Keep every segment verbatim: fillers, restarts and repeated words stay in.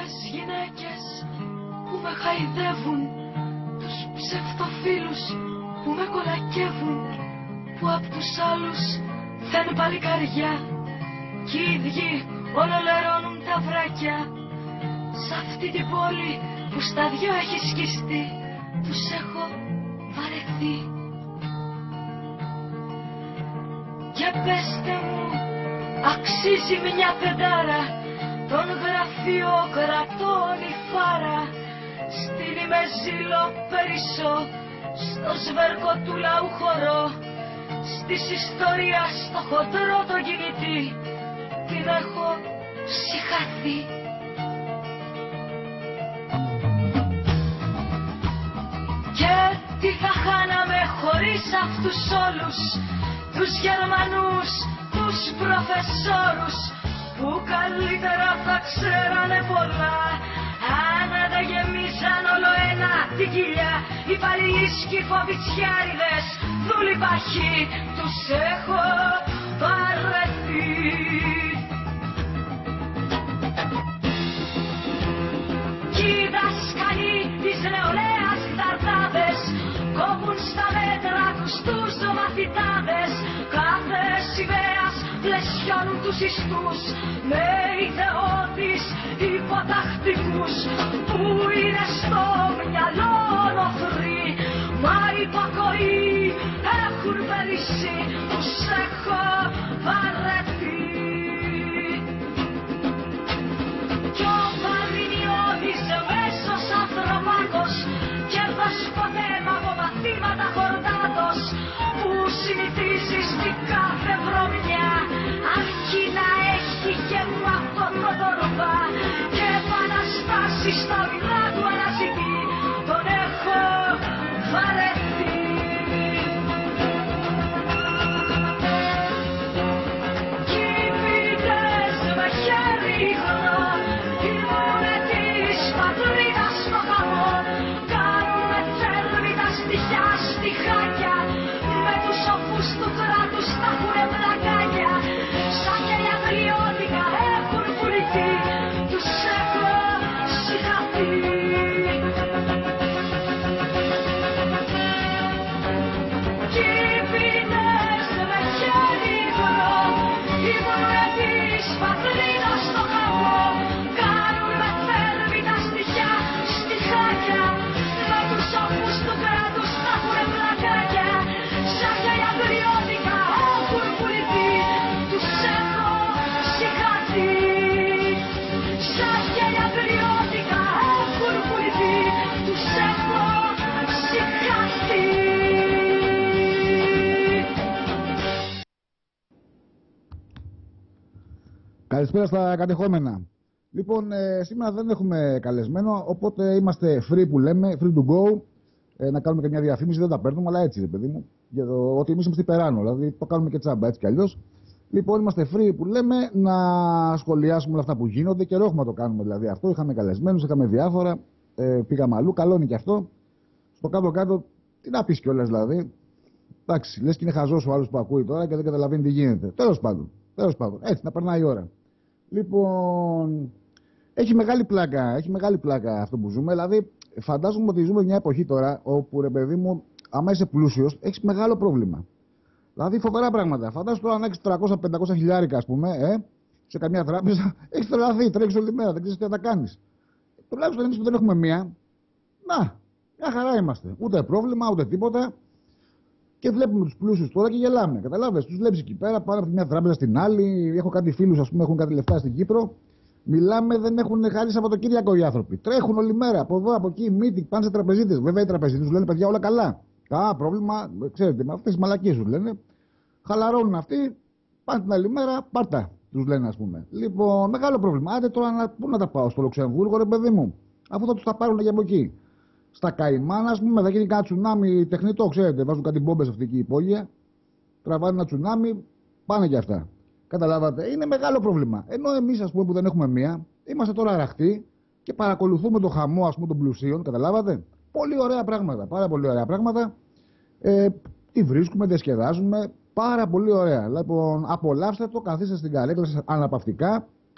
Άλλες γυναίκες που με χαϊδεύουν, τους ψευτοφίλους που με κολακεύουν, που απ' τους άλλους θα είναι παλικαριά κι οι ίδιοι όλο λερώνουν τα βράκια. Σ' αυτή την πόλη που στα δυο έχει σκιστεί, τους έχω βαρεθεί. Και πέστε μου, αξίζει μια πεντάρα τον γραφειοκρατών η φάρα? Στείνει με ζήλο περισσό στο σβέρκο του λαού χορό, στις ιστορίας στο χοντρό το κινητή την έχω συχαθεί. Και τι θα χάναμε χωρίς αυτούς όλους τους Γερμανούς, τους προφεσόρους που καλύτερα θα ξέρανε πολλά αν τα γεμίζαν όλο ένα την κοιλιά. Οι παλιλίσκοι φοβητσιάριδες δούλοι παχοί τους έχω βαρεθεί. Κι οι δασκαλοί της νεολαίας ταρτάδες κόβουν στα μέτρα τους τους μαθητάδες. Κάθε σημαίας πλαισιώνουν τους ιστούς με ιδεώδεις υποτακτικούς που είναι στο μυαλό νοθροί, μα υπακοή έχουν περίσει, τους έχω βαρεθεί. Κι ο Παρμηνιώδης μέσος ανθρωπάκος κέρδος ποτέ μα από μαθήματα χορτάτος που συνηθίζει στην κάθε βρωμιά αρκεί να έχει και μου αυτό το τορβά και επαναστάσεις στα όνειρά του αναζητεί, τον έχω βαρεθεί. Κοίτες με χέρι υγρό ήμουνε της πατρίδας στο χαμό, κάνουνε θέρμητα στοιχιά στιχάκια με τους σοφούς του κράτους τα έχουνε πλακάκια. Σαν και οι αγριώτικα έχουν πουληθεί, τους έχω συγχαθεί. Κοίτες με χέρι υγρό ήμουνε της πατρίδας στο χαμό, κάνουνε θέρμητα στοιχιά στιχάκια με τους σοφούς του κράτους τα έχουνε πλακάκια. Σαν και οι αγριώτικα έχουν πουληθεί, τους έχω συγχαθεί. Σαν και οι αγριώτικα έχουν πουληθεί, τους έχω συγχαθεί. Καλησπέρα στα κατεχόμενα. Λοιπόν, ε, σήμερα δεν έχουμε καλεσμένο, οπότε είμαστε free που λέμε, free to go. Ε, να κάνουμε και μια διαφήμιση, δεν τα παίρνουμε, αλλά έτσι, ρε παιδί μου. Για το ότι εμείς είμαστε υπεράνω, δηλαδή το κάνουμε και τσάμπα, έτσι κι αλλιώς. Λοιπόν, είμαστε free που λέμε να σχολιάσουμε όλα αυτά που γίνονται. Καιρό έχουμε να το κάνουμε δηλαδή αυτό. Είχαμε καλεσμένους, είχαμε διάφορα. Ε, πήγαμε αλλού, καλό είναι και αυτό. Στο κάτω-κάτω, τι να πει κιόλας δηλαδή. Εντάξει, λες και είναι χαζός ο άλλος που ακούει τώρα και δεν καταλαβαίνει τι γίνεται. Τέλος πάντων, τέλος πάντων, έτσι να περνάει η ώρα. Λοιπόν, έχει μεγάλη πλάκα, έχει μεγάλη πλάκα αυτό που ζούμε. Δηλαδή, φαντάζομαι ότι ζούμε μια εποχή τώρα όπου ρε παιδί μου, άμα είσαι πλούσιος, έχεις μεγάλο πρόβλημα. Δηλαδή, φοβερά πράγματα. Φαντάζομαι τώρα να έχεις τριακόσια με πεντακόσια χιλιάρικα, ας πούμε, ε, σε καμιά τράπεζα, έχεις τρελαθεί, τρέχεις όλη τη μέρα, δεν ξέρεις τι θα τα κάνεις. Τουλάχιστον εμείς που δεν έχουμε μία, να, μια χαρά είμαστε. Ούτε πρόβλημα, ούτε τίποτα. Και βλέπουμε τους πλούσιους τώρα και γελάμε. Καταλάβες, τους βλέπεις εκεί πέρα, πάνε από μια τράπεζα στην άλλη. Έχω κάτι φίλους, ας πούμε, έχουν κάτι λεφτά στην Κύπρο. Μιλάμε, δεν έχουν χάρη Σαββατοκύριακο οι άνθρωποι. Τρέχουν όλη μέρα από εδώ, από εκεί, meeting, πάνε σε τραπεζίτες. Βέβαια οι τραπεζίτες σου λένε παιδιά όλα καλά. Α, πρόβλημα, ξέρετε, με αυτές τις μαλακίες σου λένε. Χαλαρώνουν αυτοί, πάνε την άλλη μέρα, πάρτα, τους λένε ας πούμε. Λοιπόν, μεγάλο πρόβλημα. Άντε τώρα να, πού να τα πάω, στο Λουξεμβούργο, ρε παιδί μου. Αφού θα τους τα πάρουν για από εκεί. Στα Καϊμάνα, ας πούμε, θα γίνει κάτι τσουνάμι τεχνητό, ξέρετε. Βάζουν κάτι μπόμπες αυτή εκεί η υπόγεια. Τραβάνε ένα τσουνάμι, πάνε κι αυτά. Καταλάβατε, είναι μεγάλο πρόβλημα. Ενώ εμείς, ας πούμε, που δεν έχουμε μία, είμαστε τώρα αραχτοί και παρακολουθούμε το χαμό, ας πούμε, των πλουσίων. Καταλάβατε. Πολύ ωραία πράγματα. Πάρα πολύ ωραία πράγματα. Ε, τι βρίσκουμε, διασκεδάζουμε. Πάρα πολύ ωραία. Λοιπόν, απολαύστε το, καθίστε στην καρέκλα σας αναπαυτικά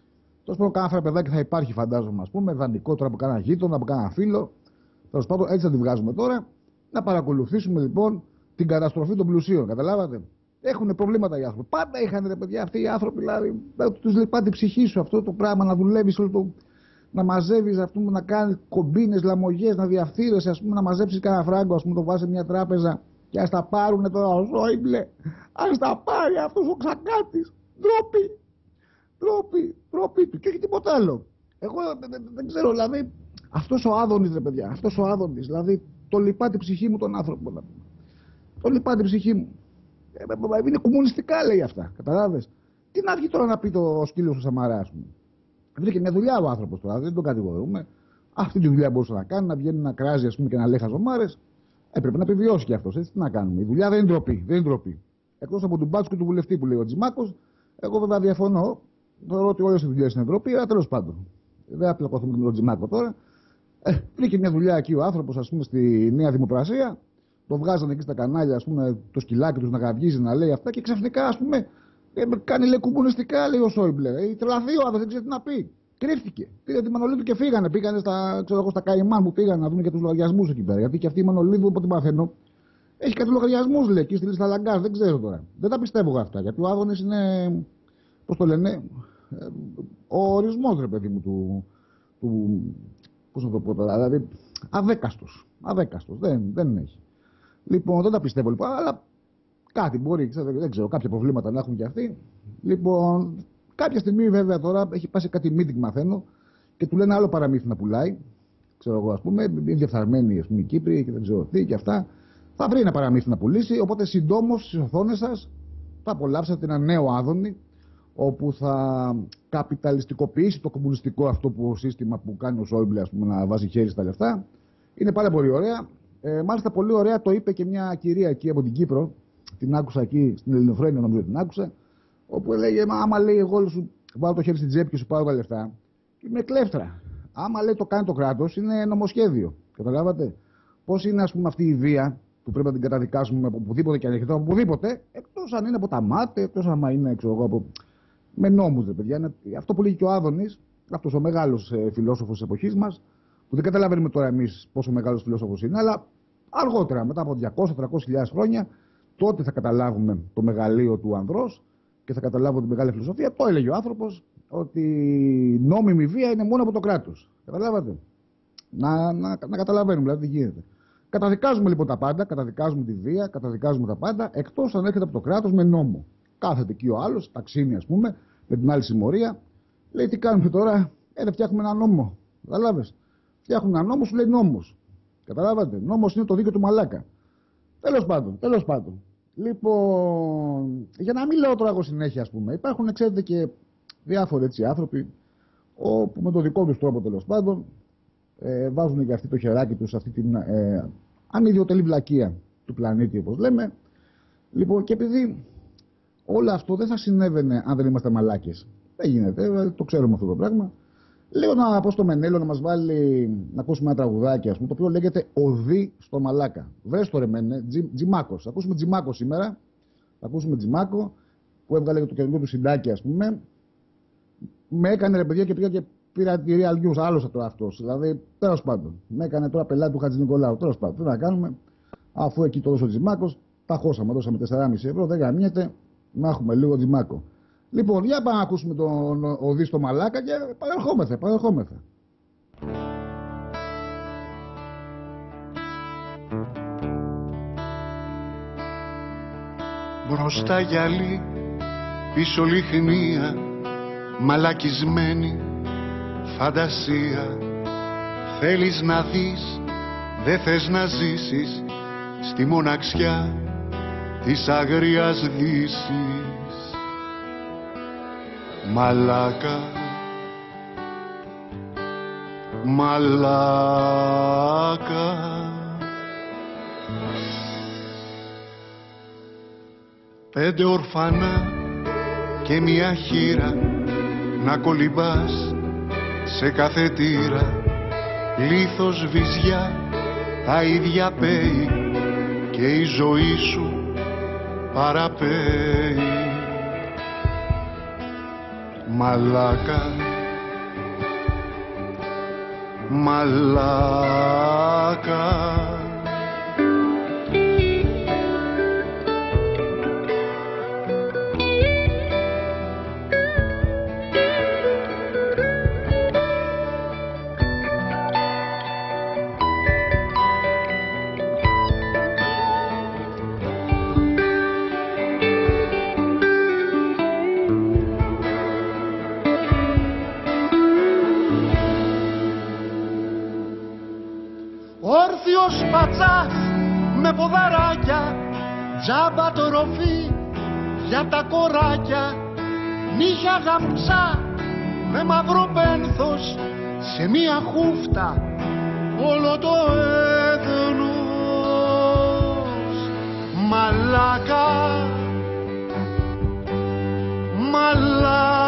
Τέλος πάντων, κάθε παιδάκι θα υπάρχει, φαντάζομαι, ας πούμε, δανεικό τώρα από κάνα γείτονα, από κάνα φίλο. Τέλος πάντων, έτσι θα τη βγάζουμε τώρα. Να παρακολουθήσουμε λοιπόν την καταστροφή των πλουσίων. Καταλάβατε. Έχουν προβλήματα οι άνθρωποι. Πάντα είχαν, ρε παιδιά, αυτοί οι άνθρωποι, δηλαδή, τους λυπά την ψυχή σου αυτό το πράγμα, να δουλεύεις όλο το. Να μαζεύεις, ας πούμε, να κάνεις κομπίνες, λαμογές, να διαφθείρεσαι, ας πούμε, να μαζέψεις κανένα φράγκο, ας πούμε, το βάζεις σε μια τράπεζα και ας τα πάρουνε τώρα ο Σόιμπλε, ας τα πάρει αυτός ο Ξακάτης. Ντροπή, ντροπή, ντροπή του και έχει τίποτα άλλο. Εγώ δεν, δεν, δεν ξέρω, δηλαδή, αυτός ο Άδωνης, ρε παιδιά, αυτός ο Άδωνης, δηλαδή, το λυπά την ψυχή μου τον άνθρωπο. Δηλαδή. Το λυπά την ψυχή μου. Ε, είναι κομμουνιστικά, λέει αυτά, καταλάβες. Τι να βγει τώρα να πει το σκύλο του Σαμαρά, ας πούμε. Βρήκε μια δουλειά ο άνθρωπος τώρα, δεν τον κατηγορούμε. Αυτή τη δουλειά μπορούσε να κάνει, να βγαίνει να κράζει, ας πούμε, και να λέει χαζομάρες. Έπρεπε να επιβιώσει κι αυτός. Έτσι τι να κάνουμε. Η δουλειά δεν είναι ντροπή. Δεν είναι ντροπή. Εκτός από τον μπάτσο και του βουλευτή που λέει ο Τζιμάκος, εγώ βέβαια διαφωνώ. Θεωρώ ότι όλες οι δουλειές είναι ντροπή, αλλά τέλος πάντων. Δεν θα πλακωθούμε με τον Τζιμάκο τώρα. Ε, βρήκε μια δουλειά εκεί ο άνθρωπος, ας πούμε, στη Νέα Δημοκρασία. Το βγάζανε εκεί στα κανάλια, ας πούμε, το σκυλάκι του να γαβγίζει, να λέει αυτά και ξαφνικά, ας πούμε. Ε, κάνει, λέει, κομμουνιστικά, λέει ο Σόιμπλε. Ε, τρελαθεί ο άνθρωπος, δεν ξέρει τι να πει. Κρύφτηκε. Πήρε τη Μανολίδου και φύγανε. Πήγανε στα, ξέρω εγώ, στα Καϊμάν που πήγαν να δουν και τους λογαριασμούς εκεί πέρα. Γιατί και αυτή η Μανολίδου, από ό,τι μαθαίνω, έχει κάτι λογαριασμούς, λέει, εκεί στη λίστα Λαγκάρ. Δεν ξέρω τώρα. Δεν τα πιστεύω εγώ αυτά. Γιατί ο Άδωνης είναι, πώς το λένε, ο ορισμός, ρε παιδί μου, του. του πώς να το πω τώρα, δηλαδή, αδέκαστος. Αδέκαστος. Δεν, δεν έχει. Λοιπόν, δεν τα πιστεύω λοιπόν, αλλά. Κάτι μπορεί, ξέρω, δεν ξέρω, κάποια προβλήματα να έχουν κι αυτοί. Λοιπόν, κάποια στιγμή βέβαια τώρα έχει πάει σε κάτι meeting, μαθαίνω, και του λένε άλλο παραμύθι να πουλάει. Ξέρω εγώ, ας πούμε, είναι διεφθαρμένοι, ας πούμε, οι Κύπροι και δεν ξέρω τι και αυτά. Θα βρει ένα παραμύθι να πουλήσει. Οπότε συντόμως στις οθόνες σας θα απολαύσετε ένα νέο Άδωνη, όπου θα καπιταλιστικοποιήσει το κομμουνιστικό αυτό που σύστημα που κάνει ο Σόιμπλε, ας πούμε, να βάζει χέρι στα λεφτά. Είναι πάρα πολύ ωραία. Ε, μάλιστα, πολύ ωραία το είπε και μια κυρία εκεί από την Κύπρο. Την άκουσα εκεί στην Ελληνοφρένεια, νομίζω την άκουσα. Όπου έλεγε, άμα λέει, εγώ σου βάλω το χέρι στην τσέπη και σου πάρω τα λεφτά, είμαι κλέφτρα. Άμα λέει το κάνει το κράτος, είναι νομοσχέδιο. Καταλάβατε. Πώς είναι, ας πούμε, αυτή η βία που πρέπει να την καταδικάσουμε από οπουδήποτε και αν έρχεται από οπουδήποτε, εκτός αν είναι από τα μάτια, εκτός αν είναι, ξέρω εγώ, από. Με νόμους, ρε παιδιά. Είναι αυτό που λέγει και ο Άδωνης, αυτός ο μεγάλος ε, φιλόσοφος της εποχής μας, που δεν καταλαβαίνουμε τώρα εμείς πόσο μεγάλος φιλόσοφος είναι, αλλά αργότερα, μετά από διακόσιες με τριακόσιες χιλιάδες χρόνια. Τότε θα καταλάβουμε το μεγαλείο του ανδρός και θα καταλάβουμε τη μεγάλη φιλοσοφία. Το έλεγε ο άνθρωπος ότι η νόμιμη βία είναι μόνο από το κράτος. Καταλάβατε. Να, να, να καταλαβαίνουμε δηλαδή τι γίνεται. Καταδικάζουμε λοιπόν τα πάντα, καταδικάζουμε τη βία, καταδικάζουμε τα πάντα, εκτός αν έρχεται από το κράτος με νόμο. Κάθεται εκεί ο άλλος, ταξίνι ας πούμε, με την άλλη συμμορία, λέει τι κάνουμε τώρα, ε, φτιάχνουμε ένα νόμο. Καταλάβες. Φτιάχνουμε ένα νόμο, σου λέει νόμος. Καταλάβατε. Νόμος είναι το δίκαιο του μαλάκα. Τέλος πάντων, τέλος πάντων. Λοιπόν, για να μην λέω τώρα εγώ συνέχεια, ας πούμε, υπάρχουν, ξέρετε, και διάφοροι έτσι άνθρωποι, όπου με τον δικό τους τρόπο, τέλος πάντων, ε, βάζουν και αυτοί το χεράκι τους σε αυτή την ε, ανιδιοτελή βλακεία του πλανήτη, όπως λέμε. Λοιπόν, και επειδή όλο αυτό δεν θα συνέβαινε αν δεν είμαστε μαλάκες. Δεν γίνεται, το ξέρουμε αυτό το πράγμα. Λέω να πω στο Μενέλο να μας βάλει να ακούσουμε ένα τραγουδάκι, ας πούμε, το οποίο λέγεται «Οδή στο Μαλάκα». Βρες το ρε Μένε, Τζι, Τζιμάκος. Θα ακούσουμε Τζιμάκο σήμερα. Θα ακούσουμε Τζιμάκο που έβγαλε το καινούργιο του συντάκι, ας πούμε. Με έκανε ρε παιδιά και πήγα και πήρα τη Real News, άλλος τώρα αυτός. Δηλαδή, τέλος πάντων. Με έκανε τώρα πελάτη του Χατζη Νικολάου. Τέλος πάντων, τι να κάνουμε, αφού εκεί το δώσε ο Τζιμάκος, τα χώσαμε, δώσαμε τέσσερα κόμμα πέντε ευρώ, δεν γαμιέται, να έχουμε λίγο Τζιμάκο. Λοιπόν, για πάμε να ακούσουμε τον Οδύ στο Μαλάκα και παρερχόμεθα, παρερχόμεθα. Μπροστά γυαλί, πίσω λιχνία, μαλακισμένη φαντασία. Θέλεις να δεις, δεν θες να ζήσεις στη μοναξιά της αγριάς δύσης. Μαλάκα, μαλάκα, πέντε ορφανά και μια χείρα να κολυμπάς σε κάθε τύρα. Λίθος βυζιά, τα ίδια πέει και η ζωή σου παραπέει. Μαλάκα, μαλάκα. Όρθιος πατσάς με ποδαράκια, τζάμπα το ροφή για τα κοράκια, νύχια γαμψά με μαύρο πένθος, σε μία χούφτα όλο το έθνος. Μαλάκα, μαλάκα.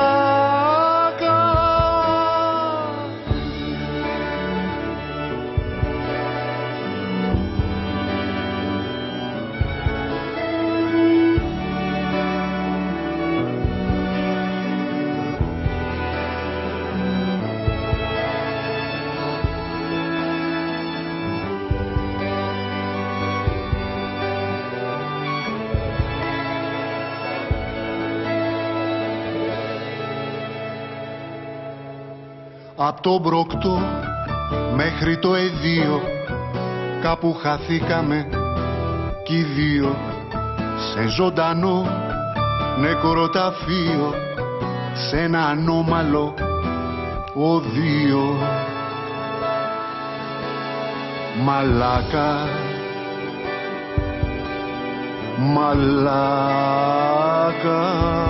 Απ' το Μπροκτό μέχρι το Εδίο κάπου χαθήκαμε κι οι δύο, σε ζωντανό νεκροταφείο, σε ένα ανώμαλο οδείο. Μαλάκα, μαλάκα.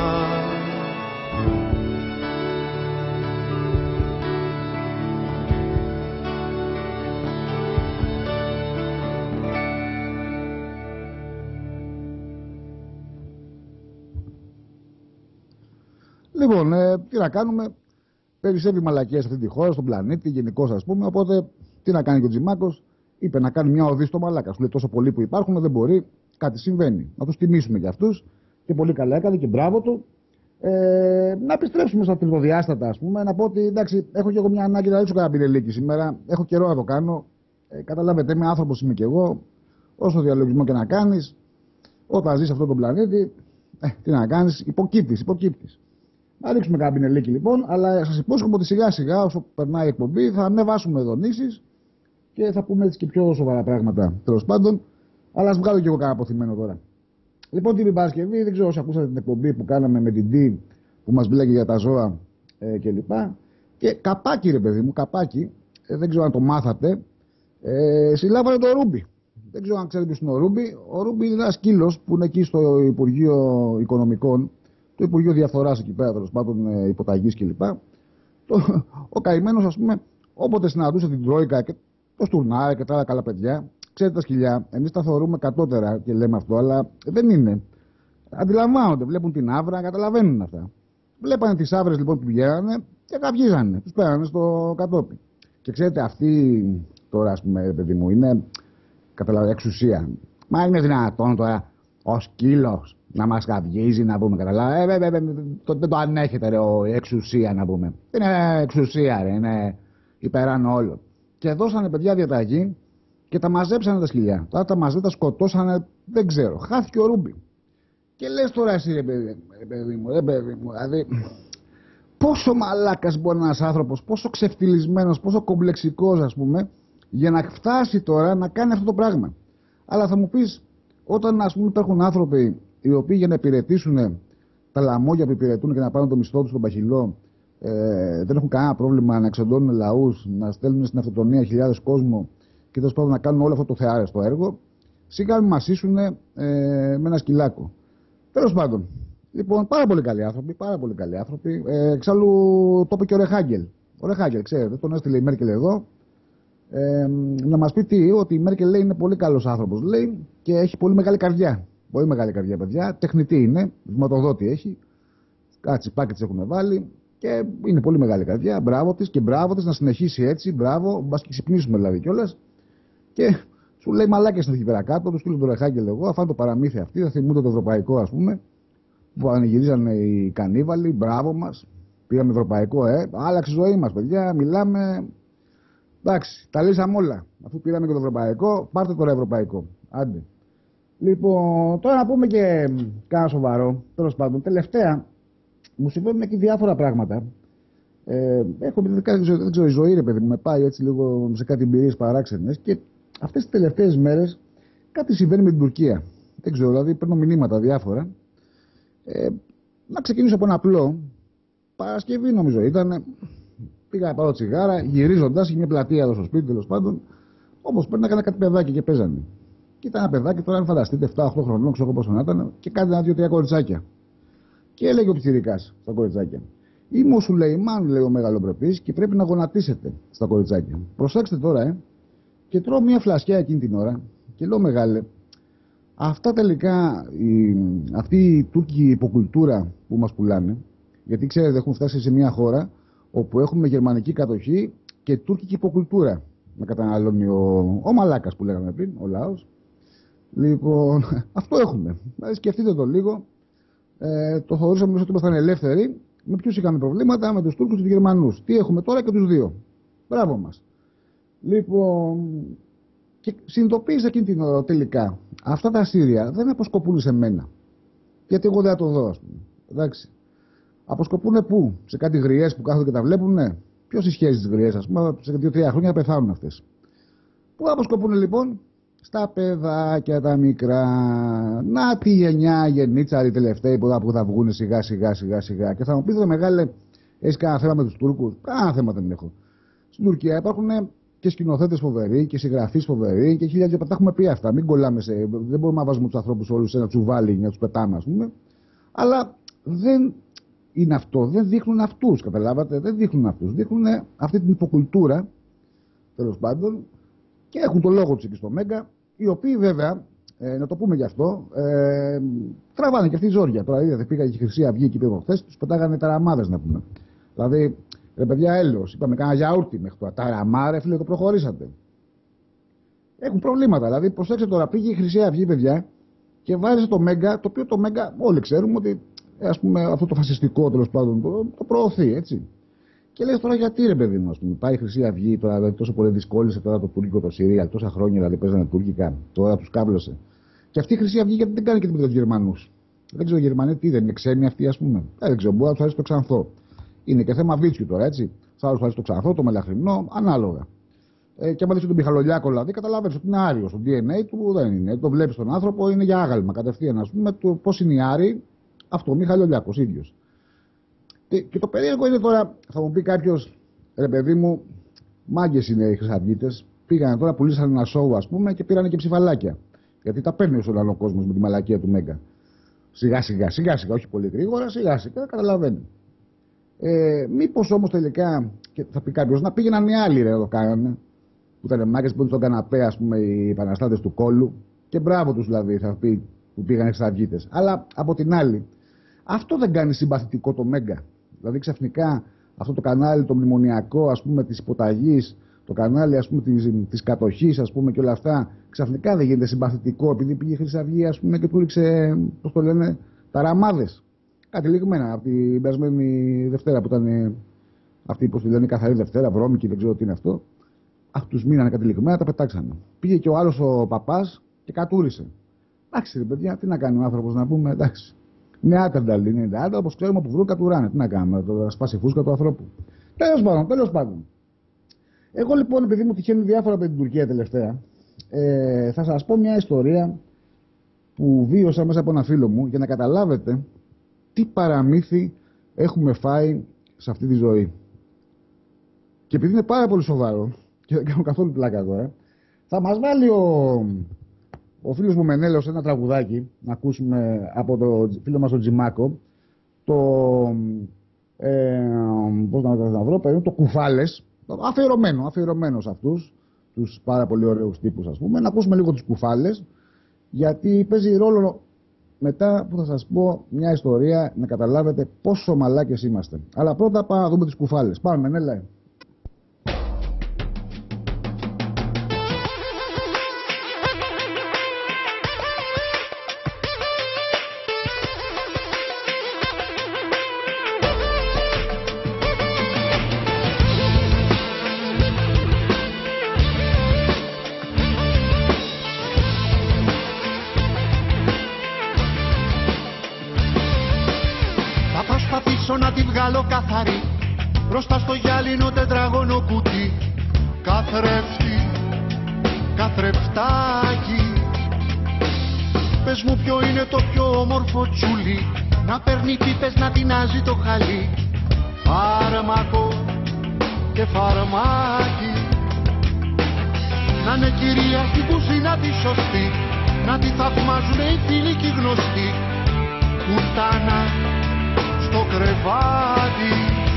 Λοιπόν, ε, τι να κάνουμε, περισσεύει μαλακία σε αυτή τη χώρα, στον πλανήτη, γενικώς ας πούμε. Οπότε, τι να κάνει και ο Τζιμάκος, είπε να κάνει μια οδή στο μαλάκα. Σου λέει τόσο πολλοί που υπάρχουν, δεν μπορεί, κάτι συμβαίνει. Να τους τιμήσουμε για αυτούς και πολύ καλά έκανε και μπράβο του. Ε, να επιστρέψουμε στα τριβοδιάστατα, ας πούμε. Να πω ότι εντάξει, έχω και εγώ μια ανάγκη να ρίξω κανένα πινελίκι σήμερα. Έχω καιρό να το κάνω. Ε, καταλάβετε, είμαι άνθρωπος είμαι κι εγώ. Όσο διαλογισμό και να κάνεις, όταν ζεις σε αυτόν τον πλανήτη, ε, τι να κάνεις, υποκύπτεις, υποκύπτεις. Να ρίξουμε κάποιο πινελίκι λοιπόν, αλλά σας υπόσχομαι ότι σιγά σιγά όσο περνάει η εκπομπή θα ανεβάσουμε δονήσεις και θα πούμε έτσι και πιο σοβαρά πράγματα τέλος πάντων. Αλλά ας βγάλω και εγώ κανένα αποθυμένο τώρα. Λοιπόν, την Παρασκευή, δεν ξέρω όσοι ακούσατε την εκπομπή που κάναμε με την Ντί που μας μιλάει για τα ζώα ε, κλπ. Και καπάκι, ρε παιδί μου, καπάκι, ε, δεν ξέρω αν το μάθατε, ε, συλλάβανε το Ρούμπι. Δεν ξέρω αν ξέρετε ποιος είναι ο Ρούμπι. Ο Ρούμπι είναι ένας σκύλος που είναι εκεί στο Υπουργείο Οικονομικών. Το Υπουργείο Διαφθοράς εκεί πέρα, τέλος πάντων, υποταγής κλπ. Ο καημένος, ας πούμε, όποτε συναντούσε την Τρόικα και το Στουρνάρε και τα άλλα καλά παιδιά, ξέρετε τα σκυλιά, εμείς τα θεωρούμε κατώτερα και λέμε αυτό, αλλά δεν είναι. Αντιλαμβάνονται, βλέπουν την άβρα, καταλαβαίνουν αυτά. Βλέπανε τις άβρες λοιπόν που πηγαίνανε και καυγίζανε, τους πέρανε στο κατόπι. Και ξέρετε, αυτή τώρα, ας πούμε, παιδί μου, είναι καταλαβαίνετε εξουσία. Μα είναι δυνατόν τώρα ο σκύλος να μας καυγίζει, να πούμε, καταλάβει. Ε, ε, ε, δεν το ανέχεται, ρε, ο, η εξουσία, να πούμε. Είναι εξουσία, ρε, είναι υπεράν όλο. Και δώσανε παιδιά διαταγή και τα μαζέψανε τα σκυλιά. Τώρα τα μαζέ τα σκοτώσανε, δεν ξέρω. Χάθηκε ο Ρούμπι. Και λες τώρα εσύ, ρε παιδί, ρε, παιδί μου, ρε, παιδί μου, δηλαδή, πόσο μαλάκας μπορεί ένας άνθρωπος, πόσο ξεφτυλισμένος, πόσο κομπλεξικός, ας πούμε, για να φτάσει τώρα να κάνει αυτό το πράγμα. Αλλά θα μου πεις, όταν, ας πούμε, υπάρχουν άνθρωποι οι οποίοι για να υπηρετήσουν τα λαμόγια που υπηρετούν και να πάρουν το μισθό τους στον παχυλό, ε, δεν έχουν κανένα πρόβλημα να εξοντώνουν λαούς, να στέλνουν στην αυτοκτονία χιλιάδες κόσμο και τέλος πάντων να κάνουν όλο αυτό το θεάρεστο έργο, σιγά μην μασίσουν ε, με ένα σκυλάκο. Τέλος πάντων, λοιπόν, πάρα πολύ καλοί άνθρωποι, πάρα πολύ καλοί άνθρωποι. Ε, εξάλλου το είπε και ο Ρεχάγκελ. Ο Ρεχάγκελ, ξέρετε, τον έστειλε η Μέρκελ εδώ. Ε, να μας πει τι, ότι η Μέρκελ λέει είναι πολύ καλός άνθρωπος, λέει, και έχει πολύ μεγάλη καρδιά. Πολύ μεγάλη καρδιά, παιδιά. Τεχνητή είναι, βηματοδότη έχει. Κάτι πάκι της έχουν βάλει και είναι πολύ μεγάλη καρδιά. Μπράβο της και μπράβο της να συνεχίσει έτσι. Μπράβο, μπας και ξυπνήσουμε δηλαδή κιόλας. Και σου λέει μαλάκες είναι εκεί πέρα κάτω. Του στείλω το Ρεχάγκελ εγώ. Αφού το παραμύθι αυτή, θα θυμούνται το ευρωπαϊκό, ας πούμε, που πανηγυρίζανε οι κανίβαλοι. Μπράβο μας. Πήγαμε ευρωπαϊκό, ε. Άλλαξε η ζωή μας, παιδιά. Μιλάμε. Εντάξει, τα λύσαμε όλα. Αφού πήραμε και το ευρωπαϊκό, πάρτε τώρα ευρωπαϊκό. Άντε. Λοιπόν, τώρα να πούμε και κάνα σοβαρό. Τέλος πάντων, τελευταία μου συμβαίνουν και διάφορα πράγματα. Ε, έχω πει, δεν ξέρω, η ζωή ρε παιδί μου, με πάει έτσι λίγο σε κάτι εμπειρίες παράξενες και αυτές τις τελευταίες μέρες κάτι συμβαίνει με την Τουρκία. Δεν ξέρω, δηλαδή παίρνω μηνύματα διάφορα. Ε, να ξεκινήσω από ένα απλό. Παρασκευή νομίζω ήταν. Πήγα να πάρω τσιγάρα, γυρίζοντας, είχε μια πλατεία εδώ στο σπίτι τέλος πάντων. Όπως παίρνω, έκανα κάτι παιδάκι και παίζανε. Και ήταν ένα παιδάκι, τώρα αν φανταστείτε, επτά οχτώ χρονών, ξέρω πόσο να ήταν, και κάτι ένα δύο-τρία κοριτσάκια. Και έλεγε ο πιτσιρικάς στα κοριτσάκια. Είμαι ο Σουλεϊμάν, λέει ο μεγαλοπρεπής, και πρέπει να γονατίσετε στα κοριτσάκια. Προσέξτε τώρα, ε. Και τρώω μια φλασιά εκείνη την ώρα και λέω, μεγάλε, αυτά τελικά, η, αυτή η τουρκική υποκουλτούρα που μας πουλάνε, γιατί ξέρετε, έχουν φτάσει σε μια χώρα όπου έχουμε γερμανική κατοχή και τουρκική υποκουλτούρα. Να καταναλώνει ο, ο μαλάκας που λέγαμε πριν, ο λαός. Λοιπόν, αυτό έχουμε. Δηλαδή, σκεφτείτε το λίγο. Ε, το θεωρούσαμε ότι ήμασταν ελεύθεροι. Με ποιους είχαμε προβλήματα, με τους Τούρκους και τους Γερμανούς. Τι έχουμε τώρα και τους δύο. Μπράβο μας. Λοιπόν, και συνειδητοποίησα εκείνη την ώρα τελικά. Αυτά τα αστήρια δεν αποσκοπούν σε μένα. Γιατί εγώ δεν θα το δω, ας πούμε. Εντάξει. Αποσκοπούνε πού, σε κάτι γριές που κάθονται και τα βλέπουνε. Ποιος ισχύει τις γριές, ας πούμε, σε δύο-τρία χρόνια θα πεθάνουν αυτές. Πού αποσκοπούνε λοιπόν, στα παιδάκια τα μικρά. Να τη γενιά γενίτσαροι τελευταίοι που θα, που θα βγουν σιγά σιγά σιγά σιγά. Και θα μου πείτε, μεγάλε, έχεις κανένα θέμα με τους Τούρκους? Κανένα θέμα δεν έχω. Στην Τουρκία υπάρχουν και σκηνοθέτες φοβεροί και συγγραφείς φοβεροί και χίλια δυο τα έχουμε πει αυτά. Μην κολλάμε σε. Δεν μπορούμε να βάζουμε τους ανθρώπους όλους σε ένα τσουβάλι για να τους πετάμε, ας πούμε. Αλλά δεν είναι αυτό. Δεν δείχνουν αυτούς, καταλάβατε. Δεν δείχνουν αυτούς. Δείχνουν αυτή την υποκουλτούρα, τέλος πάντων, και έχουν το λόγο τους εκεί στο Μέγκα, οι οποίοι βέβαια, ε, να το πούμε γι' αυτό, ε, τραβάνε και αυτή η ζόρια. Τώρα είδατε, πήγα και η Χρυσή Αυγή εκεί πέρα χθες, τους πετάγανε ταραμάδες να πούμε. Δηλαδή, ρε παιδιά, έλεος, είπαμε κάνα γιαούρτι μέχρι τώρα. Ταραμά, φίλε, το προχωρήσατε. Έχουν προβλήματα. Δηλαδή, προσέξτε τώρα, πήγε η Χρυσή Αυγή, παιδιά, και βάριζε το Μέγκα, το οποίο το Μέγκα όλοι ξέρουμε ότι, ας πούμε, αυτό το φασιστικό τέλος πάντων το, το προωθεί, έτσι. Και λες τώρα γιατί ρε παιδί μου, ας πούμε, πάει η Χρυσή Αυγή, τώρα δηλαδή, τόσο πολύ δυσκόλυσε τώρα το τουρκικό το Συρία, τόσα χρόνια δηλαδή παίζανε τουρκικά, τώρα τους κάβλωσε. Και αυτή η Χρυσή Αυγή γιατί δεν κάνει και τίποτα με τους Γερμανούς? Δεν ξέρω οι Γερμανοί τι, δεν είναι ξένοι αυτοί, ας πούμε. Ε, δεν ξέρω, μπορεί να τους αρέσει το ξανθό. Είναι και θέμα βίτσιου τώρα, έτσι. Θα τους αρέσει το ξανθό, το μελαχρινό, ανάλογα. Ε, και άμα δεις τον Μιχαλολιάκο, δηλαδή, καταλαβαίνεις ότι είναι Άριος. Το ντι εν έι του δεν είναι. Το βλέπεις τον άνθρωπο, είναι για άγαλμα κατευθείαν, ας πούμε, το πώς είναι οι Άριοι, αυτό, ο Μιχαλολιάκος ίδιος. Και, και το περίεργο είναι τώρα, θα μου πει κάποιος, ρε παιδί μου, μάγκες είναι οι χρυσαυγίτες. Πήγανε τώρα, πουλήσαν ένα σόου, ας πούμε, και πήρανε και ψηφαλάκια. Γιατί τα παίρνει ο άλλο κόσμος με τη μαλακία του Μέγκα. Σιγά σιγά, σιγά σιγά, όχι πολύ γρήγορα, σιγά σιγά, καταλαβαίνει. Ε, μήπως όμως τελικά, και θα πει κάποιος, να πήγαιναν οι άλλοι ρε, να το κάνανε. Που ήταν μάγκες που ήταν στον καναπέ, ας πούμε, οι επαναστάτες του κόλου. Και μπράβο τους δηλαδή, θα πει, που πήγανε χρυσαυγίτες. Αλλά από την άλλη, αυτό δεν κάνει συμπαθητικό το Μέγκα. Δηλαδή ξαφνικά αυτό το κανάλι το μνημονιακό, ας πούμε, της υποταγής, το κανάλι, ας πούμε, της, της κατοχής, ας πούμε, και όλα αυτά, ξαφνικά δεν γίνεται συμπαθητικό επειδή πήγε η Χρυσή Αυγή, ας πούμε, και του ρίξε, πώς το λένε, ταραμάδες. Κάτι λιγμένα από την περασμένη Δευτέρα που ήταν αυτή, πώς τη λένε, η καθαρή Δευτέρα, βρώμικη, δεν ξέρω τι είναι αυτό. Αυτούς μείνανε κάτι λιγμένα, τα πετάξανε. Πήγε και ο άλλος ο παπάς και κατούρισε. Εντάξει, ρε παιδιά, τι να κάνει ο άνθρωπος να πούμε, εντάξει. Είναι άκανταλ, είναι άκανταλ, όπως ξέρουμε που βρουν κατουράνε. Τι να κάνουμε, το σπάσει φούσκα του ανθρώπου. Τέλος πάντων, τέλος πάντων. Εγώ λοιπόν, επειδή μου τυχαίνουν διάφορα από την Τουρκία τελευταία, ε, θα σας πω μια ιστορία που βίωσα μέσα από ένα φίλο μου για να καταλάβετε τι παραμύθι έχουμε φάει σε αυτή τη ζωή. Και επειδή είναι πάρα πολύ σοβαρό, και δεν κάνω καθόλου πλάκα τώρα, θα μας βάλει ο, ο φίλος μου Μενέλος ένα τραγουδάκι, να ακούσουμε από το φίλο μας τον Τζιμάκο, το, ε, πώς να το βρω, περίπου, το Κουφάλες, αφιερωμένο, αφιερωμένο σε αυτούς, τους πάρα πολύ ωραίους τύπους, ας πούμε, να ακούσουμε λίγο τους Κουφάλες, γιατί παίζει ρόλο μετά που θα σας πω μια ιστορία να καταλάβετε πόσο μαλάκες είμαστε. Αλλά πρώτα πάμε να δούμε τις Κουφάλες. Πάμε, Μενέλα. ανοίξω να τη βγάλω καθαρή, μπροστά στο γυάλινο τετράγωνο κουτί. Καθρέφτη, καθρεφτάκι, πες μου ποιο είναι το πιο όμορφο τσούλι, να παίρνει πίπες να τεινάζει το χαλί. Φάρμακο και φαρμάκι, να είναι κυρία στην κουζίνα τη σωστή, να τη θαυμάζουνε οι φίλοι και οι γνωστοί. Κουτάνα στο κρεβάτι,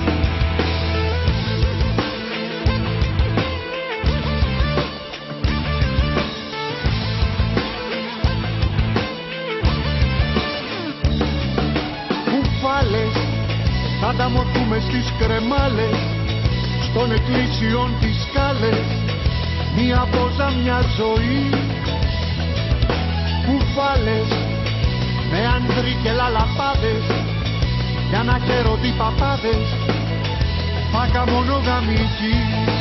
κουφάλες θα τα μορφούμε στις κρεμάλες, στον εκκλησιόν τις σκάλες, μία πόζα μια ζωή. Κουφάλες με άντροι και λαλαπάδες, για να χαίρονται οι παπάδες, πάκα μονογαμική.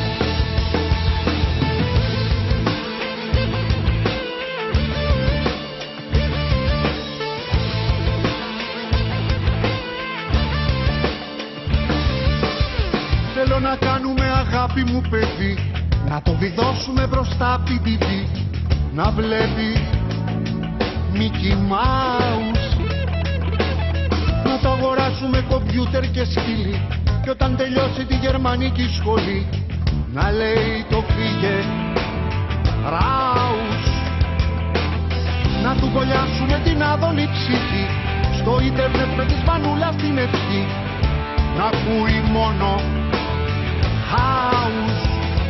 Θέλω να κάνουμε αγάπη μου παιδί, να το διδώσουμε μπροστά απ' την τι βι, να βλέπει Mickey Mouse, να το αγοράσουμε κομπιούτερ και σκύλι, και όταν τελειώσει τη γερμανική σχολή να λέει το φύγε Ράους, να του κολλιάσουμε την άδωνη ψυχή στο ίντερνετ με της μανούλας την ευχή, να ακούει μόνο House.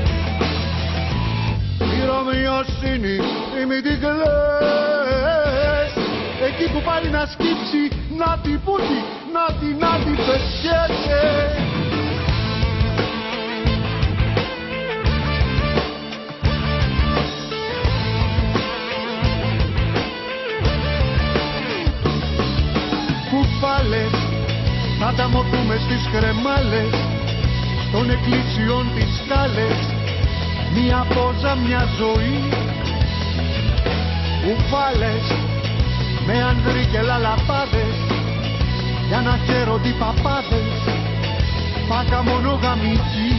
Η Ρωμιοσύνη, η Μητικλές, εκεί που πάλι να σκύψει, να τη πούτη, να τη, να τη πεσιέται. Κουφάλες, θα τα μορφούμε στις κρεμάλες, των εκκλησιών τις σκάλες, μία πόζα μια ζωή. Κουφάλες με ανδροί και λαλαπάδες, για να χαίρονται οι παπάδες, πάκα μονογαμική.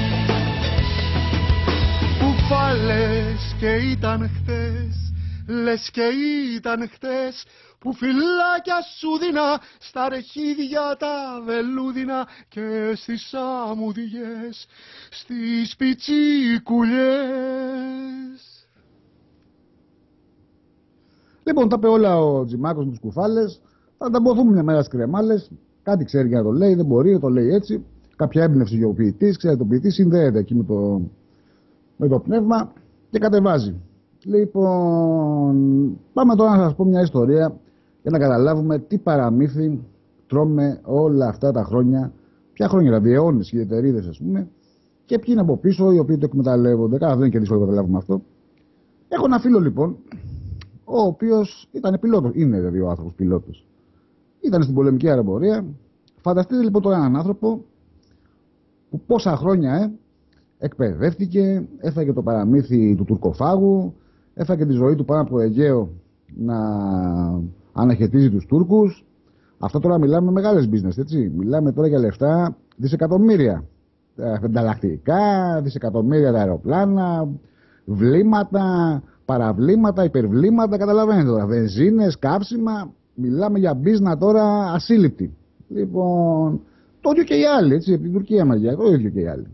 Κουφάλες και ήταν χτες, λες και ήταν χτες, που φυλάκια σου δίνα στα αρχίδια τα βελούδινα και στις αμμουδιές, στις πιτσικουλιές. Λοιπόν, τα είπε όλα ο Τζιμάκος με τους κουφάλες. Θα τα μποθούμε μια μέρα στις κρεμάλες. Κάτι ξέρει για να το λέει, δεν μπορεί, το λέει έτσι. Κάποια έμπνευση για ο ποιητής, ξέρετε, ο ποιητής συνδέεται εκεί με το, με το πνεύμα και κατεβάζει. Λοιπόν, πάμε τώρα να σας πω μια ιστορία για να καταλάβουμε τι παραμύθι τρώμε όλα αυτά τα χρόνια. Ποια χρόνια, δηλαδή αιώνες, οι εταιρείδες, ας πούμε, και ποιοι είναι από πίσω οι οποίοι το εκμεταλλεύονται. Καλά, δεν είναι και δύσκολο να καταλάβουμε αυτό. Έχω ένα φίλο λοιπόν, ο οποίος ήταν πιλότος, είναι δηλαδή ο άνθρωπος πιλότος. Ήταν στην πολεμική αεροπορία. Φανταστείτε λοιπόν τώρα έναν άνθρωπο που πόσα χρόνια ε, εκπαιδεύτηκε, έφαγε το παραμύθι του τουρκοφάγου, έφαγε τη ζωή του πάνω από το Αιγαίο να αναχαιτίζει τους Τούρκους. Αυτό τώρα μιλάμε με μεγάλες business, έτσι. Μιλάμε τώρα για λεφτά δισεκατομμύρια. Ανταλλακτικά, δισεκατομμύρια τα αεροπλάνα, βλήματα, παραβλήματα, υπερβλήματα, καταλαβαίνετε τώρα. Βενζίνες, καύσιμα. Μιλάμε για business τώρα ασύλληπτη. Λοιπόν, το ίδιο και οι άλλοι, έτσι, από την Τουρκία μαγιά, το ίδιο και οι άλλοι.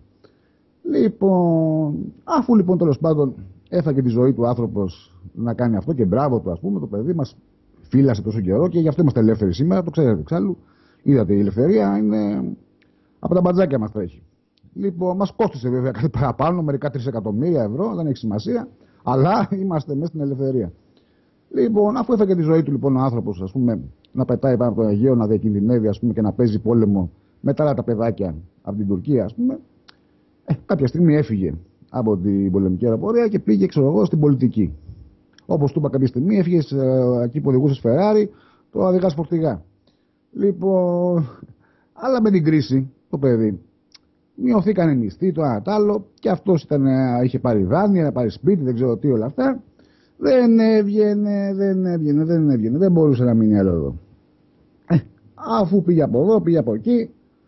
Λοιπόν, αφού λοιπόν τέλος πάντων έφαγε τη ζωή του άνθρωπος να κάνει αυτό και μπράβο του, ας πούμε, το παιδί μας φύλασε τόσο καιρό και γι' αυτό είμαστε ελεύθεροι σήμερα, το ξέρετε εξάλλου. Είδατε, η ελευθερία είναι από τα μπατζάκια μας τρέχει. Λοιπόν, μας κόστησε βέβαια κάτι παραπάνω, μερικά τρισεκατομμύρια ευρώ, δεν έχει σημασία, αλλά είμαστε μέσα στην ελευθερία. Λοιπόν, αφού έφαγε τη ζωή του λοιπόν ο άνθρωπος, ας πούμε, να πετάει πάνω από το Αιγαίο, να διακινδυνεύει, ας πούμε, και να παίζει πόλεμο με τα άλλα τα παιδάκια από την Τουρκία, ας πούμε, ε, κάποια στιγμή έφυγε από την πολεμική αεροπορία και πήγε, ξέρω εγώ, στην πολιτική. Όπως του είπα κάποια στιγμή, έφυγε ε, εκεί που οδηγούσε Φεράρι, το οδηγά φορτηγά. Λοιπόν, αλλά με την κρίση, το παιδί, μειωθήκαν οι μισθοί, το ένα το άλλο, και αυτός ήταν, είχε πάρει δάνεια, να πάρει σπίτι, δεν ξέρω τι, όλα αυτά. Δεν έβγαινε, δεν έβγαινε, δεν έβγαινε, δεν μπορούσε να μείνει άλλο εδώ. Ε, αφού πήγε από εδώ, πήγε από εκεί,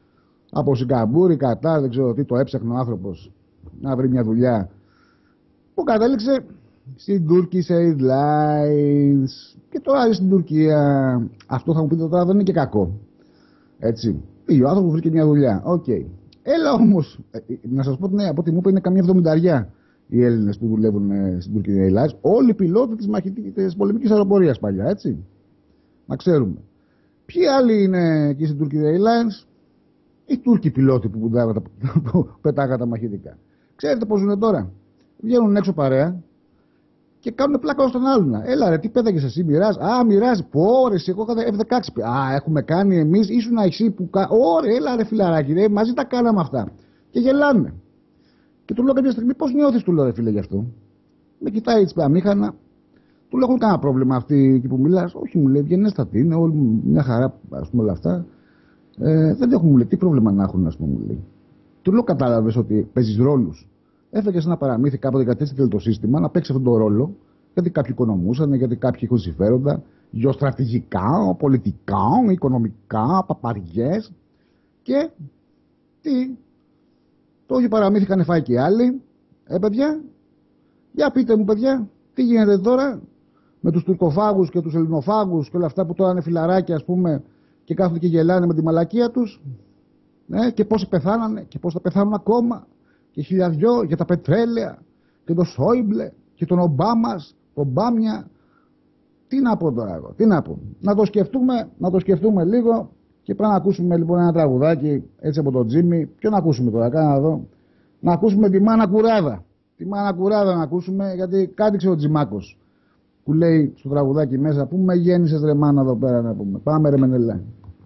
Από Σιγκαπούρη, Κατάρ, δεν ξέρω τι, το έψαχνε ο άνθρωπος να βρει μια δουλειά. Που κατέληξε στην Turkish Airlines. Και τώρα στην Τουρκία. Αυτό θα μου πείτε τώρα δεν είναι και κακό. Έτσι. Πήγε ο άνθρωπος βρήκε μια δουλειά. Οκ. Okay. Έλα όμως, να σας πω ότι ναι, από ό,τι μου είπε είναι καμία εβδομηνταριά οι Έλληνες που δουλεύουν στην Turkish Airlines. Όλοι οι πιλότοι της, της πολεμικής αεροπορίας παλιά, έτσι. Να ξέρουμε. Ποιοι άλλοι είναι εκεί στην Turkish Airlines? Οι Τούρκοι πιλότοι που, που πετάγαν τα μαχητικά. Ξέρετε πώς είναι τώρα? Βγαίνουν έξω παρέα και κάνουν πλάκα ως τον άλλον. Έλα ρε, τι πέταγες εσύ, μοιράζει? Α, μοιράζει. Πω ρε, εγώ είχα εφ δεκαέξι. Α, έχουμε κάνει εμείς, ήσουν εσύ που. Ωραία, έλα ρε φιλαράκι, ρε, μαζί τα κάναμε αυτά. Και γελάνε. Και του λέω κάποια στιγμή, πώς νιώθεις, του λέω ρε φίλε γι' αυτό? Με κοιτάει έτσι αμήχανα. Του λέω, έχουν κανένα πρόβλημα αυτοί εκεί που μιλάς? Όχι, μου λέει, βγαίνεστατη, είναι όλη μια χαρά, ας πούμε όλα αυτά. Ε, δεν έχουν, μου λέει, τι πρόβλημα να έχουν, ας πούμε, μου λέει. Του λέω, κατάλαβες ότι παίζεις ρόλους? Έφεγες ένα παραμύθι κάποτε γιατί έτσι θέλει το σύστημα να παίξει αυτόν τον ρόλο, γιατί κάποιοι οικονομούσαν, γιατί κάποιοι έχουν συμφέροντα, γεωστρατηγικά, πολιτικά, οικονομικά, παπαριές. Και τι, το όχι παραμύθι είχαν φάει και οι άλλοι. Ε, παιδιά, για πείτε μου, παιδιά, τι γίνεται τώρα με τους τουρκοφάγους και τους ελληνοφάγους και όλα αυτά που τώρα είναι φιλαράκια, ας πούμε, και κάθονται και γελάνε με τη μαλακία τους. Ναι, και πόσοι πεθάνανε και πώς θα πεθάνουν ακόμα. Και χιλιαδιό για τα πετρέλαια και τον Σόιμπλε και τον Ομπάμας, τον Μπάμια. Τι να πω τώρα εγώ, τι να πω. Να το σκεφτούμε, να το σκεφτούμε λίγο και πρέπει να ακούσουμε λοιπόν ένα τραγουδάκι έτσι από τον Τζίμι. Ποιο να ακούσουμε τώρα, κάνα να δω. Να ακούσουμε τη Μάνα Κουράδα. Τη Μάνα Κουράδα να ακούσουμε, γιατί κάτοιξε ο Τζιμάκος που λέει στο τραγουδάκι μέσα, πού με γέννησες ρε μάνα εδώ πέρα να πούμε. Πάμε ρε Μενελά.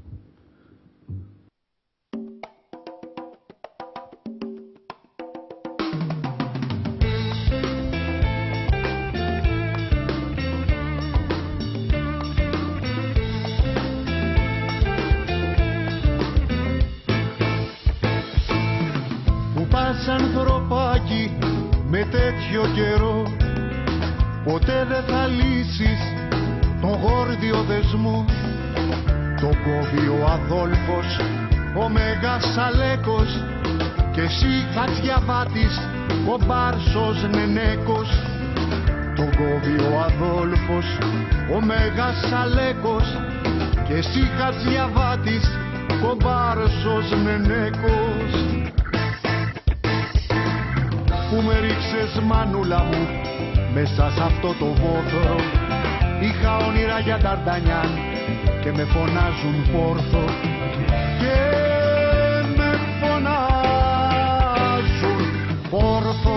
Ανθρωπάκι με τέτοιο καιρό, ποτέ δεν θα λύσεις τον γόρδιο δεσμό. Το κόβει ο Αδόλφος, ο Μέγας Αλέκος, και εσύ Χατζιαβάτης, ο Μπάρσος Νενέκος. Το κόβει ο Αδόλφος, ο Μέγας Αλέκος, και εσύ Χατζιαβάτης, ο Μπάρσος Νενέκος. Που με ρίξες μανούλα μου μέσα σ' αυτό το βόθρο. Είχα όνειρα για Νταρντανιάν και με φωνάζουν Πόρθο. Και με φωνάζουν Πόρθο.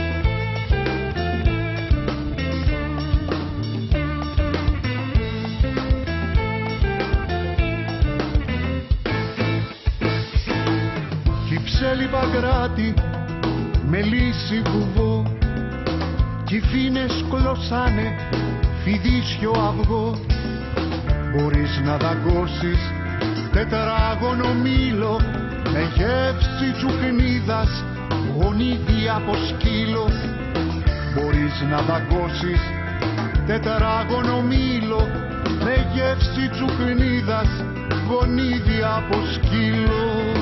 Κυψέλη Παγκράτη με λύση βουβό, κι οι φίνες κλωσάνε φιδίσιο αυγό. Μπορείς να δαγκώσεις τετράγωνο μήλο με γεύση τσουκνίδας, γονίδι από σκύλο. Μπορείς να δαγκώσεις τετράγωνο μήλο με γεύση τσουκνίδας, γονίδι από σκύλο.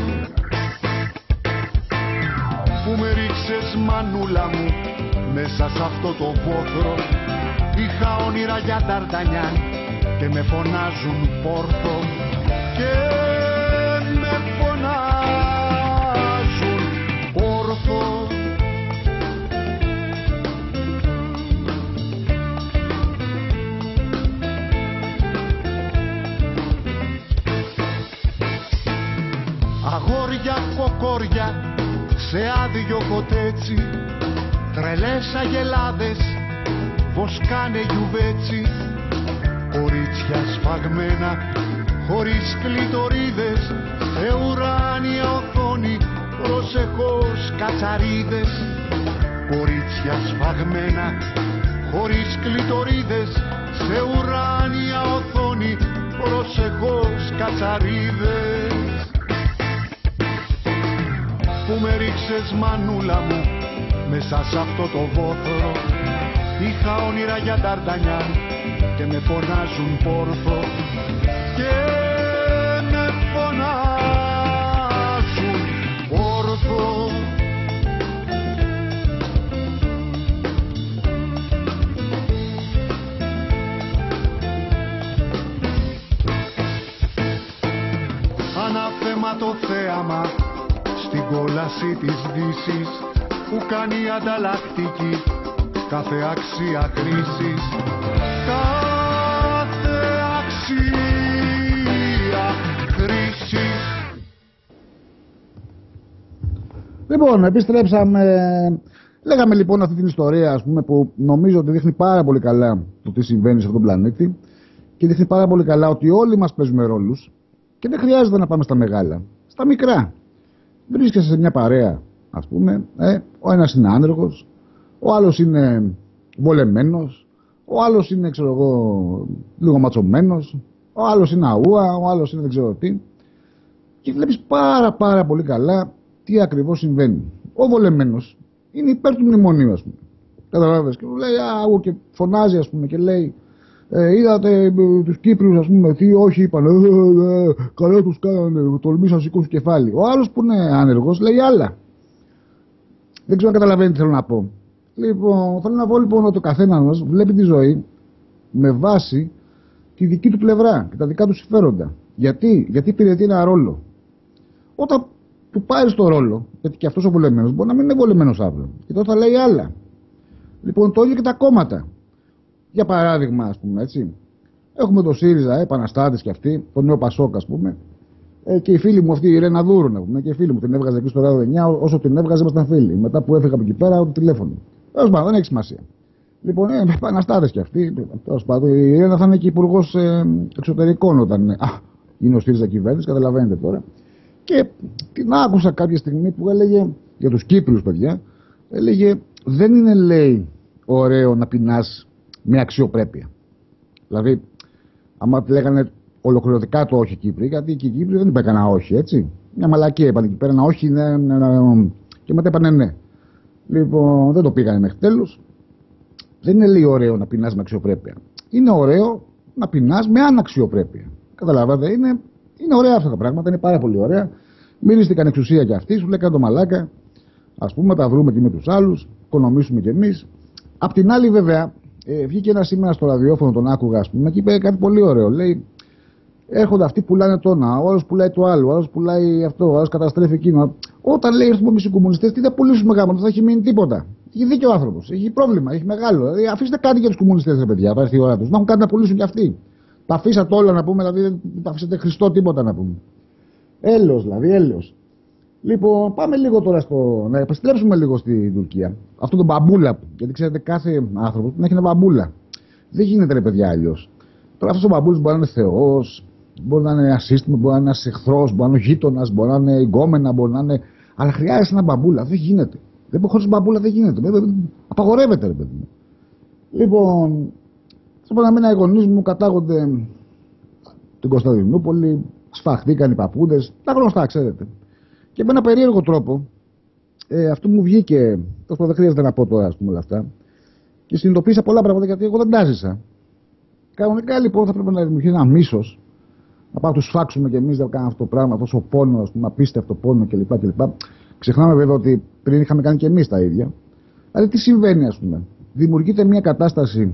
Που με ρίξες μανούλα μου μέσα σ' αυτό το βόθρο. Είχα όνειρα για Νταρντανιάν και με φωνάζουν Πόρθο. Και με φωνάζουν Πόρθο. Αγόρια κοκόρια σε άδειο κοτέτσι, τρελές αγελάδες βοσκάνε γιουβέτσι. Κορίτσια σφαγμένα χωρίς κλειτορίδες, σε ουράνια οθόνη προσεχώς κατσαρίδες. Κορίτσια σφαγμένα χωρίς κλειτορίδες, σε ουράνια οθόνη προσεχώς κατσαρίδες. Που με ρίξες μανούλα μου μέσα σ' αυτό το βόθρο. Είχα όνειρα για Νταρντανιάν και με φωνάζουν Πόρθο. Και με φωνάζουν το θέαμα στην κόλαση της δύσης που κάνει ανταλλακτική κάθε αξία χρήσης. Κάθε αξία χρήσης. Λοιπόν, επιστρέψαμε. Λέγαμε λοιπόν αυτή την ιστορία, ας πούμε, που νομίζω ότι δείχνει πάρα πολύ καλά το τι συμβαίνει σε αυτόν τον πλανήτη και δείχνει πάρα πολύ καλά ότι όλοι μας παίζουμε ρόλους και δεν χρειάζεται να πάμε στα μεγάλα, στα μικρά. Βρίσκεσαι σε μια παρέα, ας πούμε, ε, ο ένας είναι άνεργος, ο άλλος είναι βολεμένος, ο άλλος είναι, ξέρω εγώ, λίγο ματσωμένος, ο άλλος είναι αούα, ο άλλος είναι δεν ξέρω τι. Και βλέπεις πάρα πάρα πολύ καλά τι ακριβώς συμβαίνει. Ο βολεμένος είναι υπέρ του μνημονίου, ας πούμε. Καταλάβες, και λέει αού και φωνάζει, ας πούμε, και λέει ε, είδατε ε, τους Κύπριους, ας πούμε, τι όχι είπαν, ε, ε, ε, καλά τους κάνανε, τολμήσαν να σηκώσουν κεφάλι. Ο άλλος που είναι άνεργος λέει άλλα. Δεν ξέρω αν καταλαβαίνει τι θέλω να πω. Λοιπόν, θέλω να πω λοιπόν ότι ο καθένας μας βλέπει τη ζωή με βάση τη δική του πλευρά και τα δικά του συμφέροντα. Γιατί, Γιατί υπηρετεί ένα ρόλο. Όταν του πάρει το ρόλο, γιατί και αυτός ο βολεμένος μπορεί να μην είναι βολεμένος αύριο. Και τότε θα λέει άλλα. Λοιπόν, το ίδιο και τα κόμματα. Για παράδειγμα, ας πούμε, έτσι. Έχουμε το ΣΥΡΙΖΑ, επαναστάτες και αυτοί, το νέο Πασόκ, ας πούμε. Ε, και η φίλη μου αυτή, η Ρένα Δούρου, να πούμε, και η φίλη μου την έβγαζε εκεί στο Ράδιο εννιά, όσο την έβγαζε ήμασταν φίλοι. Μετά που έφυγα από εκεί πέρα, το τηλέφωνο. Τέλος πάντων, δεν έχει σημασία. Λοιπόν, ε, επαναστάτες και αυτοί. Τέλος πάντων, η Ρένα θα είναι και υπουργός ε, εξωτερικών όταν α, είναι ο ΣΥΡΙΖΑ κυβέρνηση, καταλαβαίνετε τώρα. Και την άκουσα κάποια στιγμή που έλεγε για τους Κύπριους, παιδιά, έλεγε δεν είναι, λέει, ωραίο να πεινάς με αξιοπρέπεια. Δηλαδή, άμα τη λέγανε ολοκληρωτικά το όχι Κύπροι, γιατί και οι Κύπροι δεν είπαν κανένα όχι, έτσι. Μια μαλακία είπαν εκεί πέρα, ένα όχι, ναι, ναι, ναι, και μετά είπανε ναι. Λοιπόν, δεν το πήγανε μέχρι τέλους. Δεν είναι, λέει, ωραίο να πεινάς με αξιοπρέπεια. Είναι ωραίο να πεινάς με αναξιοπρέπεια. Καταλάβατε, είναι, είναι ωραία αυτά τα πράγματα, είναι πάρα πολύ ωραία. Μυρίστηκαν εξουσία κι αυτοί, σου λέει το μαλάκα. Ας πούμε, τα βρούμε και με τους άλλους, οικονομήσουμε κι εμείς. Απ' την άλλη, βέβαια, ε, βγήκε ένα σήμερα στο ραδιόφωνο, τον άκουγα, ας πούμε, και είπε κάτι πολύ ωραίο. Λέει, έρχονται αυτοί που πουλάνε το ένα, ο άλλος πουλάει το άλλο, ο άλλος πουλάει αυτό, ο άλλος καταστρέφει εκείνο. Όταν λέει έρθουμε εμείς οι κομμουνιστές, τι θα πουλήσουμε γάμο, δεν θα έχει μείνει τίποτα. Έχει δίκιο ο άνθρωπος, έχει πρόβλημα, έχει μεγάλο. Δηλαδή, αφήστε κάτι για τους κομμουνιστές, ρε παιδιά, θα έρθει η ώρα τους. Να έχουν κάτι να πουλήσουν κι αυτοί. Τα αφήσατε όλα να πούμε, δηλαδή δεν τα αφήσατε χριστό τίποτα να πούμε. Έλεος, δηλαδή, έλεος. Λοιπόν, πάμε λίγο τώρα στο. Να επιστρέψουμε λίγο στην Τουρκία. Αυτό το μπαμπούλα, γιατί ξέρετε, κάθε άνθρωπο να έχει ένα μπαμπούλα. Δεν γίνεται, ρε παιδιά, αλλιώς. Τώρα αυτό ο μπαμπούλας μπορεί να είναι θεός, μπορεί να είναι ένα σύστημα, μπορεί να είναι ένα εχθρός, μπορεί να είναι γείτονας, μπορεί να είναι γκόμενα, μπορεί να είναι. Αλλά χρειάζεται ένα μπαμπούλα. Δεν γίνεται. Δεν μπορεί χωρίς μπαμπούλα, δεν γίνεται. Απαγορεύεται, ρε παιδί. Λοιπόν, στο Παναμένα οι γονείς μου κατάγονται την Κωνσταντινούπολη, σφαχτήκαν οι παππούδες, τα γνωστά, ξέρετε. Και με ένα περίεργο τρόπο, ε, αυτό μου βγήκε. Τόσο δεν χρειάζεται να πω τώρα, ας πούμε, όλα αυτά. Και συνειδητοποίησα πολλά πράγματα γιατί εγώ δεν τα ζήσα. Κανονικά λοιπόν θα πρέπει να δημιουργήσει ένα μίσος. Να πάμε να του σφάξουμε κι εμείς να κάνουμε αυτό το πράγμα, τόσο πόνο, ας πούμε, απίστευτο πόνο κλπ. κλπ. Ξεχνάμε βέβαια ότι πριν είχαμε κάνει κι εμείς τα ίδια. Δηλαδή τι συμβαίνει, ας πούμε. Δημιουργείται μια κατάσταση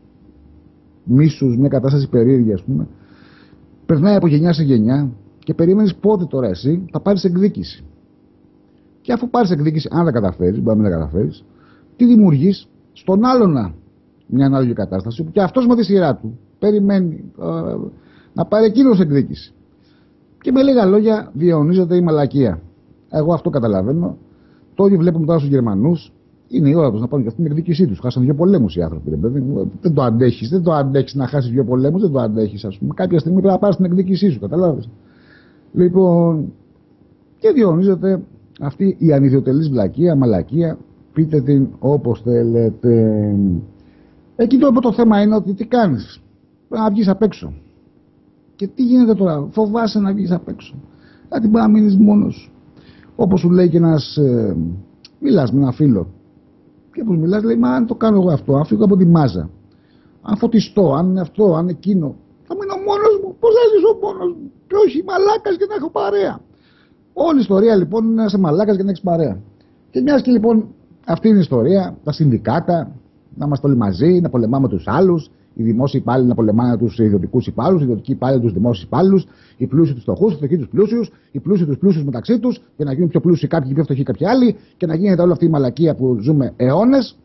μίσους, μια κατάσταση περίεργη, ας πούμε. Περνάει από γενιά σε γενιά και περιμένεις πότε τώρα εσύ θα πάρεις εκδίκηση. Και αφού πάρεις εκδίκηση, αν δεν καταφέρεις, μπορεί να μην τα καταφέρεις, τι δημιουργείς στον άλλον μια ανάλογη κατάσταση που και αυτός με τη σειρά του περιμένει ε, να πάρει εκείνος εκδίκηση. Και με λίγα λόγια διαιωνίζεται η μαλακία. Εγώ αυτό καταλαβαίνω. Το ίδιο βλέπουμε τώρα στους Γερμανούς. Είναι η ώρα τους να πάρουν και αυτή την εκδίκησή τους. Χάσαν δύο πολέμους οι άνθρωποι. Ρε παιδί μου. Δεν το αντέχεις. Δεν το αντέχεις να χάσεις δύο πολέμους. Δεν το αντέχεις, ας πούμε. Κάποια στιγμή πρέπει να πάρεις την εκδίκησή σου. Καταλάβεις. Λοιπόν, και διαιωνίζεται αυτή η ανιδιοτελής βλακεία, μαλακία. Πείτε την όπως θέλετε. Εκεί το, το θέμα είναι ότι τι κάνεις. Πρέπει να βγεις απ' έξω. Και τι γίνεται τώρα, φοβάσαι να βγεις απ' έξω. Δηλαδή μπορεί να μείνεις μόνος. Όπως σου λέει και ένας. Ε, μιλάς με ένα φίλο. Και όπως μιλάς, λέει: μα αν το κάνω εγώ αυτό, αν φύγω από τη μάζα, αν φωτιστώ, αν είναι αυτό, αν εκείνο, θα μείνω μόνος μου. Πώς θα ζήσω μόνος μου. Και όχι μαλάκας και να έχω παρέα. Όλη η ιστορία λοιπόν είναι να είσαι μαλάκας και να έχεις παρέα. Και μιας και λοιπόν αυτή είναι η ιστορία, τα συνδικάτα, να είμαστε όλοι μαζί, να πολεμάμε τους άλλους, οι δημόσιοι υπάλληλοι να πολεμάνε τους ιδιωτικούς υπάλληλους, οι ιδιωτικοί υπάλληλοι τους δημόσιους υπάλληλους, οι πλούσιοι τους φτωχούς, οι φτωχοί τους πλούσιους, οι πλούσιοι τους πλούσιους μεταξύ τους, και να γίνουν πιο πλούσιοι κάποιοι και πιο φτωχοί κάποιοι άλλοι, και να γίνεται όλη αυτή η μαλακία που ζούμε αιώνες.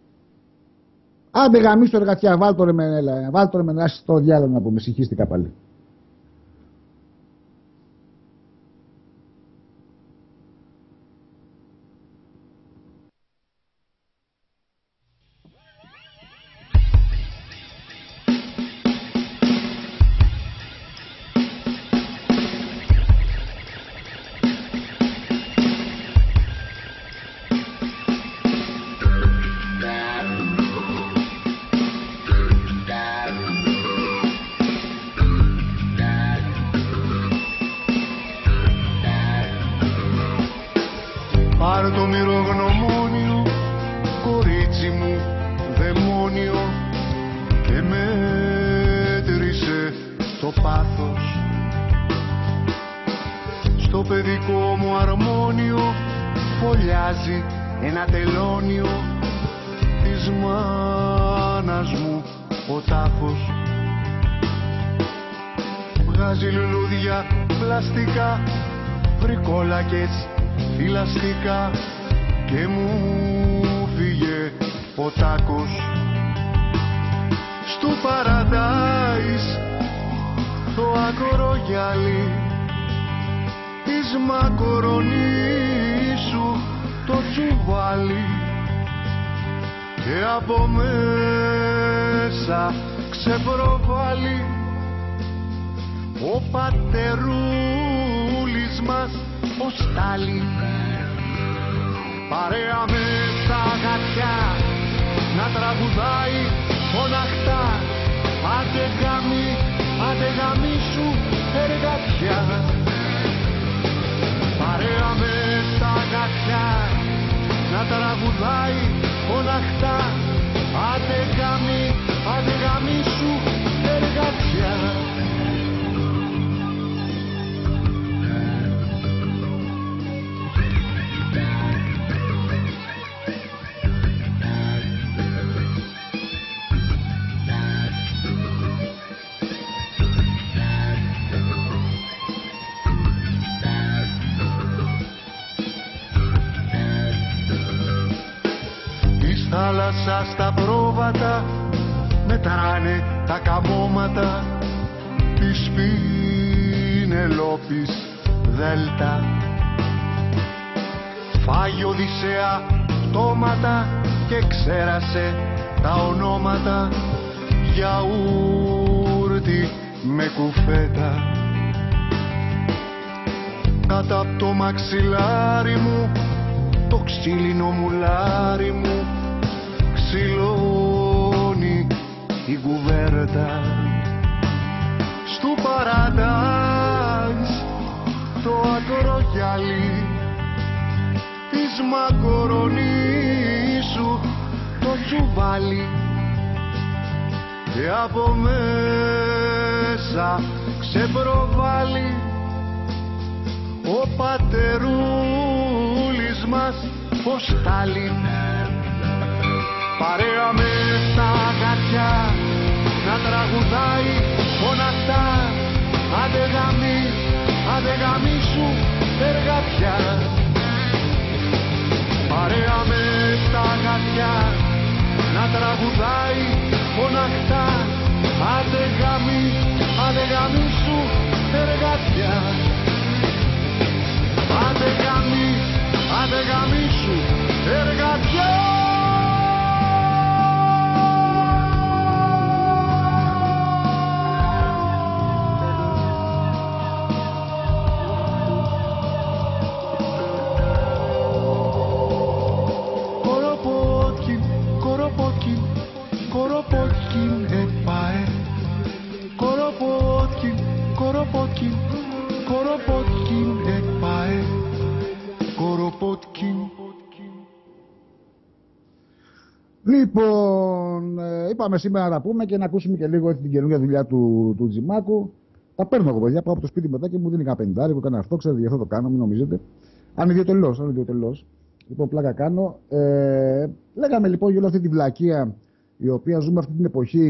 Άντε γαμίσου εργατιά, βάλτο ρε με, βάλτο ρε με να στο διάλογο να πούμε, συγχύστηκα πάλι. Πάρε το μυρογνωμόνιο, κορίτσι μου δαιμόνιο, και μέτρησε το πάθος. Στο παιδικό μου αρμόνιο φωλιάζει ένα τελώνιο της μάνας μου ο τάφος. Βγάζει λουλούδια πλαστικά, βρικόλακες θηλαστικά, και μου φύγε ο τάκος. Στου παραντάις το ακρογιάλι της μακορονίσου το τσουβάλι, και από μέσα ξεπροβάλλει ο πατερούλης μας ο Στάλιν. Παρέα με στα γατιά να τραγουδάει φωναχτά, άντε γάμι, άντε γάμι σου εργατιά. Παρέα με στα γατιά να τραγουδάει φωναχτά, άντε γάμι, άντε γάμι σου εργατιά. Θάλασσα στα πρόβατα μετράνε τα καμώματα της Πινελόπης Δέλτα. Φάγει Οδυσσέα πτώματα και ξέρασε τα ονόματα, γιαούρτι με κουφέτα. Κάτω απ' το μαξιλάρι μου το ξύλινο μουλάρι μου ξυλώνει η κουβέρτα. Στου παραντάις το ακρογιάλι της μακορονίσου το τσουβάλι, και από μέσα ξεπροβάλλει ο πατερούλης μας ο Στάλιν. Παρέα με στα γατιά να τραγουδάει φωναχτά, άντε γαμί, άντε γαμί σου εργατιά. Παρέα με στα γατιά να τραγουδάει φωναχτά, άντε γαμί, άντε γαμί σου εργατιά. Άντε γαμί, άντε γαμί σου εργατιά. Λοιπόν, ε, είπαμε σήμερα να τα πούμε και να ακούσουμε και λίγο την καινούργια δουλειά του, του Τζιμάκου. Τα παίρνω εγώ, παιδιά, πάω από το σπίτι μετά και μου δίνει κανένα πεντάρικο, κανένα αυτό, ξέρετε, γι' αυτό το κάνω, μην νομίζετε. Αν ιδιωτελώς, αν ιδιωτελώς. Λοιπόν, πλάκα κάνω. Ε, λέγαμε λοιπόν για όλη αυτή τη βλακεία η οποία ζούμε αυτή την εποχή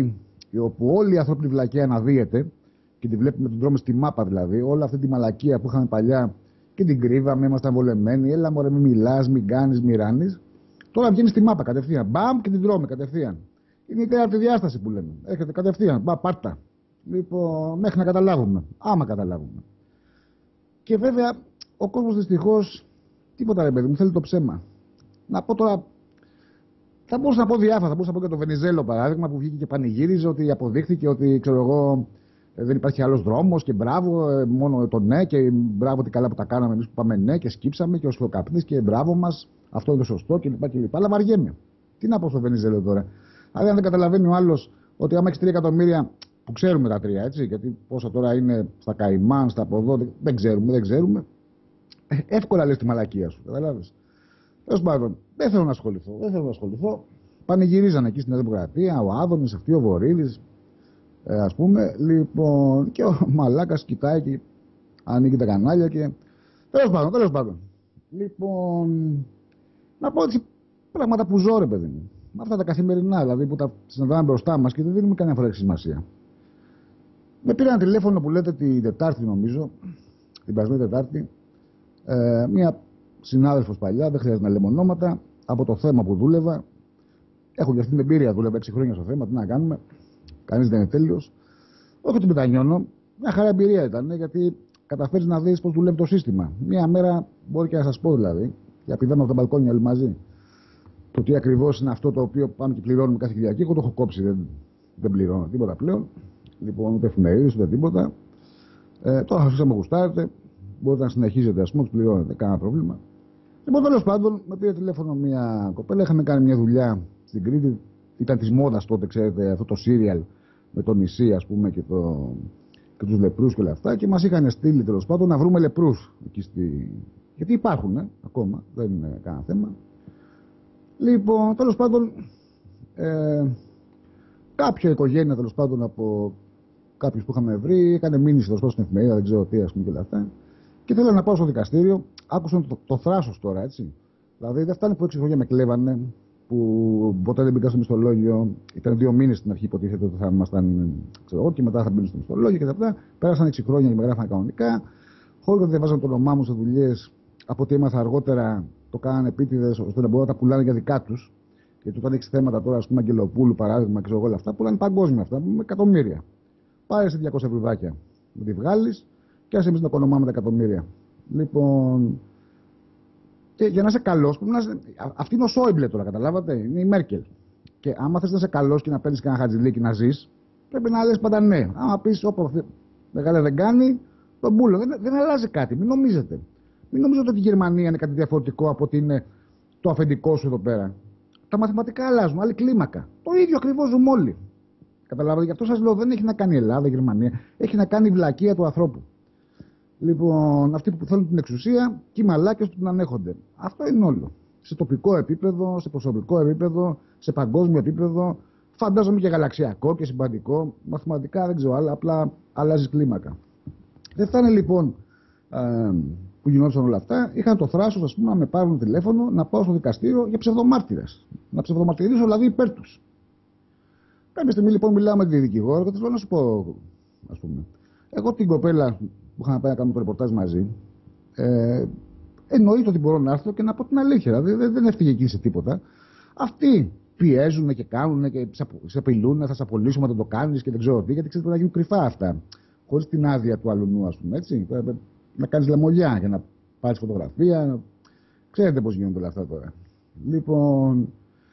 όπου όλη η ανθρώπινη βλακεία αναδύεται και τη βλέπουμε, την τρώμε στη μάπα δηλαδή, όλη αυτή τη μαλακία που είχαμε παλιά και την κρύβαμε, ήμασταν βολεμένοι, έλα μωρέ μη μιλάς, μην κάνεις, μη ράνεις. Τώρα βγαίνει στη μάπα κατευθείαν, μπαμ και την τρώμε κατευθείαν. Είναι η τέταρτη διάσταση που λέμε, έρχεται κατευθείαν, μπα, πάρτα. Λοιπόν, μέχρι να καταλάβουμε, άμα καταλάβουμε. Και βέβαια, ο κόσμος δυστυχώς, τίποτα ρε παιδί μου, θέλει το ψέμα. Να πω τώρα, θα μπορούσα να πω διάφορα, θα μπορούσα να πω και το Βενιζέλο παράδειγμα που βγήκε και πανηγύριζε ότι αποδείχθηκε ότι ξέρω εγώ δεν υπάρχει άλλος δρόμος και μπράβο, μόνο το ναι και μπράβο τι καλά που τα κάναμε εμείς που πάμε ναι και σκύψαμε και ο σφιοκαπνής και μπράβο μας, αυτό είναι το σωστό κλπ. κλπ. Αλλά βαριέμαι. Τι να πω στο Βενιζέλο τώρα. Δηλαδή αν δεν καταλαβαίνει ο άλλος ότι άμα έχεις τρία εκατομμύρια, που ξέρουμε τα τρία έτσι, γιατί πόσα τώρα είναι στα Καϊμάν, στα από δεν ξέρουμε, δεν ξέρουμε. Ε, εύκολα λες τη μαλακία σου, καταλάβεις. Τέλος πάντων, δεν θέλω να ασχοληθώ, δεν θέλω να ασχοληθώ. Πανηγυρίζανε εκεί στην Δημοκρατία, ο Άδωνης, αυτή ο Βορύδης, ε, ας πούμε. Λοιπόν, και ο μαλάκας κοιτάει και ανοίγει τα κανάλια και. Τέλος πάντων, τέλος πάντων. Λοιπόν, να πω έτσι πράγματα που ζω, ρε παιδί μου. Αυτά τα καθημερινά, δηλαδή που τα συναντάμε μπροστά μας και δεν δίνουμε κανένα φορά σημασία. Με πήρε ένα τηλέφωνο που λέτε την Τετάρτη, νομίζω, την περασμένη Τετάρτη, ε, μία συνάδελφος παλιά, δεν χρειάζεται να λέμε ονόματα, από το θέμα που δούλευα. Έχω για αυτή την εμπειρία, δούλευα έξι χρόνια στο θέμα, τι να κάνουμε. Κανείς δεν είναι τέλειος. Όχι ότι μετανιώνω, μια χαρά εμπειρία ήταν, γιατί καταφέρεις να δεις πώς δουλεύει το σύστημα. Μία μέρα μπορεί και να σας πω δηλαδή, και πηδάμε από τα μπαλκόνια όλοι μαζί, το τι ακριβώς είναι αυτό το οποίο πάμε και πληρώνουμε κάθε Κυριακή. Εγώ το έχω κόψει, δεν, δεν πληρώνω τίποτα πλέον. Λοιπόν, ούτε εφημερίδες, ούτε τίποτα. Ε, τώρα αφήσαμε να γουστάρετε. Μπορείτε να συνεχίζετε, ας πούμε, τους πληρώνετε, κανένα πρόβλημα. Λοιπόν, τέλος πάντων, με πήρε τηλέφωνο μια κοπέλα. Είχαμε κάνει μια δουλειά στην Κρήτη. Ήταν της μόδας τότε, ξέρετε, αυτό το σύριαλ με το νησί, ας πούμε, και, το... και τους λεπρούς και όλα αυτά. Και μας είχαν στείλει τέλος πάντων να βρούμε λεπρούς εκεί στη. Γιατί υπάρχουν, ε, ακόμα, δεν είναι κανένα θέμα. Λοιπόν, τέλος πάντων, ε, κάποια οικογένεια τέλος πάντων από κάποιους που είχαμε βρει έκανε μήνυση τέλος πάντων στην εφημερίδα, δεν ξέρω τι, ας πούμε και όλα αυτά. Και θέλω να πάω στο δικαστήριο, άκουσαν το, το θράσος τώρα, έτσι. Δηλαδή δεν φτάνει που έξι χρόνια με κλέβανε, που ποτέ δεν μπήκα στο μισθολόγιο. Ήταν δύο μήνες στην αρχή, υποτίθεται ότι θα ήμασταν, ξέρω εγώ, και μετά θα μπαίνουν στο μισθολόγιο και τα αυτά. Πέρασαν έξι χρόνια και με γράφανε κανονικά, χωρίς ότι δεν βάζαν το όνομά μου σε δουλειές. Από ό,τι έμαθα αργότερα, το κάνανε επίτηδες ώστε να μπορούν να τα πουλάνε για δικά τους. Γιατί όταν έχει θέματα τώρα, α πούμε, Αγγελοπούλου παράδειγμα, ξέρω εγώ όλα αυτά, πουλάνε παγκόσμια αυτά, με εκατομμύρια. Πάρε σε διακόσια ευρουδάκια, να τη βγάλει και α εμεί να οικονομάμε τα εκατομμύρια. Λοιπόν. Και για να είσαι καλό, πρέπει να είσαι. Αυτή είναι ο Σόιμπλε τώρα, καταλάβατε. Είναι η Μέρκελ. Και άμα θε να είσαι καλό και να παίρνει κανένα χατζηλίκι να ζει, πρέπει να λε πάντα ναι. Άμα πει, όπω μεγάλα δεν κάνει, τον πούλο. Δεν, δεν αλλάζει κάτι, μην νομίζετε. Μην νομίζετε ότι η Γερμανία είναι κάτι διαφορετικό από ότι είναι το αφεντικό σου εδώ πέρα. Τα μαθηματικά αλλάζουν, άλλη κλίμακα. Το ίδιο ακριβώς ζούμε όλοι. Καταλάβατε, γι' αυτό σας λέω, δεν έχει να κάνει η Ελλάδα, η Γερμανία. Έχει να κάνει η βλακεία του ανθρώπου. Λοιπόν, αυτοί που θέλουν την εξουσία και οι μαλάκες που την ανέχονται. Αυτό είναι όλο. Σε τοπικό επίπεδο, σε προσωπικό επίπεδο, σε παγκόσμιο επίπεδο. Φαντάζομαι και γαλαξιακό και συμπαντικό. Μαθηματικά δεν ξέρω, αλλά απλά αλλάζει κλίμακα. Δεν φτάνει λοιπόν. Ε, που γινόντουσαν όλα αυτά, είχαν το θράσος, ας πούμε, να με πάρουν τηλέφωνο να πάω στο δικαστήριο για ψευδομάρτυρες. Να ψευδομαρτυρήσω δηλαδή υπέρ τους. Κάποια στιγμή λοιπόν μιλάω με τη δικηγόρο και της λέω να σου πω, ας πούμε. Εγώ την κοπέλα που είχαμε πάει να κάνουμε το ρεπορτάζ μαζί, ε, εννοείται ότι μπορώ να έρθω και να πω την αλήθεια. Δηλαδή δεν έφυγε εκεί σε τίποτα. Αυτοί πιέζουν και κάνουν και σε απειλούν, θα σε απολύσουμε να το κάνεις και δεν ξέρω τι, γιατί ξέρετε να γίνουν κρυφά αυτά. Χωρίς την άδεια του αλουνού, ας πούμε, έτσι. Να κάνεις λεμολιά για να πάρεις φωτογραφία. Να... Ξέρετε πώς γίνονται όλα αυτά τώρα. Λοιπόν,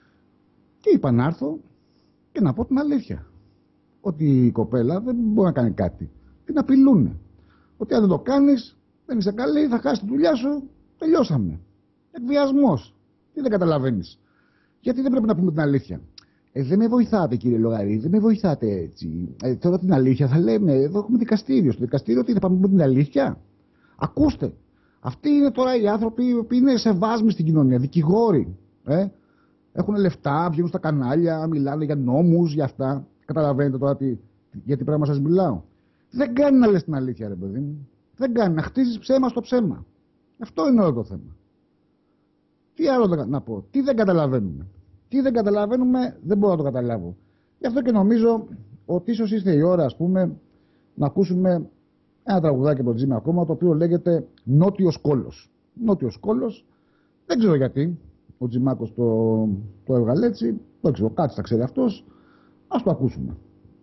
και είπα να έρθω και να πω την αλήθεια. Ότι η κοπέλα δεν μπορεί να κάνει κάτι. Την απειλούνε. Ότι αν δεν το κάνεις, δεν είσαι καλή, θα χάσεις τη δουλειά σου, τελειώσαμε. Εκβιασμός. Τι δεν καταλαβαίνεις. Γιατί δεν πρέπει να πούμε την αλήθεια. Ε, δεν με βοηθάτε, κύριε Λογαρή, δεν με βοηθάτε έτσι. Ε, θέλω την αλήθεια, θα λέμε. Εδώ έχουμε δικαστήριο. Στο δικαστήριο τι θα πάμε να πούμε την αλήθεια. Ακούστε. Αυτοί είναι τώρα οι άνθρωποι που είναι σεβάσμοι στην κοινωνία, δικηγόροι. Ε? Έχουν λεφτά, βγαίνουν στα κανάλια, μιλάνε για νόμους, για αυτά. Καταλαβαίνετε τώρα τι, για τι πράγμα σας μιλάω. Δεν κάνει να λες την αλήθεια, ρε παιδί μου. Δεν κάνει να χτίζεις ψέμα στο ψέμα. Αυτό είναι όλο το θέμα. Τι άλλο να πω, τι δεν καταλαβαίνουμε. Τι δεν καταλαβαίνουμε, δεν μπορώ να το καταλάβω. Γι' αυτό και νομίζω ότι ίσως ήρθε η ώρα, ας πούμε, να ακούσουμε ένα τραγουδάκι από τον Τζίμι ακόμα, το οποίο λέγεται Νότιος Κόλος. Νότιος Κόλος, δεν ξέρω γιατί ο Τζιμάκος το, το έβγαλε έτσι, δεν ξέρω, κάτι θα ξέρει αυτός, ας το ακούσουμε.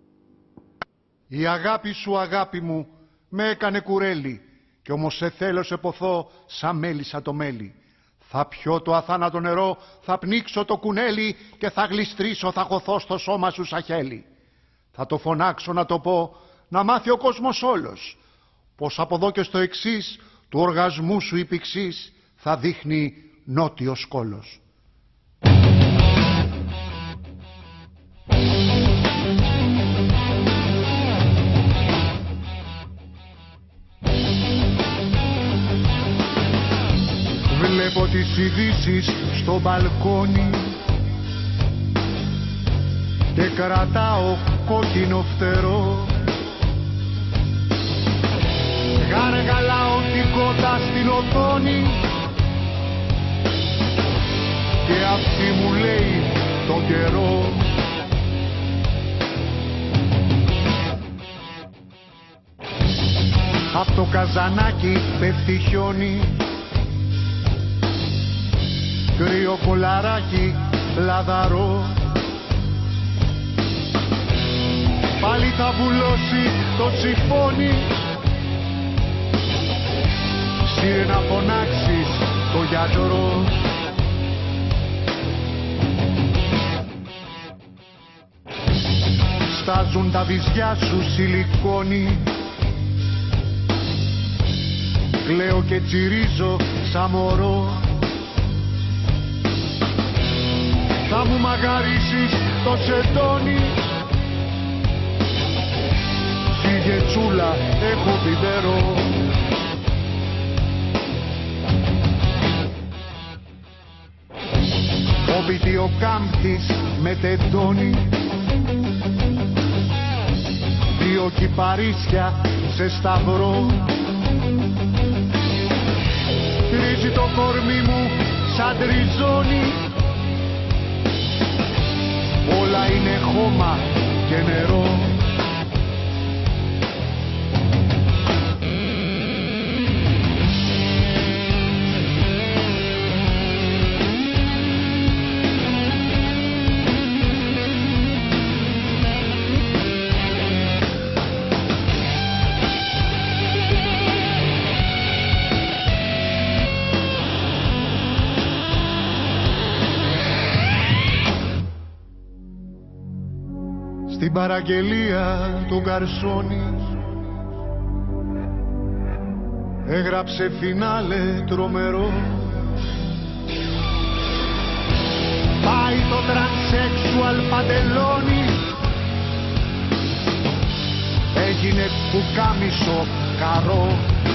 Η αγάπη σου, αγάπη μου, με έκανε κουρέλι, κι όμως σε θέλω σε ποθώ σαν μέλισσα το μέλι. Θα πιω το αθάνατο νερό, θα πνίξω το κουνέλι και θα γλιστρήσω, θα χωθώ στο σώμα σου σαν χέλι. Θα το φωνάξω να το πω, να μάθει ο κόσμος όλος, πως από εδώ και στο εξής του οργασμού σου η πηξής θα δείχνει νότιος κόλος. Βλέπω τις ειδήσεις στο μπαλκόνι και κρατάω κόκκινο φτερό. Γαργαλάω την κότα στην οθόνη και αυτή μου λέει το καιρό. Απ' το καζανάκι πέφτει χιόνι, κρύο κολαράκι λαδαρό. Πάλι θα βουλώσει το τσιφόνι, σύρε να φωνάξεις το γιατρό. Στάζουν τα βυζιά σου σιλικόνι, κλαίω και τσιρίζω σαν μωρό. Θα μου μαγαρίσεις το σεντόνι, φύγε τσούλα, έχω βιτερό. Ο βιτιοκάμπτης με τεντώνει, δύο κυπαρίσια σε σταυρό. Τρίζει το κορμί μου σαν τριζώνει, όλα είναι χώμα και νερό. Στην παραγγελία του γκαρσόνι έγραψε φινάλε τρομερό. Πάει το τρανσέξουαλ παντελόνι, έγινε πουκάμισο καρό.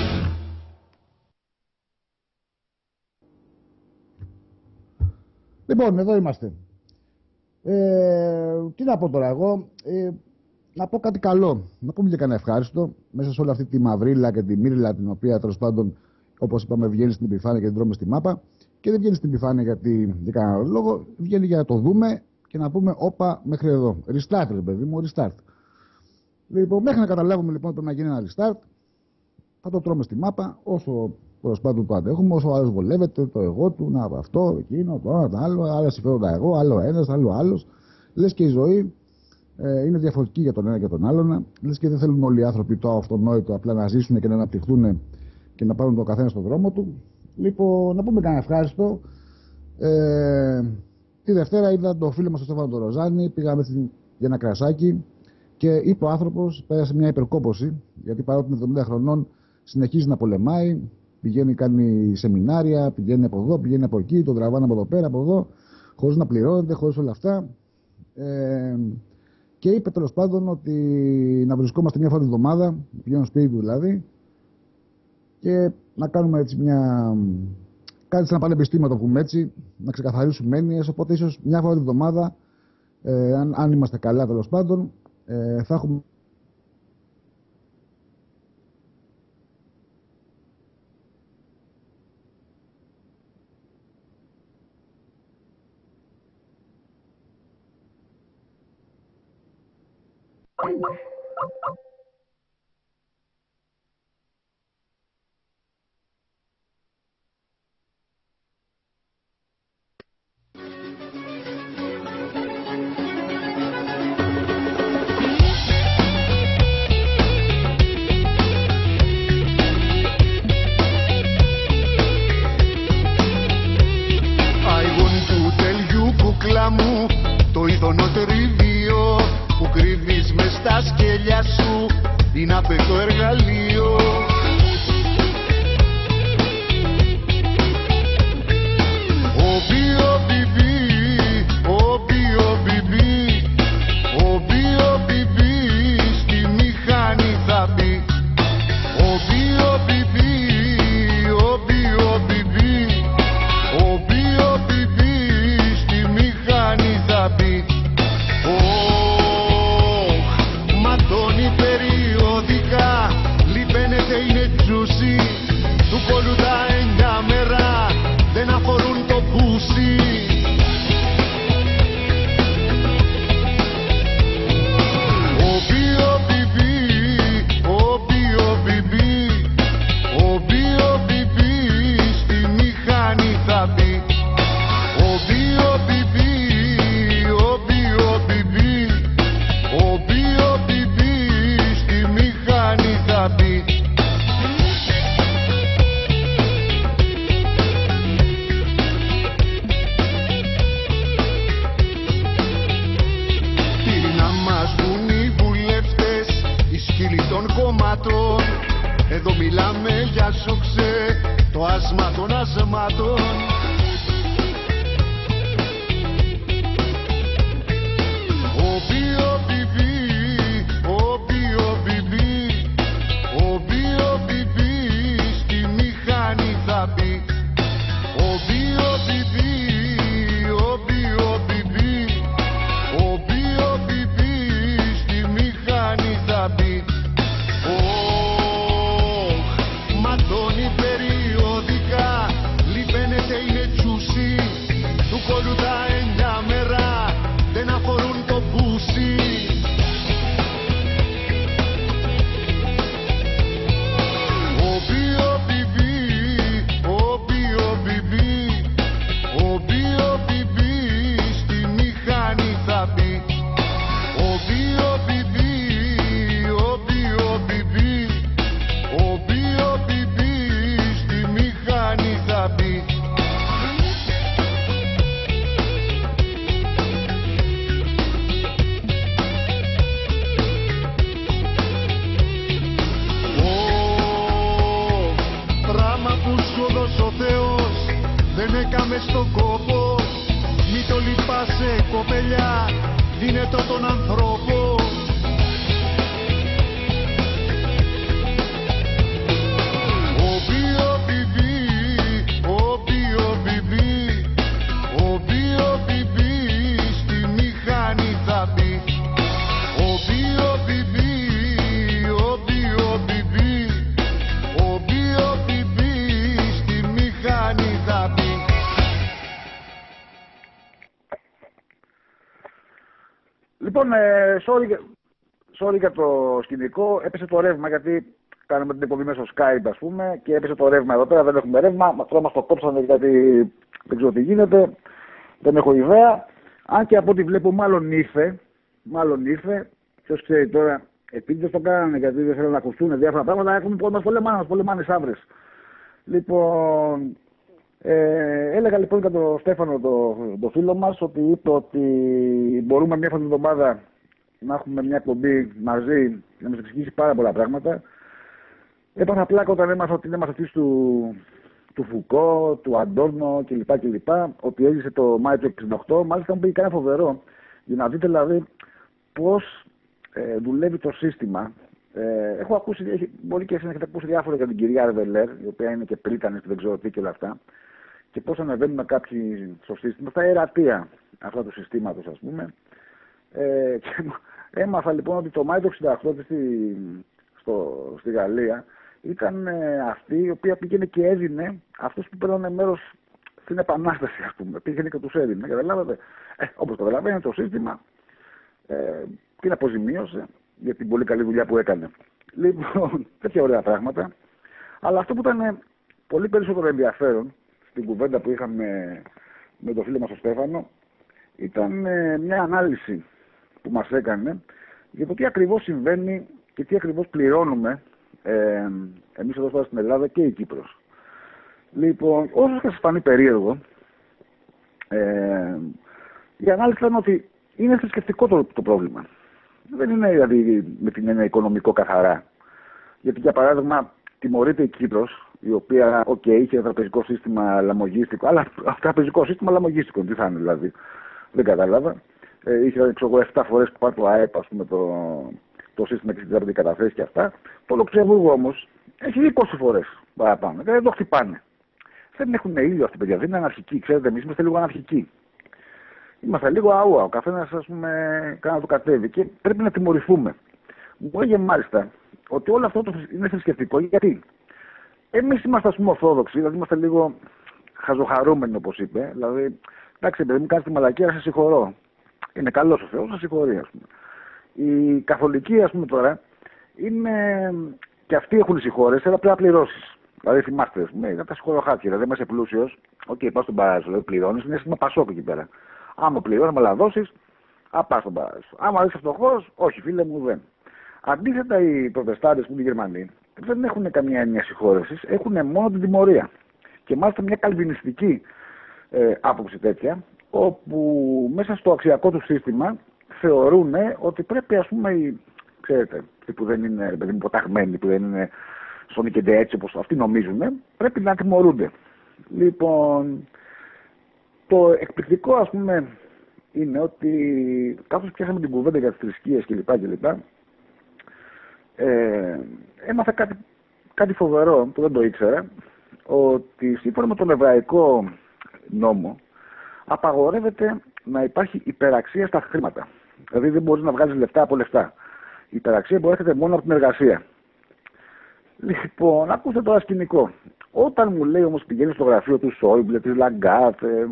Λοιπόν, εδώ είμαστε. Ε, τι να πω τώρα εγώ, ε, να πω κάτι καλό, να πούμε και κανένα ευχάριστο μέσα σε όλη αυτή τη μαυρίλα και τη μύριλα την οποία τέλος πάντων, όπως είπαμε, βγαίνει στην επιφάνεια και την τρώμε στη μάπα. Και δεν βγαίνει στην επιφάνεια γιατί για κανένα λόγο, βγαίνει για να το δούμε και να πούμε όπα μέχρι εδώ. Restart, ρε παιδί μου, restart. Λοιπόν, μέχρι να καταλάβουμε λοιπόν πρέπει να γίνει ένα restart, θα το τρώμε στη μάπα όσο τέλος πάντων το αντέχουμε, όσο ο άλλος βολεύεται, το εγώ του, να αυτό, εκείνο, το άλλο, το άλλο, άλλα συμφέροντα εγώ, άλλο ένας, άλλο άλλος. Λες και η ζωή ε, είναι διαφορετική για τον ένα και τον άλλον. Λες και δεν θέλουν όλοι οι άνθρωποι το αυτονόητο, απλά να ζήσουν και να αναπτυχθούν και να πάρουν το καθένα στον δρόμο του. Λοιπόν, να πούμε κανένα ευχάριστο. Ε, τη Δευτέρα είδα το φίλο μας τον Στέφανο τον Ροζάνη, πήγαμε για ένα κρασάκι και είπε ο άνθρωπος, πέρασε μια υπερκόπωση, γιατί παρότι είναι εβδομήντα χρονών συνεχίζει να πολεμάει. Πηγαίνει, κάνει σεμινάρια, πηγαίνει από εδώ, πηγαίνει από εκεί, τον τραβάνε από εδώ πέρα, από εδώ, χωρίς να πληρώνεται, χωρίς όλα αυτά. Ε, και είπε τέλος πάντων ότι να βρισκόμαστε μια φορά τη βδομάδα, πηγαίνω σπίτι του δηλαδή, και να κάνουμε έτσι μια. Κάτι σαν πανεπιστήμιο, το πούμε έτσι, να ξεκαθαρίσουμε έννοιες. Οπότε ίσως μια φορά τη βδομάδα, ε, αν, αν είμαστε καλά τέλος πάντων, ε, θα έχουμε. Το ειδονό τριβείο που κρύβεις μες στα σκέλια σου είναι απεκτό εργαλείο. Ο Μπίο Μπιμπί, ο Μπίο Μπιμπί, ο Μπίο Μπιμπί στη μηχανή θα μπει. Ο Μπίο Μπιμπί, ο Μπίο Μπιμπί, ο Μπίο Μπιμπί στη μηχανή θα μπει. Ματώνει περιοδικά, λιπαίνεται είναι τζούσι, του κόλλου τα εννιά μέρα, δεν αφορούν το πούσι. Ο Μπίο Μπιμπί, ο Μπίο Μπιμπί, ο Μπίο Μπιμπί στη μηχανή θα μπει. Ο Μπίο Μπιμπί, ο Μπίο Μπιμπί, ο Μπίο Μπιμπί στη μηχανή θα μπει. Τι να μας πουν οι βουλευτές, οι σκύλοι των κομμάτων, εδώ μιλάμε για σοξέ, το άσμα των ασμάτων. Ο Μπίο Μπιμπί, ο Μπίο Μπιμπί, ο Μπίο Μπιμπί στη μηχανή θα μπει. Ο Μπίο Μπιμπί, ο Μπίο Μπιμπί, ο Μπίο Μπιμπί στη μηχανή θα μπει. Ωχ, ματώνει περιοδικά, λιπαίνεται είναι τσούσι, του κόλλου τα εννιά μέρα, δεν αφορούν το πούσι. Ο Μπίο Μπιμπί, ο Μπίο Μπιμπί, ο Μπίο Μπιμπί στη μηχανή θα μπει. Ο Μπίο Μπιμπί, ο Μπίο Μπιμπί, ο Μπίο Μπιμπί στη μηχανή θα μπει. Πράγμα που σου δώσε ο Θεός δεν έκαμε στον κόπο. Μη το λυπάσαι κοπελιά, δίνε το τον ανθρώπο. Ο Μπίο Μπιμπί, ο Μπίο Μπιμπί, ο Μπίο Μπιμπί στη μηχανή θα μπει. Ο Μπίο Μπιμπί, ο Μπίο Μπιμπί, ο Μπίο Μπιμπί στη μηχανή θα μπει. Λοιπόν, ε, sorry, sorry για το σκηνικό. Έπεσε το ρεύμα γιατί κάνουμε την εκπομπή μέσω Skype, ας πούμε, και έπεσε το ρεύμα εδώ πέρα. Δεν έχουμε ρεύμα. Τώρα μας το κόψανε γιατί δεν ξέρω τι γίνεται. Δεν έχω ιδέα. Αν και από ό,τι βλέπω, μάλλον ήρθε. Μάλλον ήρθε. Ποιος ξέρει τώρα, επίτηδες το κάνανε γιατί δεν θέλουν να ακουστούν διάφορα πράγματα. Έχουν μας πολεμάνε, μας πολεμάνε σαύρες. Λοιπόν, ε, έλεγα λοιπόν για τον Στέφανο, το, το φίλο μας, ότι είπε ότι μπορούμε μια φορά την εβδομάδα να έχουμε μια εκπομπή μαζί να μας εξηγήσει πάρα πολλά πράγματα. Έπαθα πλάκα όταν έμαθα ότι είναι μαθητής του, του Φουκώ, του Αντόρνο κλπ. κλπ. Ότι έζησε το Μάιο του εξήντα οκτώ. Μάλιστα μου πήγε κανένα φοβερό για να δείτε δηλαδή πώς ε, δουλεύει το σύστημα. Ε, έχω ακούσει, έχει, μπορεί και εσείς να έχετε ακούσει διάφορα για την κυρία Ρεβελέρ, η οποία είναι και πρίτανη, δεν ξέρω τι και όλα αυτά, και πώς ανεβαίνουν κάποιοι στο σύστημα, στα ερατεία αυτά του συστήματος, ας πούμε. Ε, και έμαθα λοιπόν ότι το Μάιο του εξήντα οκτώ στη, στο, στη Γαλλία ήταν ε, αυτή η οποία πήγαινε και έδινε αυτούς που παίρνουν μέρος στην Επανάσταση, ας πούμε. Πήγαινε και τους έδινε. Καταλάβατε. Ε, όπως καταλαβαίνετε, το σύστημα ε, την αποζημίωσε. για την πολύ καλή δουλειά που έκανε. Λοιπόν, τέτοια ωραία πράγματα. Αλλά αυτό που ήταν πολύ περισσότερο ενδιαφέρον στην κουβέντα που είχαμε με τον φίλο μας τον Στέφανο ήταν μια ανάλυση που μας έκανε για το τι ακριβώς συμβαίνει και τι ακριβώς πληρώνουμε ε, εμείς εδώ τώρα στην Ελλάδα και η Κύπρος. Λοιπόν, όσο και σας φανεί περίεργο, ε, η ανάλυση ήταν ότι είναι θρησκευτικό το, το πρόβλημα. Δεν είναι δηλαδή με την έννοια οικονομικό καθαρά. Γιατί για παράδειγμα τιμωρείται η Κύπρος, η οποία οκ, okay, είχε τραπεζικό σύστημα λαμογίστικο, αλλά τραπεζικό σύστημα λαμογίστικο, τι θα είναι δηλαδή, δεν κατάλαβα. Ε, είχε ξέρω, επτά φορές που πάει το ΑΕΠ, ας πούμε, το, το σύστημα και την καταθέσεις και αυτά. Το Λουξεμβούργο όμως έχει είκοσι φορές παραπάνω. Δεν το χτυπάνε. Δεν έχουν ήλιο αυτοί, παιδιά. Δεν είναι αναρχικοί. Ξέρετε, εμείς είμαστε λίγο αναρχικοί. Είμαστε λίγο αούα. Ο καθένας, ας πούμε, κάνα το κατέβει και πρέπει να τιμωρηθούμε. Μου έλεγε μάλιστα ότι όλο αυτό το είναι θρησκευτικό. Γιατί εμείς είμαστε, ας πούμε, ορθόδοξοι, δηλαδή είμαστε λίγο χαζοχαρούμενοι, όπως είπε. Δηλαδή, εντάξει, επειδή μου κάνεις τη μαλακία, σε συγχωρώ. Είναι καλός ο Θεός, σε συγχωρεί, ας πούμε. Οι καθολικοί, ας πούμε, τώρα είναι. Και αυτοί έχουν συγχώρες, αλλά πρέπει να πληρώσεις. Δηλαδή, θυμάστε, ας πούμε, τα συγχωροχάτια. Δηλαδή, είμαι πλούσιος, οκ, okay, πας στον παράδεισο, δηλαδή πληρώνεις, είναι σύστημα Πασόκ εκεί πέρα. Άμα πληρώνεις, αλλά δώσεις, α, πας στον παράδεισο. Άμα είσαι φτωχός, όχι, φίλε μου, δεν. Αντίθετα, οι προτεστάντες που είναι οι Γερμανοί δεν έχουν καμία έννοια συγχώρεσης, έχουν μόνο την τιμωρία. Και μάλιστα μια καλβινιστική ε, άποψη τέτοια, όπου μέσα στο αξιακό του σύστημα θεωρούν ότι πρέπει, ας πούμε, οι, ξέρετε, που δεν είναι παιδί μου, ποταγμένοι, που δεν είναι στον και έτσι όπως αυτοί νομίζουν, πρέπει να τιμωρούνται. Λοιπόν, το εκπληκτικό, ας πούμε, είναι ότι καθώς πιάσαμε την κουβέντα για τις θρησκείες κλπ. κλπ ε, έμαθα κάτι, κάτι φοβερό που δεν το ήξερα, ότι σύμφωνα με τον εβραϊκό νόμο απαγορεύεται να υπάρχει υπεραξία στα χρήματα. Δηλαδή δεν μπορείς να βγάλεις λεφτά από λεφτά. Η υπεραξία μπορεί να έρχεται μόνο από την εργασία. Λοιπόν, ακούστε τώρα σκηνικό. Όταν μου λέει όμως πηγαίνει στο γραφείο του Σόιμπλε, της Λαγκάτε,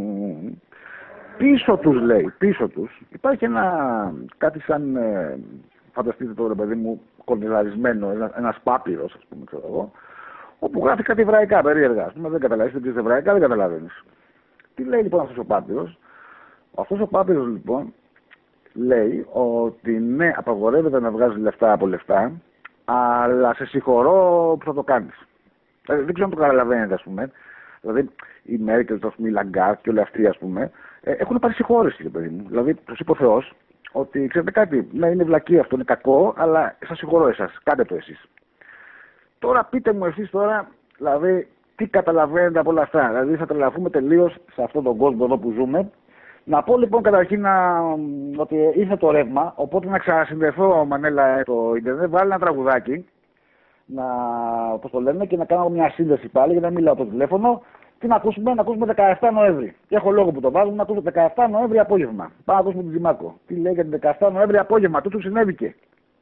πίσω τους λέει, πίσω τους υπάρχει ένα κάτι σαν, ε, φανταστείτε τώρα παιδί μου, κονδυλαρισμένο, ένα, ένας πάπυρος, ας πούμε, ξέρω εγώ, όπου γράφει κάτι εβραϊκά περίεργα. Ας πούμε, δεν καταλαβαίνεις, δεν ξέρεις εβραϊκά, δεν καταλαβαίνεις. Τι λέει λοιπόν αυτός ο πάπυρος? Αυτός ο πάπυρος λοιπόν λέει ότι ναι, απαγορεύεται να βγάζεις λεφτά από λεφτά, αλλά σε συγχωρώ που θα το κάνεις. Δηλαδή, δεν ξέρω αν το καταλαβαίνετε, ας πούμε. Δηλαδή, η Μέρκελ, το η Λαγκάρτ και όλοι αυτοί, ας πούμε, ε, έχουν πάρει συγχώρεση, παιδί μου. Δηλαδή, τους είπε ο Θεός ότι ξέρετε κάτι, ναι, είναι βλακία αυτό, είναι κακό, αλλά σας συγχωρώ εσάς, κάντε το εσείς. Τώρα πείτε μου εσείς τώρα, δηλαδή, τι καταλαβαίνετε από όλα αυτά. Δηλαδή, θα τρελαθούμε τελείως σε αυτόν τον κόσμο εδώ που ζούμε. Να πω λοιπόν καταρχήν να, ότι ήρθε το ρεύμα, οπότε να ξανασυνδεθώ, Μανέλα, το Ιντερνετ, βάλει ένα τραγουδάκι, να, όπως το λένε, και να κάνω μια σύνδεση πάλι, για να μιλάω το τηλέφωνο. Τι να ακούσουμε, να ακούσουμε δεκαεφτά Νοέμβρη. Και έχω λόγο που το βάζουμε, να ακούσουμε δεκαεφτά Νοέμβρη απόγευμα. Πάμε να ακούσουμε τον Τζιμάκο. Τι λέει για την δεκαεφτά Νοέμβρη απόγευμα, τούτου συνέβηκε.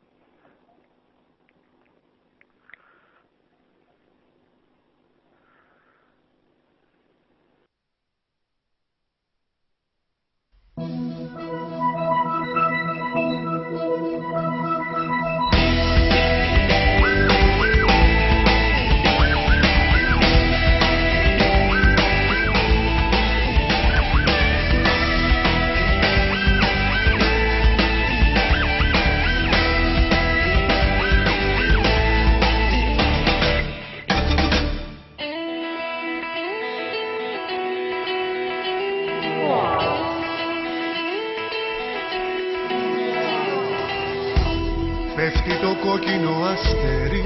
Πέφτει το κόκκινο αστέρι,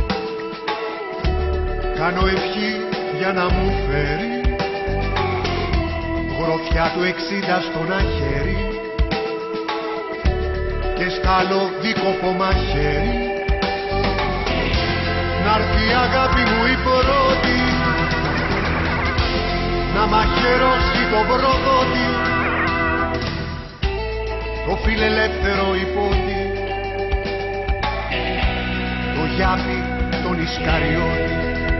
κάνω ευχή για να μου φέρει γροθιά του εξήντα στον αχέρι και σκάλω δίκοπο μαχαίρι. Να'ρθεί η αγάπη μου η πρώτη να μαχαιρώσει το προδότη, το φιλελεύθερο υπότι, το Γιάννη τον Ισκαριώτη.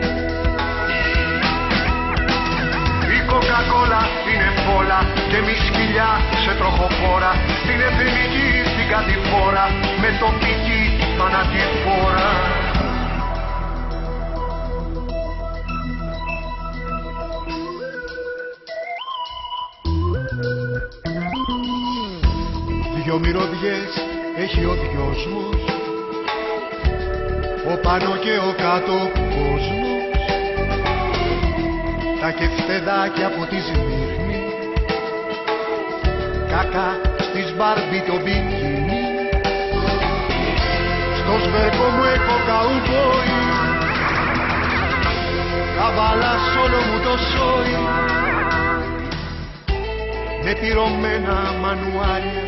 Η κοκακόλα είναι φόλα και μη σκυλιά σε τροχοφόρα, στην εθνική, στην κατηφόρα με τοπική θανατηφόρα. Δυο μυρωδιές έχει ο δυόσμος, ο πάνω και ο κάτω κόσμος, τα κεφτεδάκια από τη Σμύρνη, κακά στις Μπάρμπι το μπικίνι. Στο σβέρκο μου έχω καουμπόι, καβάλα σ' όλο μου το σόι, με πυρωμένα μανουάλια,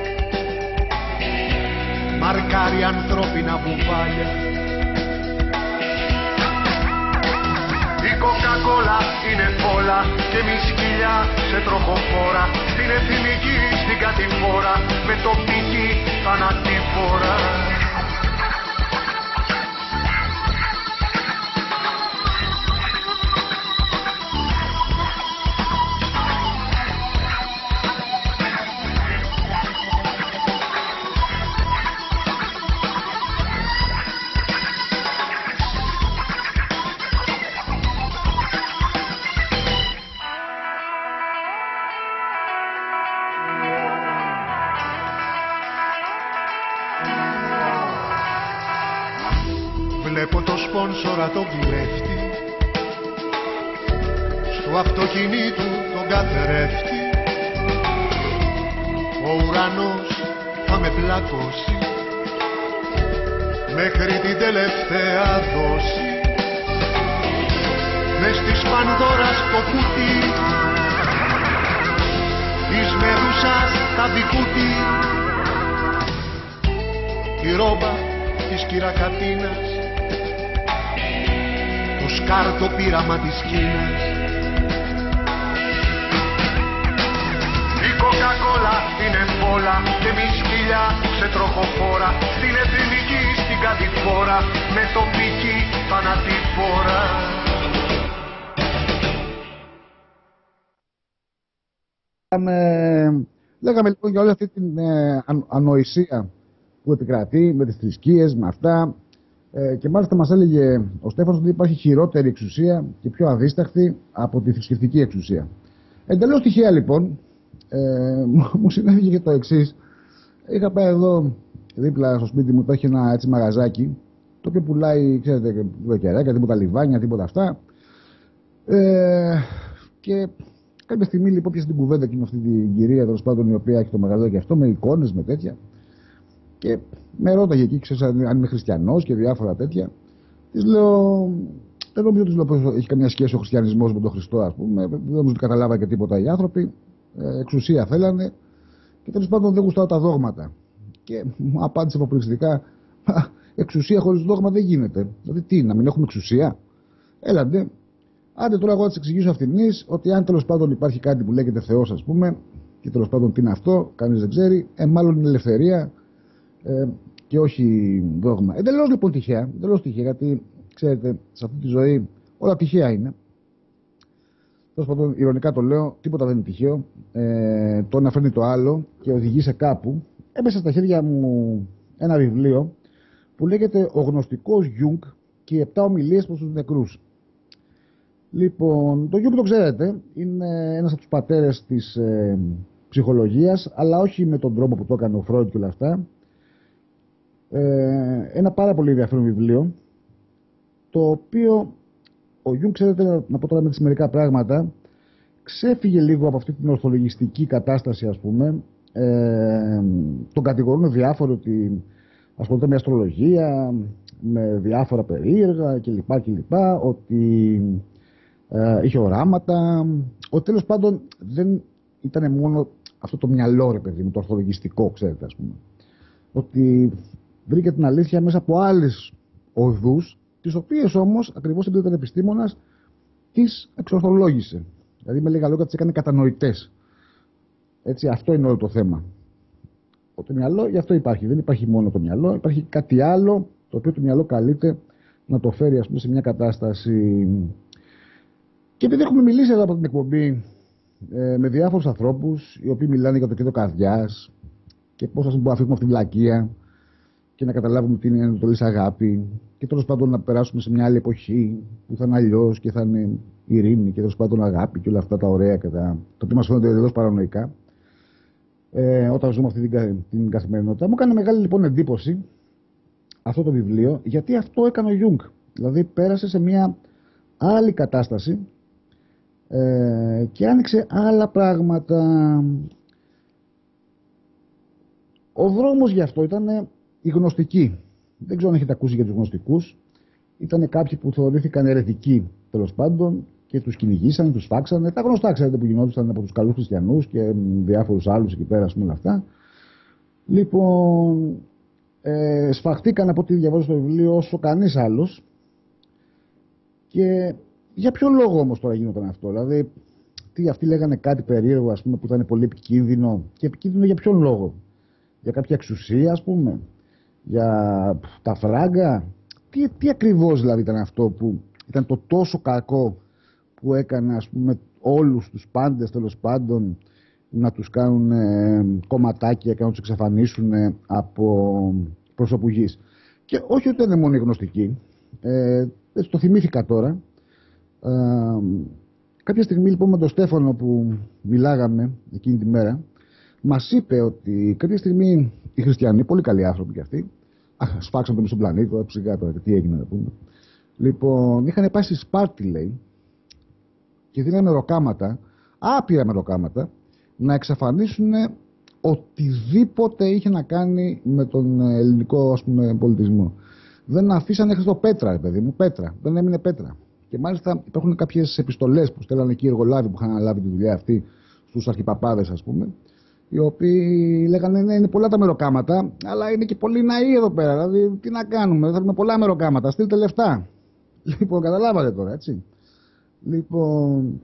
μαρκάρει ανθρώπινα μπουβάλια. Η κοκακόλα είναι φόλα και μη σκυλιά σε τροχοφόρα, στην εθνική στην κατηφόρα με τοπική θανατηφόρα. Βλέπω το σπόνσορα τον κλέφτη, στο αυτοκινήτου τον καθρέφτη. Ο ουρανός θα με πλακώσει μέχρι την τελευταία δόση. Μες της Πανδώρας το κουτί, της Μεδούσας τα δικούτη, η ρόμπα της Κυρακατίνας, το σκάρτο πείραμα της Κίνας. Η κοκακόλα είναι φόλα και μη σκυλιά σε τροχοφόρα, στην εθνική στην κατηφόρα με τοπική θανατηφόρα. Λέγαμε, λέγαμε λοιπόν για όλη αυτή την ε, αν, ανοησία που επικρατεί με τις θρησκείες, με αυτά. Ε, και μάλιστα μας έλεγε ο Στέφανος ότι υπάρχει χειρότερη εξουσία και πιο αδίσταχτη από τη θρησκευτική εξουσία. Εντελώς τυχαία λοιπόν, ε, μου συνέβη και το εξής. Είχα πάει εδώ δίπλα στο σπίτι μου, υπάρχει ένα έτσι μαγαζάκι, το οποίο πουλάει, ξέρετε, κεράκια, τίποτα λιβάνια, τίποτα αυτά. Ε, και κάποια στιγμή λοιπόν πιάσε την κουβέντα και με αυτή την κυρία, τέλος πάντων, η οποία έχει το μαγαζάκι αυτό, με εικόνες, με τέτοια. Και με ρώταγε εκεί, ξέρεις, αν είμαι χριστιανός και διάφορα τέτοια. Της λέω, δεν νομίζω ότι λέω, έχει καμία σχέση ο χριστιανισμός με τον Χριστό, ας πούμε. Δεν νομίζω ότι καταλάβα και τίποτα οι άνθρωποι. Ε, εξουσία θέλανε. Και τέλος πάντων δεν γουστάω τα δόγματα. Και μου απάντησε αποπληκτικά, εξουσία χωρίς δόγμα δεν γίνεται. Δηλαδή τι, να μην έχουμε εξουσία. Έλαντε. Άντε τώρα εγώ θα της εξηγήσω αυτηνής ότι αν τέλος πάντων υπάρχει κάτι που λέγεται Θεός, ας πούμε, και τέλος πάντων τι είναι αυτό, κανείς δεν ξέρει, ε, μάλλον είναι ελευθερία. Ε, και όχι δόγμα. Εντελώς λοιπόν τυχαία, εντελώς τυχαία, γιατί ξέρετε, σε αυτή τη ζωή όλα τυχαία είναι. Τέλος πάντων, ειρωνικά το λέω, τίποτα δεν είναι τυχαίο. Ε, το ένα φέρνει το άλλο και οδηγεί σε κάπου. Έπεσε στα χέρια μου ένα βιβλίο που λέγεται «Ο γνωστικός Γιούγκ και οι επτά ομιλίες προς τους νεκρούς». Λοιπόν, το Γιούγκ το ξέρετε, είναι ένας από τους πατέρες της ε, ψυχολογίας, αλλά όχι με τον τρόπο που το έκανε ο Φρόιντ και όλα αυτά. Ε, ένα πάρα πολύ ενδιαφέρον βιβλίο, το οποίο ο Γιούγκ, ξέρετε, να πω τώρα με τις μερικά πράγματα, ξέφυγε λίγο από αυτή την ορθολογιστική κατάσταση, ας πούμε. Ε, τον κατηγορούν διάφοροι ότι ασχολείται με αστρολογία, με διάφορα περίεργα κλπ, κλπ, ότι ε, είχε οράματα, ότι τέλος πάντων δεν ήταν μόνο αυτό το μυαλό, ρε παιδί μου, το ορθολογιστικό, ξέρετε, ας πούμε. Ότι βρήκε την αλήθεια μέσα από άλλες οδούς, τις οποίες όμως, ακριβώς επειδή ήταν επιστήμονας, τις εξορθολόγησε. Δηλαδή, με λίγα λόγια, τις έκανε κατανοητές. Έτσι, αυτό είναι όλο το θέμα. Το μυαλό, γι' αυτό υπάρχει. Δεν υπάρχει μόνο το μυαλό, υπάρχει κάτι άλλο, το οποίο το μυαλό καλείται να το φέρει, ας πούμε, σε μια κατάσταση. Και επειδή έχουμε μιλήσει εδώ από την εκπομπή ε, με διάφορους ανθρώπους, οι οποίοι μιλάνε για το κέντρο καρδιάς, και πώς μπορούμε να φύγουμε από την βλακεία και να καταλάβουμε τι είναι η Ανατολής αγάπη και τέλος πάντων να περάσουμε σε μια άλλη εποχή που θα είναι αλλιώς και θα είναι ειρήνη και τέλος πάντων αγάπη και όλα αυτά τα ωραία και τα, το οποίο μας φαίνονται εντελώς παρανοϊκά ε, όταν ζούμε αυτή την, την καθημερινότητα. Μου έκανε μεγάλη λοιπόν εντύπωση αυτό το βιβλίο, γιατί αυτό έκανε ο Γιούγκ. Δηλαδή πέρασε σε μια άλλη κατάσταση ε, και άνοιξε άλλα πράγματα. Ο δρόμος γι' αυτό ήταν οι γνωστικοί. Δεν ξέρω αν έχετε ακούσει για τους γνωστικούς. Ήταν κάποιοι που θεωρήθηκαν αιρετικοί τέλος πάντων και τους κυνηγήσανε, τους φάξανε. Τα γνωστά ξέρετε που γινόντουσαν από τους καλούς χριστιανούς και διάφορους άλλους εκεί πέρα, ας πούμε, όλα αυτά. Λοιπόν, ε, σφαχτήκαν από ό,τι διαβάζω στο βιβλίο όσο κανείς άλλος. Και για ποιο λόγο όμως τώρα γινόταν αυτό? Δηλαδή, τι, αυτοί λέγανε κάτι περίεργο, ας πούμε, που ήταν πολύ επικίνδυνο. Και επικίνδυνο για ποιον λόγο? Για κάποια εξουσία, ας πούμε, για τα φράγκα. Τι, τι ακριβώς δηλαδή ήταν αυτό που ήταν το τόσο κακό που έκανε, ας πούμε, όλους τους πάντες τέλος πάντων να τους κάνουν ε, κομματάκια και να τους εξαφανίσουν ε, από πρόσωπου γης. Και όχι ότι ήταν μόνο οι γνωστικοί, ε, το θυμήθηκα τώρα. Ε, κάποια στιγμή λοιπόν με τον Στέφανο που μιλάγαμε εκείνη τη μέρα, μας είπε ότι κάποια στιγμή οι χριστιανοί, πολύ καλοί άνθρωποι κι αυτοί, σφάξαν τον στον πλανήτη, ψυχά τώρα, τι έγινε να πούμε. Λοιπόν, είχαν πάει στη Σπάρτη, λέει, και δίνανε μεροκάματα, άπειρα μεροκάματα, να εξαφανίσουν οτιδήποτε είχε να κάνει με τον ελληνικό, ας πούμε, πολιτισμό. Δεν αφήσανε χρηστό πέτρα, ρε παιδί μου, πέτρα. Δεν έμεινε πέτρα. Και μάλιστα υπάρχουν κάποιες επιστολές που στέλνανε εκεί οι εργολάβοι που είχαν αναλάβει τη δουλειά αυτή στους αρχιπαπάδες, ας πούμε, οι οποίοι λέγανε ναι, είναι πολλά τα μεροκάματα, αλλά είναι και πολύ ναοί εδώ πέρα. Δηλαδή, τι να κάνουμε, θέλουμε πολλά μεροκάματα, στείλτε λεφτά. Λοιπόν, καταλάβατε τώρα, έτσι. Λοιπόν,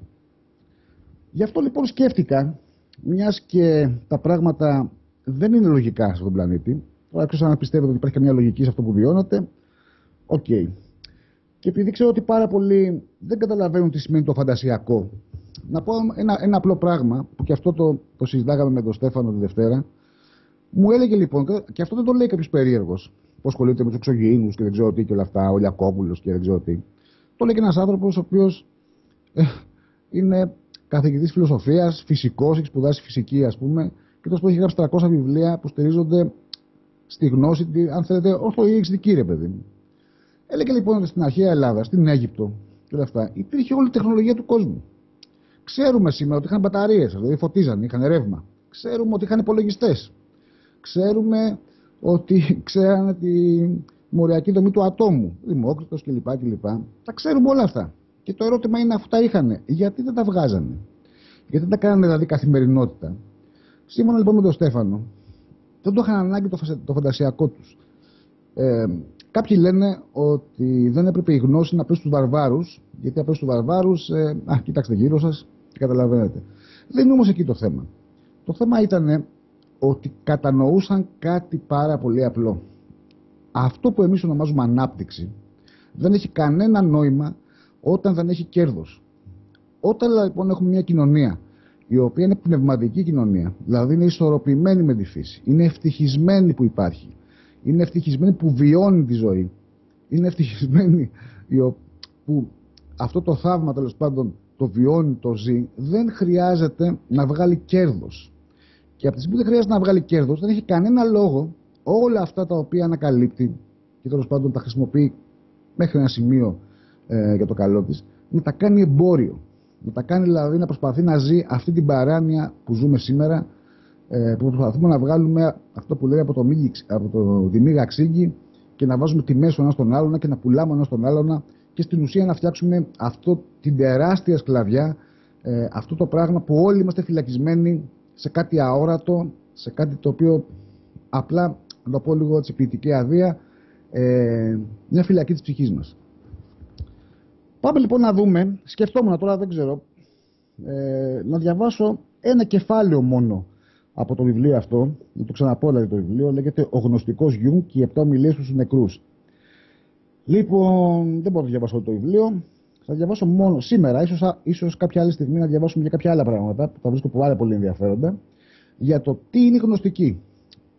γι' αυτό λοιπόν σκέφτηκα, μιας και τα πράγματα δεν είναι λογικά σε αυτόν τον πλανήτη, τώρα ξέρω αν πιστεύετε ότι υπάρχει καμιά λογική σε αυτό που βιώνετε, οκ. Okay. Και επειδή ξέρω ότι πάρα πολλοί δεν καταλαβαίνουν τι σημαίνει το φαντασιακό, να πω ένα, ένα απλό πράγμα που και αυτό το, το συζητάγαμε με τον Στέφανο τη Δευτέρα. Μου έλεγε λοιπόν, και αυτό δεν το λέει κάποιος περίεργος, που ασχολείται με τους εξωγήινους και δεν ξέρω τι και όλα αυτά, ο Λιακόπουλος και δεν ξέρω τι. Το λέει και ένας άνθρωπος ο οποίος ε, είναι καθηγητής φιλοσοφίας, φυσικός, έχει σπουδάσει φυσική, ας πούμε, και τόσο έχει γράψει τριακόσια βιβλία που στηρίζονται στη γνώση, αν θέλετε, ορθοϊεξητική, ρε παιδί μου. Έλεγε λοιπόν ότι στην αρχαία Ελλάδα, στην Αίγυπτο και όλα αυτά, υπήρχε όλη η τεχνολογία του κόσμου. Ξέρουμε σήμερα ότι είχαν μπαταρίες, δηλαδή φωτίζαν, είχαν ρεύμα. Ξέρουμε ότι είχαν υπολογιστές. Ξέρουμε ότι ξέρανε τη μοριακή δομή του ατόμου, Δημόκριτος κλπ. κλπ. Τα ξέρουμε όλα αυτά. Και το ερώτημα είναι, αφού τα είχαν, γιατί δεν τα βγάζανε? Γιατί δεν τα κάνανε δηλαδή καθημερινότητα? Σύμφωνα λοιπόν με τον Στέφανο, δεν το είχαν ανάγκη το, το φαντασιακό τους. Ε, κάποιοι λένε ότι δεν έπρεπε η γνώση να πέσει στους βαρβάρους, γιατί να πέσει στους βαρβάρους, ε, α, κοιτάξτε γύρω σας και καταλαβαίνετε. Δεν είναι όμως εκεί το θέμα. Το θέμα ήταν ότι κατανοούσαν κάτι πάρα πολύ απλό. Αυτό που εμείς ονομάζουμε ανάπτυξη δεν έχει κανένα νόημα όταν δεν έχει κέρδος. Όταν λοιπόν έχουμε μια κοινωνία η οποία είναι πνευματική κοινωνία, δηλαδή είναι ισορροπημένη με τη φύση, είναι ευτυχισμένη που υπάρχει, είναι ευτυχισμένη που βιώνει τη ζωή, είναι ευτυχισμένη που αυτό το θαύμα τέλος πάντων το βιώνει, το ζει, δεν χρειάζεται να βγάλει κέρδος. Και από τη στιγμή που δεν χρειάζεται να βγάλει κέρδος, δεν έχει κανένα λόγο όλα αυτά τα οποία ανακαλύπτει και τέλος πάντων τα χρησιμοποιεί μέχρι ένα σημείο ε, για το καλό της, να τα κάνει εμπόριο. Να τα κάνει δηλαδή να προσπαθεί να ζει αυτή την παράνοια που ζούμε σήμερα, ε, που προσπαθούμε να βγάλουμε αυτό που λέει από το, μίγι, από το τη μίγα ξύγκη και να βάζουμε τιμές ο ένας τον άλλον και να πουλάμε ο ένας τον άλλον και στην ουσία να φτιάξουμε αυτό την τεράστια σκλαβιά, ε, αυτό το πράγμα που όλοι είμαστε φυλακισμένοι σε κάτι αόρατο, σε κάτι το οποίο απλά, να το πω λίγο έτσι ποιητική αδεία, ε, μια φυλακή της ψυχής μας. Πάμε λοιπόν να δούμε, σκεφτόμουν τώρα, δεν ξέρω, ε, να διαβάσω ένα κεφάλαιο μόνο από το βιβλίο αυτό, να το ξαναπώ δηλαδή το βιβλίο, λέγεται «Ο γνωστικός Γιούγκ και οι επτά ομιλίες στους νεκρούς». Λοιπόν, δεν μπορώ να διαβάσω όλο το βιβλίο, θα διαβάσω μόνο σήμερα, ίσως, ίσως κάποια άλλη στιγμή να διαβάσουμε για κάποια άλλα πράγματα που θα βρίσκω πάρα πολύ ενδιαφέροντα, για το τι είναι γνωστική.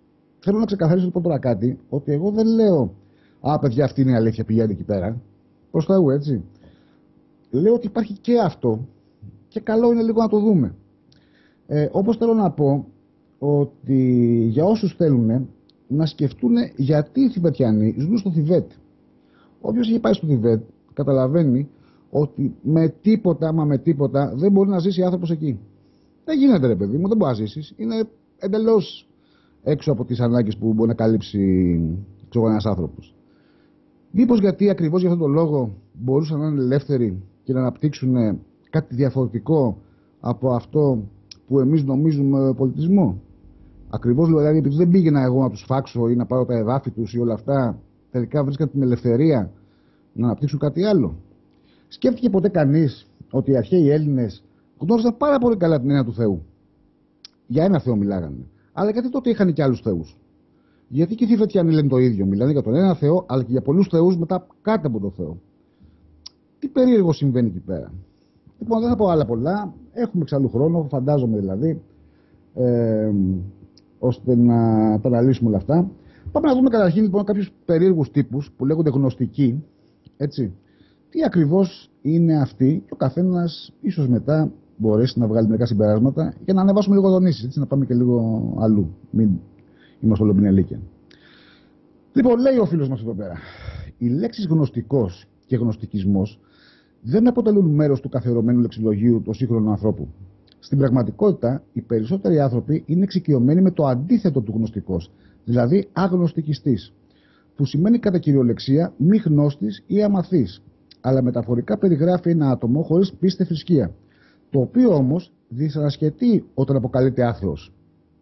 θέλω να ξεκαθαρίσω λοιπόν τώρα κάτι, ότι εγώ δεν λέω «Α, παιδιά, αυτή είναι η αλήθεια, πηγαίνει εκεί πέρα». Προς Θεού, έτσι. Λέω ότι υπάρχει και αυτό και καλό είναι λίγο να το δούμε. Ε, όπως θέλω να πω ότι για όσους θέλουν να σκεφτούν γιατί οι Θιβετιανοί ζουν στο Θιβέτ. Όποιος έχει πάει στο Θιβέτ καταλαβαίνει ότι με τίποτα, μα με τίποτα δεν μπορεί να ζήσει άνθρωπος εκεί. Δεν γίνεται, ρε παιδί μου, δεν μπορεί να ζήσεις. Είναι εντελώς έξω από τις ανάγκες που μπορεί να καλύψει ένας άνθρωπος. Μήπως γιατί ακριβώς για αυτόν τον λόγο μπορούσαν να είναι ελεύθεροι και να αναπτύξουν κάτι διαφορετικό από αυτό που εμείς νομίζουμε πολιτισμό. Ακριβώς δηλαδή επειδή δεν πήγαινα εγώ να τους φάξω ή να πάρω τα εδάφη τους ή όλα αυτά, τελικά βρίσκαν την ελευθερία να αναπτύξουν κάτι άλλο. Σκέφτηκε ποτέ κανείς ότι οι αρχαίοι Έλληνες γνώριζαν πάρα πολύ καλά την έννοια του Θεού? Για ένα Θεό μιλάγανε. Αλλά γιατί τότε είχαν και άλλους θεούς? Γιατί και οι Θιβετιανοί λένε το ίδιο. Μιλάνε για τον ένα Θεό, αλλά και για πολλούς θεούς μετά κάτω από τον Θεό. Τι περίεργο συμβαίνει εκεί πέρα? Λοιπόν, δεν θα πω άλλα πολλά. Έχουμε εξαλλού χρόνο, φαντάζομαι δηλαδή, ε, ώστε να τα αναλύσουμε όλα αυτά. Πάμε να δούμε καταρχήν λοιπόν κάποιους περίεργους τύπους που λέγονται γνωστικοί. Έτσι. Τι ακριβώς είναι αυτοί, και ο καθένας ίσως μετά μπορέσει να βγάλει μερικά συμπεράσματα για να ανεβάσουμε λίγο δονήσεις, έτσι, να πάμε και λίγο αλλού. Μην είμαστε ολομπινελίκια. Λοιπόν, λέει ο φίλος μας εδώ πέρα, οι λέξεις γνωστικός και γνωστικισμός δεν αποτελούν μέρος του καθιερωμένου λεξιλογίου του σύγχρονου ανθρώπου. Στην πραγματικότητα, οι περισσότεροι άνθρωποι είναι εξοικειωμένοι με το αντίθετο του γνωστικός, δηλαδή αγνωστικιστής, που σημαίνει κατά κυριολεξία μη γνώστης ή αμαθής, αλλά μεταφορικά περιγράφει ένα άτομο χωρίς πίστη θρησκεία, το οποίο όμως δυσανασχετεί όταν αποκαλείται άθεος.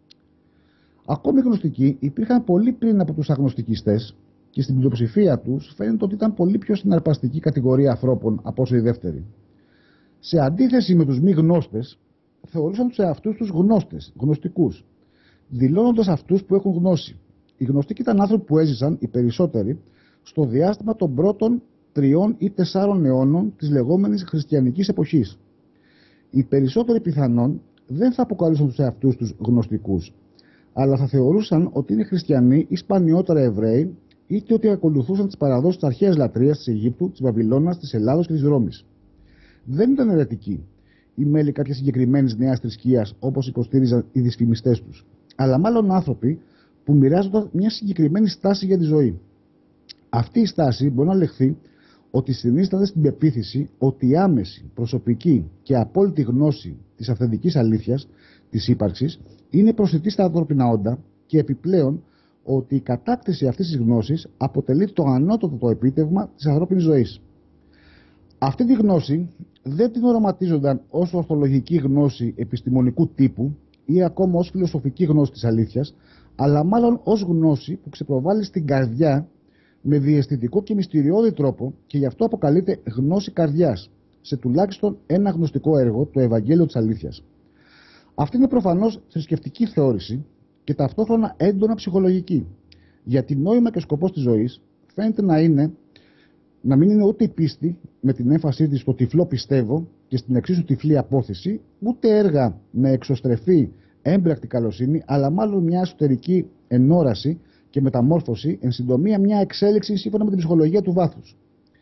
Ακόμη οι γνωστικοί υπήρχαν πολύ πριν από τους αγνωστικιστές και στην πλειοψηφία τους φαίνεται ότι ήταν πολύ πιο συναρπαστική κατηγορία ανθρώπων από όσο η δεύτερη. Σε αντίθεση με τους μη γνώστες, θεωρούσαν τους εαυτούς τους γνώστες, γνωστικούς, δηλώνοντας αυτούς που έχουν γνώση. Οι γνωστικοί ήταν άνθρωποι που έζησαν, οι περισσότεροι, στο διάστημα των πρώτων τριών ή τεσσάρων αιώνων της λεγόμενης χριστιανικής εποχής. Οι περισσότεροι πιθανόν δεν θα αποκαλούσαν τους εαυτούς τους γνωστικούς, αλλά θα θεωρούσαν ότι είναι χριστιανοί ή σπανιότερα Εβραίοι, ή και ότι ακολουθούσαν τις παραδόσεις της αρχαίας λατρείας της Αιγύπτου, της Βαβυλώνας, της Ελλάδος και της Ρώμης. Δεν ήταν αιρετικοί ή μέλη κάποιας συγκεκριμένης νέας θρησκείας, όπως υποστήριζαν οι δυσφημιστές τους, αλλά μάλλον άνθρωποι που μοιράζονταν μια συγκεκριμένη στάση για τη ζωή. Αυτή η στάση μπορεί να λεχθεί ότι συνίσταται στην πεποίθηση ότι η άμεση, προσωπική και απόλυτη γνώση της αυθεντικής αλήθειας της ύπαρξης είναι προσιτή στα ανθρώπινα όντα και επιπλέον ότι η κατάκτηση αυτής της γνώσης αποτελεί το ανώτατο επίτευγμα της ανθρώπινης ζωής. Αυτή τη γνώση δεν την οραματίζονταν ως ορθολογική γνώση επιστημονικού τύπου ή ακόμα ως φιλοσοφική γνώση της αλήθειας, αλλά μάλλον ως γνώση που ξεπροβάλλει στην καρδιά με διαισθητικό και μυστηριώδη τρόπο και γι' αυτό αποκαλείται γνώση καρδιάς, σε τουλάχιστον ένα γνωστικό έργο, το Ευαγγέλιο της Αλήθειας. Αυτή είναι προφανώς θρησκευτική θεώρηση και ταυτόχρονα έντονα ψυχολογική, γιατί νόημα και σκοπός της ζωής φαίνεται να είναι να μην είναι ούτε η πίστη με την έμφασή της στο τυφλό πιστεύω και στην εξίσου τυφλή απόθεση, ούτε έργα με εξωστρεφή έμπρακτη καλοσύνη, αλλά μάλλον μια εσωτερική ενόραση και μεταμόρφωση, εν συντομία μια εξέλιξη σύμφωνα με την ψυχολογία του βάθους.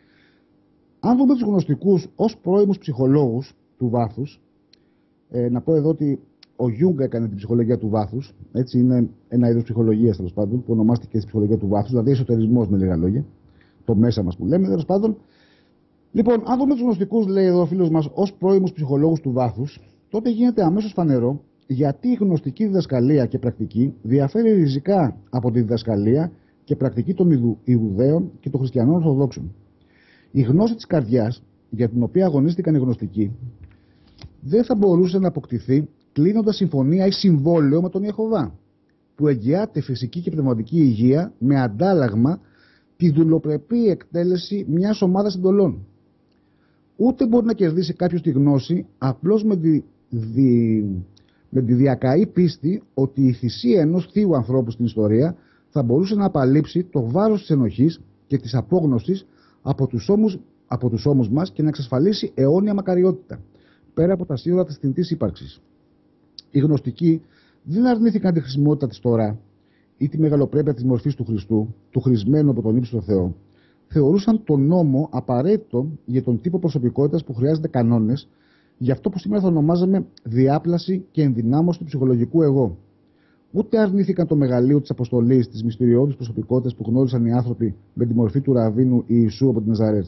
Αν δούμε τους γνωστικούς ως πρώιμους ψυχολόγους του βάθους, ε, να πω εδώ ότι ο Γιούγκ έκανε την ψυχολογία του βάθους, έτσι είναι ένα είδος ψυχολογίας τέλος πάντων, που ονομάστηκε η ψυχολογία του βάθους, δηλαδή εσωτερισμός με λίγα λόγια, το μέσα μας που λέμε τέλος πάντων. Λοιπόν, αν δούμε τους γνωστικούς, λέει εδώ ο φίλος μας, ως πρώιμους ψυχολόγους του βάθους, τότε γίνεται αμέσως φανερό γιατί η γνωστική διδασκαλία και πρακτική διαφέρει ριζικά από τη διδασκαλία και πρακτική των Ιουδαίων και των χριστιανών Ορθοδόξων. Η γνώση της καρδιάς, για την οποία αγωνίστηκαν οι γνωστικοί, δεν θα μπορούσε να αποκτηθεί κλείνοντας συμφωνία ή συμβόλαιο με τον Ιεχωβά, που εγγυάται φυσική και πνευματική υγεία με αντάλλαγμα τη δουλοπρεπή εκτέλεση μιας ομάδας εντολών. Ούτε μπορεί να κερδίσει κάποιος τη γνώση απλώς με τη, δι, με τη διακαή πίστη ότι η θυσία ενός θείου ανθρώπου στην ιστορία θα μπορούσε να απαλείψει το βάρος της ενοχής και της απόγνωσης από τους ώμους, από τους ώμους μας και να εξασφαλίσει αιώνια μακαριότητα, πέρα από τα σύνορα της θνητής ύπαρξης. Οι γνωστικοί δεν αρνήθηκαν τη χρησιμότητα της Τωρά ή τη μεγαλοπρέπεια της μορφής του Χριστού, του χρησμένου από τον ύψιστο Θεό, θεωρούσαν τον νόμο απαραίτητο για τον τύπο προσωπικότητας που χρειάζεται κανόνες, για αυτό που σήμερα θα ονομάζαμε διάπλαση και ενδυνάμωση του ψυχολογικού εγώ. Ούτε αρνήθηκαν το μεγαλείο της αποστολής, της μυστηριώδους προσωπικότητας που γνώρισαν οι άνθρωποι με τη μορφή του Ραβίνου Ιησού από την Ναζαρέτ.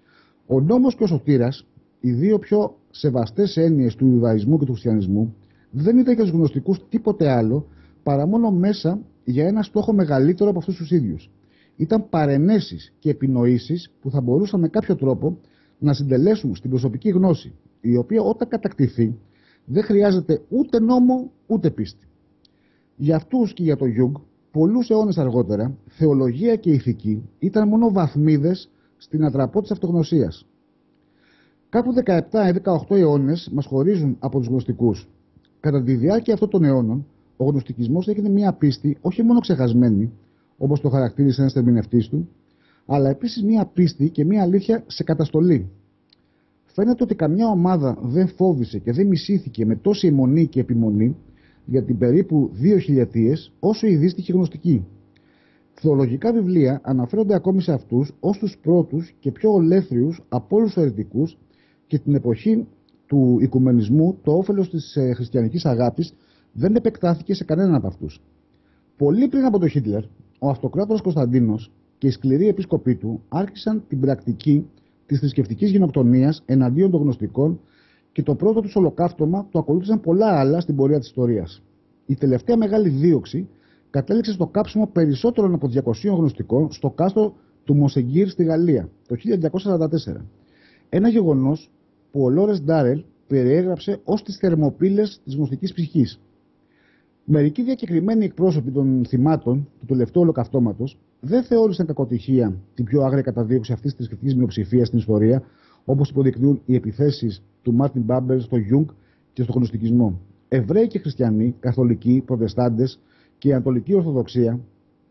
Ο νόμος και ο σωτήρας, οι δύο πιο σεβαστές έννοιες του Ιουδαϊσμού και του Χριστιανισμού, δεν ήταν για τους γνωστικούς τίποτε άλλο παρά μόνο μέσα για ένα στόχο μεγαλύτερο από αυτούς τους ίδιους. Ήταν παρενέσεις και επινοήσεις που θα μπορούσαν με κάποιο τρόπο να συντελέσουν στην προσωπική γνώση, η οποία όταν κατακτηθεί δεν χρειάζεται ούτε νόμο ούτε πίστη. Για αυτούς και για το Γιούγκ, πολλούς αιώνες αργότερα, θεολογία και ηθική ήταν μόνο βαθμίδες στην ατραπό της αυτογνωσίας. Κάπου δεκαεπτά ή δεκαοκτώ αιώνες μας χωρίζουν από τους γνωστικούς. Κατά τη διάρκεια αυτών των αιώνων, ο γνωστικισμός έγινε μια πίστη όχι μόνο ξεχασμένη, όπως το χαρακτήρισε ένας ερμηνευτής του, αλλά επίσης μια πίστη και μια αλήθεια σε καταστολή. Φαίνεται ότι καμιά ομάδα δεν φόβησε και δεν μισήθηκε με τόση αιμονή και επιμονή για την περίπου δύο χιλιετίες όσο οι δύστιχοι γνωστικοί. Θεολογικά βιβλία αναφέρονται ακόμη σε αυτούς ως τους πρώτους και πιο ολέθριους από όλους τους αιρετικούς και την εποχή του οικουμενισμού το όφελος της ε, χριστιανικής αγάπης δεν επεκτάθηκε σε κανέναν από αυτούς. Πολύ πριν από τον Χίτλερ, ο αυτοκράτορας Κωνσταντίνος και οι σκληροί επίσκοποι του άρχισαν την πρακτική της θρησκευτικής γενοκτονίας εναντίον των γνωστικών και το πρώτο τους ολοκαύτωμα το ακολούθησαν πολλά άλλα στην πορεία της ιστορίας. Η τελευταία μεγάλη δίωξη κατέληξε στο κάψιμο περισσότερων από διακοσίων γνωστικών στο κάστρο του Μοσεγκύρ στη Γαλλία το χίλια εννιακόσια σαράντα τέσσερα. Ένα γεγονός που ο Λόρενς Ντάρελ περιέγραψε ως τις θερμοπύλες της γνωστικής ψυχής. Μερικοί διακεκριμένοι εκπρόσωποι των θυμάτων του τελευταίου ολοκαυτώματος δεν θεώρησαν κακοτυχία την πιο άγρια καταδίωξη αυτής της θρησκευτικής μειοψηφίας στην ιστορία, όπως υποδεικνύουν οι επιθέσεις του Μάρτιν Μπάμπερ στο Γιούγκ και στο γνωστικισμό. Εβραίοι και χριστιανοί, καθολικοί, προτεστάντες και η Ανατολική Ορθοδοξία,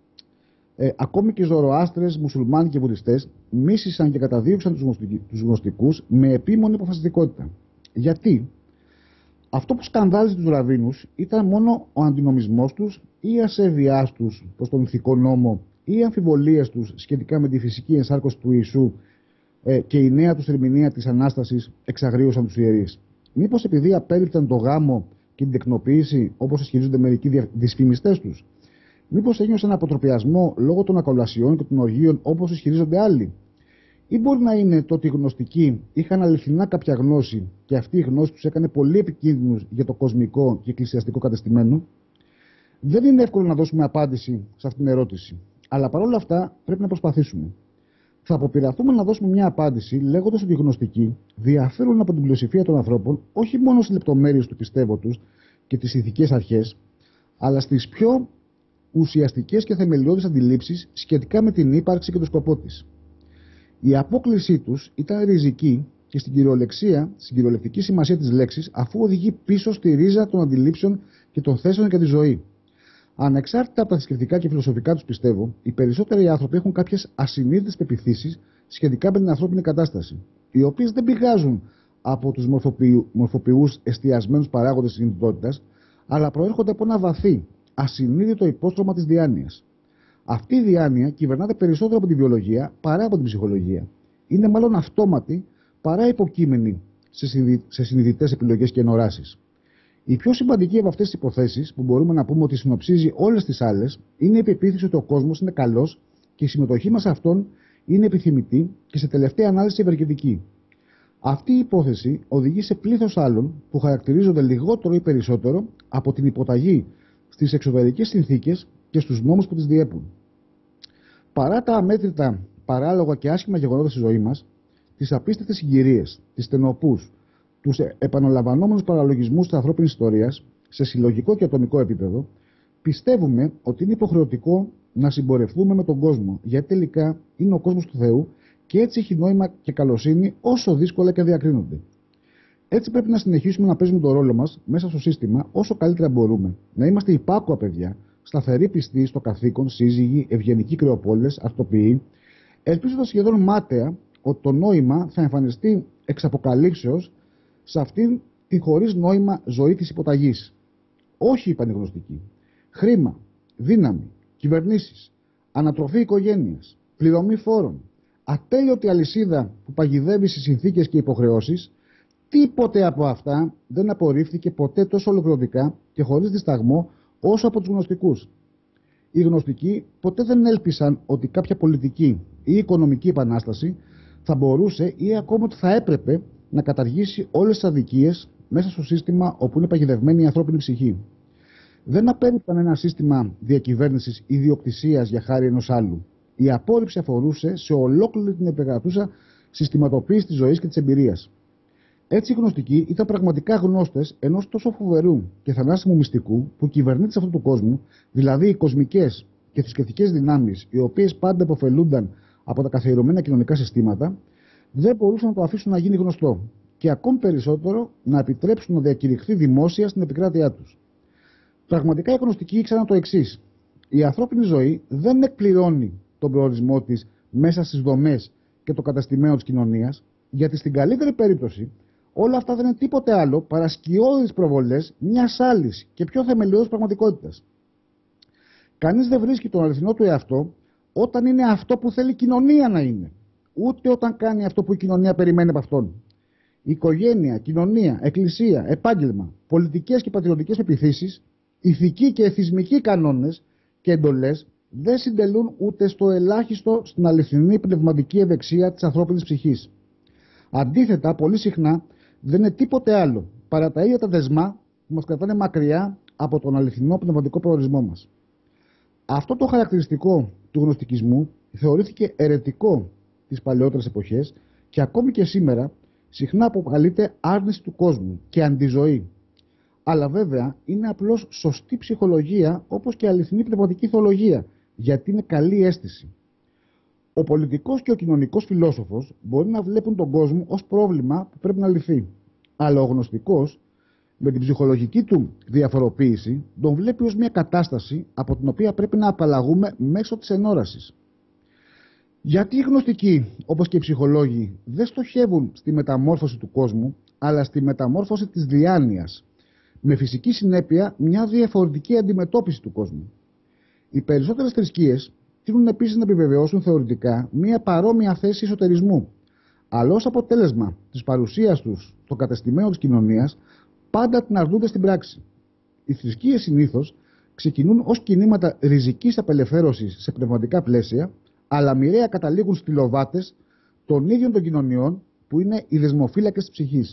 ε, ακόμη και Ζωροάστρες, Μουσουλμάνοι και Βουδιστές, μίσησαν και καταδίωξαν τους γνωστικούς με επίμονη αποφασιστικότητα. Γιατί? Αυτό που σκανδάλιζε τους ραβίνους ήταν μόνο ο αντινομισμός τους ή η ασέβειά τους προς τον ηθικό νόμο ή οι αμφιβολίες τους σχετικά με τη φυσική ενσάρκωση του Ιησού ε, και η νέα τους ερμηνεία της Ανάστασης εξαγρίωσαν τους ιερείς. Μήπως επειδή απέριπταν το γάμο και την τεκνοποίηση όπως ισχυρίζονται μερικοί δυσφημιστές τους? Μήπως ένιωσαν αποτροπιασμό λόγω των ακολασιών και των οργείων όπως ισχυρίζονται άλλοι? Ή μπορεί να είναι το ότι οι γνωστικοί είχαν αληθινά κάποια γνώση και αυτή η γνώση τους έκανε πολύ επικίνδυνους για το κοσμικό και εκκλησιαστικό κατεστημένο? Δεν είναι εύκολο να δώσουμε απάντηση σε αυτήν την ερώτηση, αλλά παρόλα αυτά πρέπει να προσπαθήσουμε. Θα αποπειραθούμε να δώσουμε μια απάντηση λέγοντας ότι οι γνωστικοί διαφέρουν από την πλειοψηφία των ανθρώπων όχι μόνο στις λεπτομέρειες του πιστεύω τους και τις ηθικές αρχές, αλλά στις πιο ουσιαστικές και θεμελιώδεις αντιλήψεις σχετικά με την ύπαρξη και τον σκοπό της. Η απόκλησή τους ήταν ριζική και στην κυριολεξία, στην κυριολεκτική σημασία της λέξης, αφού οδηγεί πίσω στη ρίζα των αντιλήψεων και των θέσεων για τη ζωή. Ανεξάρτητα από τα θρησκευτικά και φιλοσοφικά τους πιστεύω, οι περισσότεροι άνθρωποι έχουν κάποιες ασυνείδητες πεποιθήσεις σχετικά με την ανθρώπινη κατάσταση, οι οποίες δεν πηγάζουν από τους μορφοποιούς εστιασμένους παράγοντες της συνειδητότητας, αλλά προέρχονται από ένα βαθύ, ασυνείδητο υπόστρωμα της διάνοιας. Αυτή η διάνοια κυβερνάται περισσότερο από τη βιολογία παρά από την ψυχολογία. Είναι μάλλον αυτόματη παρά υποκείμενη σε συνειδητές επιλογές και ενοράσεις. Η πιο σημαντική από αυτές τις υποθέσεις, που μπορούμε να πούμε ότι συνοψίζει όλες τις άλλες, είναι η πεποίθηση ότι ο κόσμος είναι καλός και η συμμετοχή μας σε αυτόν είναι επιθυμητή και σε τελευταία ανάλυση ευεργετική. Αυτή η υπόθεση οδηγεί σε πλήθος άλλων που χαρακτηρίζονται λιγότερο ή περισσότερο από την υποταγή στις εξωτερικές συνθήκες και στους νόμους που τις διέπουν. Παρά τα αμέτρητα, παράλογα και άσχημα γεγονότα στη ζωή μας, τις απίστευτες συγκυρίες, τις στενοπούς, τους επαναλαμβανόμενους παραλογισμούς της ανθρώπινης ιστορίας, σε συλλογικό και ατομικό επίπεδο, πιστεύουμε ότι είναι υποχρεωτικό να συμπορευτούμε με τον κόσμο, γιατί τελικά είναι ο κόσμος του Θεού και έτσι έχει νόημα και καλοσύνη όσο δύσκολα και διακρίνονται. Έτσι πρέπει να συνεχίσουμε να παίζουμε τον ρόλο μας μέσα στο σύστημα όσο καλύτερα μπορούμε, να είμαστε υπάκουα παιδιά, σταθεροί πιστοί στο καθήκον, σύζυγοι, ευγενικοί κρεοπόλες, αυτοποιοί, ελπίζοντας σχεδόν μάταια ότι το νόημα θα εμφανιστεί εξ αποκαλύψεως σε αυτήν τη χωρίς νόημα ζωή της υποταγής. Όχι, είπαν οι γνωστικοί. Χρήμα, δύναμη, κυβερνήσεις, ανατροφή οικογένειας, πληρωμή φόρων, ατέλειωτη αλυσίδα που παγιδεύει στις συνθήκες και υποχρεώσεις, τίποτε από αυτά δεν απορρίφθηκε ποτέ τόσο ολοκληρωτικά και χωρίς δισταγμό όσο από τους γνωστικούς. Οι γνωστικοί ποτέ δεν έλπισαν ότι κάποια πολιτική ή οικονομική επανάσταση θα μπορούσε ή ακόμα ότι θα έπρεπε να καταργήσει όλες τις αδικίες μέσα στο σύστημα όπου είναι παγιδευμένη η ανθρώπινη ψυχή. Δεν απέρριψαν ένα σύστημα διακυβέρνησης ιδιοκτησίας για χάρη ενός άλλου. Η απόρριψη αφορούσε σε ολόκληρη την επικρατούσα συστηματοποίηση της ζωής και της εμπειρίας. Έτσι οι γνωστικοί ήταν πραγματικά γνώστες ενός τόσο φοβερού και θανάσιμου μυστικού που οι κυβερνήτες αυτού του κόσμου, δηλαδή οι κοσμικές και θρησκευτικές δυνάμεις, οι οποίες πάντα υποφελούνταν από τα καθιερωμένα κοινωνικά συστήματα, δεν μπορούσαν να το αφήσουν να γίνει γνωστό και ακόμη περισσότερο να επιτρέψουν να διακηρυχθεί δημόσια στην επικράτειά τους. Πραγματικά οι γνωστικοί ήξεραν το εξής: η ανθρώπινη ζωή δεν εκπληρώνει τον προορισμό της μέσα στις δομές και το καταστημένο της κοινωνίας, γιατί στην καλύτερη περίπτωση όλα αυτά δεν είναι τίποτε άλλο παρά σκιώδεις προβολές μιας άλλης και πιο θεμελιώδης πραγματικότητας. Κανείς δεν βρίσκει τον αληθινό του εαυτό όταν είναι αυτό που θέλει η κοινωνία να είναι, ούτε όταν κάνει αυτό που η κοινωνία περιμένει από αυτόν. Η οικογένεια, κοινωνία, εκκλησία, επάγγελμα, πολιτικές και πατριωτικές πεποιθήσεις, ηθικοί και εθισμικοί κανόνες και εντολές δεν συντελούν ούτε στο ελάχιστο στην αληθινή πνευματική ευεξία της ανθρώπινης ψυχής. Αντίθετα, πολύ συχνά δεν είναι τίποτε άλλο παρά τα ίδια τα δεσμά που μας κρατάνε μακριά από τον αληθινό πνευματικό προορισμό μας. Αυτό το χαρακτηριστικό του γνωστικισμού θεωρήθηκε αιρετικό τις παλαιότερες εποχές και ακόμη και σήμερα συχνά αποκαλείται άρνηση του κόσμου και αντιζωή. Αλλά βέβαια είναι απλώς σωστή ψυχολογία, όπως και αληθινή πνευματική θεολογία, γιατί είναι καλή αίσθηση. Ο πολιτικός και ο κοινωνικός φιλόσοφος μπορεί να βλέπουν τον κόσμο ως πρόβλημα που πρέπει να λυθεί. Αλλά ο γνωστικός, με την ψυχολογική του διαφοροποίηση, τον βλέπει ως μια κατάσταση από την οποία πρέπει να απαλλαγούμε μέσω της ενόρασης. Γιατί οι γνωστικοί, όπως και οι ψυχολόγοι, δεν στοχεύουν στη μεταμόρφωση του κόσμου, αλλά στη μεταμόρφωση της διάνοιας, με φυσική συνέπεια μια διαφορετική αντιμετώπιση του κόσμου. Οι περισσότερες θρησκείες τείνουν επίσης να επιβεβαιώσουν θεωρητικά μια παρόμοια θέση εσωτερισμού, αλλά ως αποτέλεσμα της παρουσίας τους στο κατεστημένο της κοινωνίας, πάντα την αρνούνται στην πράξη. Οι θρησκείες συνήθως ξεκινούν ως κινήματα ριζικής απελευθέρωσης σε πνευματικά πλαίσια, αλλά μοιραία καταλήγουν στυλοβάτες των ίδιων των κοινωνιών που είναι οι δεσμοφύλακες της ψυχής.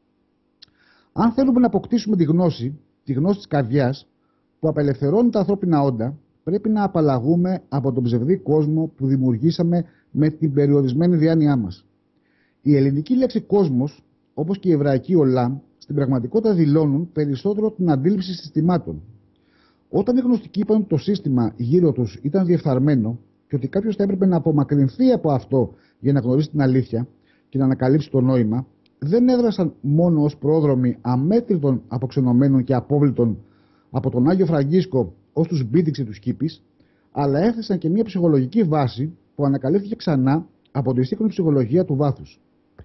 Αν θέλουμε να αποκτήσουμε τη γνώση, τη γνώση της καρδιάς, που απελευθερώνει τα ανθρώπινα όντα, πρέπει να απαλλαγούμε από τον ψευδή κόσμο που δημιουργήσαμε με την περιορισμένη διάνοιά μας. Η ελληνική λέξη κόσμος, όπως και η εβραϊκή ολάμ, στην πραγματικότητα δηλώνουν περισσότερο την αντίληψη συστημάτων. Όταν οι γνωστικοί είπαν ότι το σύστημα γύρω τους ήταν διεφθαρμένο και ότι κάποιος θα έπρεπε να απομακρυνθεί από αυτό για να γνωρίσει την αλήθεια και να ανακαλύψει το νόημα, δεν έδρασαν μόνο ως πρόδρομοι αμέτρητων αποξενωμένων και απόβλητων από τον Άγιο Φραγκίσκο ως τους Μπίτιξ τους Κήπης, αλλά έθεσαν και μια ψυχολογική βάση που ανακαλύφθηκε ξανά από τη σύγχρονη ψυχολογία του βάθους.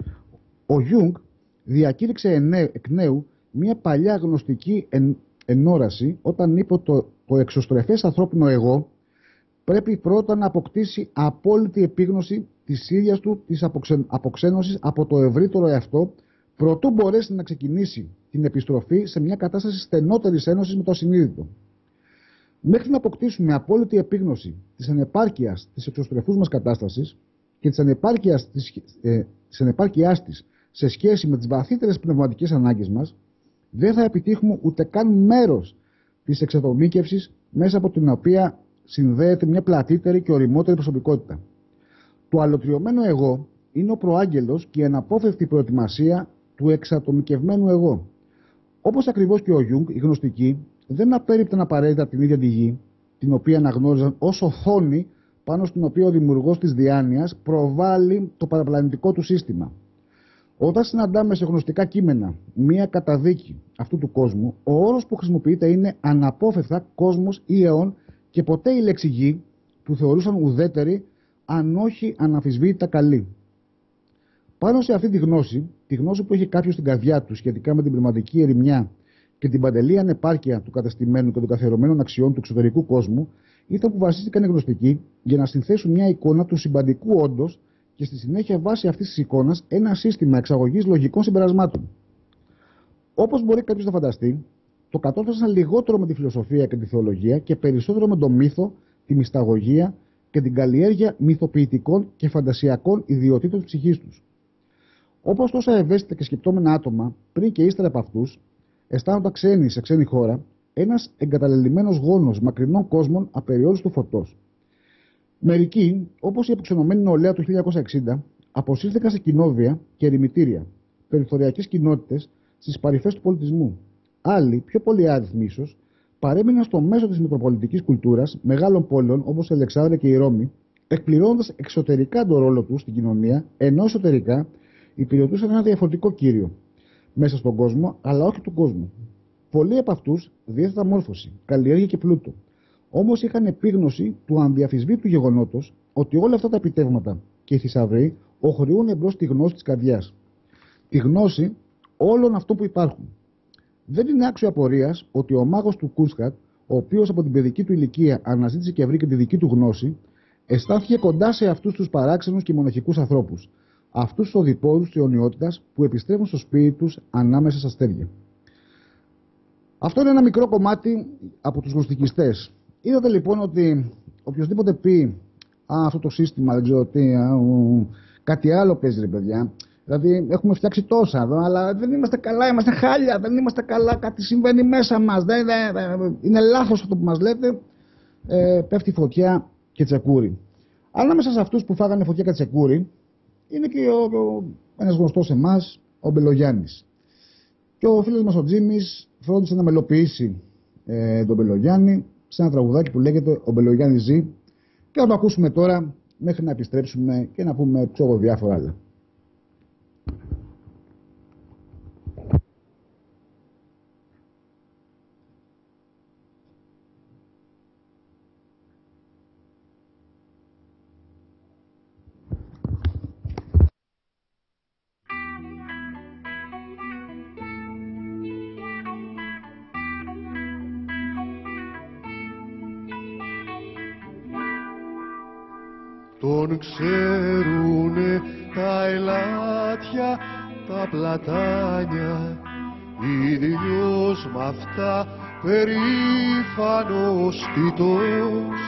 Ο Γιούγκ διακήρυξε εκ νέου μια παλιά γνωστική εν, ενόραση όταν είπε ότι το, το εξωστρεφές ανθρώπινο εγώ πρέπει πρώτα να αποκτήσει απόλυτη επίγνωση της ίδιας του της αποξεν, αποξένωσης από το ευρύτερο εαυτό, προτού μπορέσει να ξεκινήσει την επιστροφή σε μια κατάσταση στενότερης ένωσης με το ασυνείδητο. Μέχρι να αποκτήσουμε απόλυτη επίγνωση της ανεπάρκειας της εξωστρεφούς μας κατάστασης και της ανεπάρκειας της, ε, της ανεπάρκειάς της σε σχέση με τις βαθύτερες πνευματικές ανάγκες μας, δεν θα επιτύχουμε ούτε καν μέρος της εξατομίκευσης μέσα από την οποία συνδέεται μια πλατύτερη και ωριμότερη προσωπικότητα. Το αλωτριωμένο εγώ είναι ο προάγγελος και η αναπόφευκτη προετοιμασία του εξατομικευμένου εγώ. Όπως ακριβώς και ο Γιούγκ, οι γνωστικοί δεν απέρριπταν απαραίτητα την ίδια τη γη, την οποία αναγνώριζαν ως οθόνη πάνω στην οποία ο δημιουργός της διάνοιας προβάλλει το παραπλανητικό του σύστημα. Όταν συναντάμε σε γνωστικά κείμενα μία καταδίκη αυτού του κόσμου, ο όρος που χρησιμοποιείται είναι αναπόφευκτα κόσμος ή αιών και ποτέ η λέξη γη που θεωρούσαν ουδέτερη, αν όχι αναμφισβήτητα καλή. Πάνω σε αυτή τη γνώση, τη γνώση που έχει κάποιος στην καρδιά του σχετικά με την πνευματική ερημιά και την παντελή ανεπάρκεια του κατεστημένου και των καθιερωμένων αξιών του εξωτερικού κόσμου, ήρθαν που βασίστηκαν οι γνωστικοί για να συνθέσουν μια εικόνα του συμπαντικού όντως και στη συνέχεια βάσει αυτής της εικόνας ένα σύστημα εξαγωγής λογικών συμπερασμάτων. Όπως μπορεί κάποιος να φανταστεί, το κατόρθωσαν λιγότερο με τη φιλοσοφία και τη θεολογία και περισσότερο με το μύθο, τη μυσταγωγία και την καλλιέργεια μυθοποιητικών και φαντασιακών ιδιωτήτων της ψυχής τους. Όπως τόσα ευαίσθητα και σκεπτόμενα άτομα, πριν και ύστερα από αυτούς, αισθάνονταν ξένοι σε ξένη χώρα, ένας εγκαταλελειμμένος γόνος μακρινών κόσμων απεριόριστου φωτός. Μερικοί, όπως η αποξενωμένη νεολαία του χίλια εννιακόσια εξήντα, αποσύρθηκαν σε κοινόβια και ερημητήρια, περιθωριακές κοινότητες στις παρυφές του πολιτισμού. Άλλοι, πιο πολυάριθμοι ίσως, παρέμειναν στο μέσο της μητροπολιτικής κουλτούρας μεγάλων πόλεων όπως η Αλεξάνδρεια και η Ρώμη, εκπληρώνοντας εξωτερικά τον ρόλο τους στην κοινωνία, ενώ εσωτερικά υπηρετούσαν ένα διαφορετικό κύριο μέσα στον κόσμο, αλλά όχι του κόσμου. Πολλοί από αυτούς διέθεταν μόρφωση, καλλιέργεια και πλούτο. Όμως είχαν επίγνωση του ανδιαφυσβήτου γεγονότος ότι όλα αυτά τα επιτεύγματα και οι θησαυροί οχριούν εμπρός τη γνώση της καρδιάς. Τη γνώση όλων αυτών που υπάρχουν. Δεν είναι άξιο απορίας ότι ο μάγος του Κούσχατ, ο οποίος από την παιδική του ηλικία αναζήτησε και βρήκε τη δική του γνώση, αισθάνθηκε κοντά σε αυτούς τους παράξενους και μοναχικούς ανθρώπους, αυτούς τους οδηπόρους της αιωνιότητας που επιστρέφουν στο σπίτι τους ανάμεσα στα αστέρια. Αυτό είναι ένα μικρό κομμάτι από τους γνωστικιστές. Είδατε λοιπόν ότι οποιοδήποτε πει «Α, αυτό το σύστημα, δεν ξέρω τι, α, ου, κάτι άλλο παίζει ρε παιδιά». Δηλαδή έχουμε φτιάξει τόσα εδώ, αλλά δεν είμαστε καλά, είμαστε χάλια, δεν είμαστε καλά, κάτι συμβαίνει μέσα μας. Δεν, δεν, δεν, είναι λάθος αυτό που μας λέτε, ε, πέφτει φωτιά και τσεκούρι. Αλλά μέσα σε αυτούς που φάγανε φωτιά και τσεκούρι, είναι και ο, ο, ένας γνωστός εμάς, ο Μπελογιάννης. Και ο φίλος μας ο Τζίμις φρόντισε να μελοποιήσει ε, τον Μπελογιάννη σε ένα τραγουδάκι που λέγεται «Ο Μπελογιάννης ζει», και θα το ακούσουμε τώρα μέχρι να επιστρέψουμε και να πούμε ξέρω διάφορα άλλα. Τον ξέρουνε τα ελάτια, τα πλατάνια, ίδιος μ' αυτά περήφανος τίτος.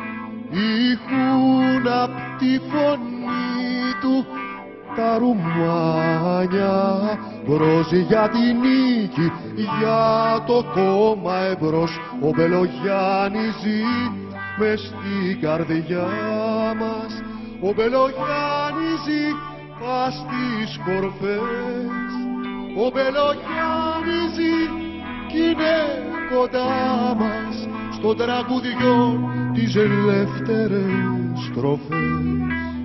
Ήχουν απ' τη φωνή του τα ρουμάνια, μπρος για τη νίκη, για το κόμμα εμπρός. Ο Μπελογιάννης ζει μες στην καρδιά μας, ο Μπελογιάννης ζει πας στις κορφές. Ο Μπελογιάννης ζει κι είναι κοντά μας, στο τραγουδιό τις ελεύθερες στροφές.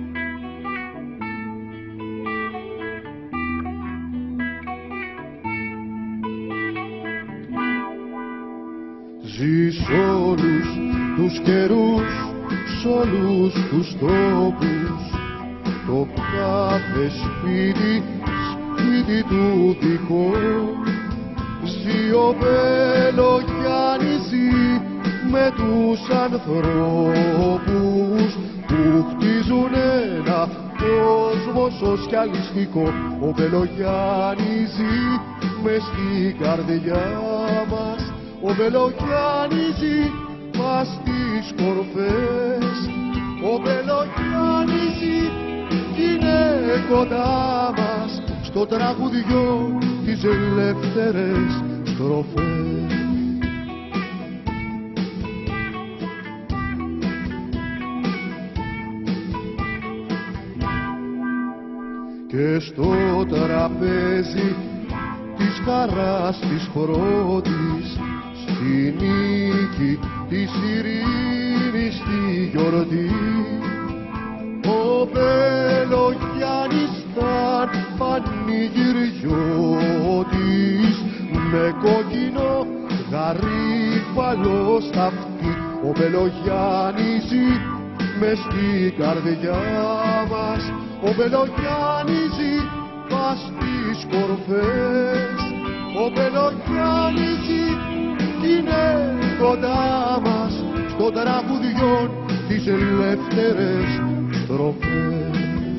Ζει σ' όλους τους καιρούς, σ' όλους τους τόπους, το κάθε σπίτι, σπίτι του δικό. Ζει ο Μπελογιάννης, ζει με τους ανθρώπους που χτίζουν ένα κόσμο σοσιαλιστικό. Ο Μπελογιάννης ζει μες στην καρδιά μας, ο Μπελογιάννης ζει πας στις κορφές. Ο Μπελογιάννης ζει κι είναι κοντά μας, στο τραγουδιό τις ελεύθερες στροφές. Και στο τραπέζι της χαράς της πρώτης, στη νίκη της ειρήνης στη γιορτή, ο Μπελογιάννης ήταν πανηγυριώτης, με κόκκινο γαρίφαλο στα αυτή. Ο Μπελογιάννης ζει μες στην καρδιά μας, ο Μπελογιάννης ζει πας στις κορφές. Ο Μπελογιάννης ζει κι είναι κοντά μας, στο τραγουδιόν τις ελεύθερες στροφές.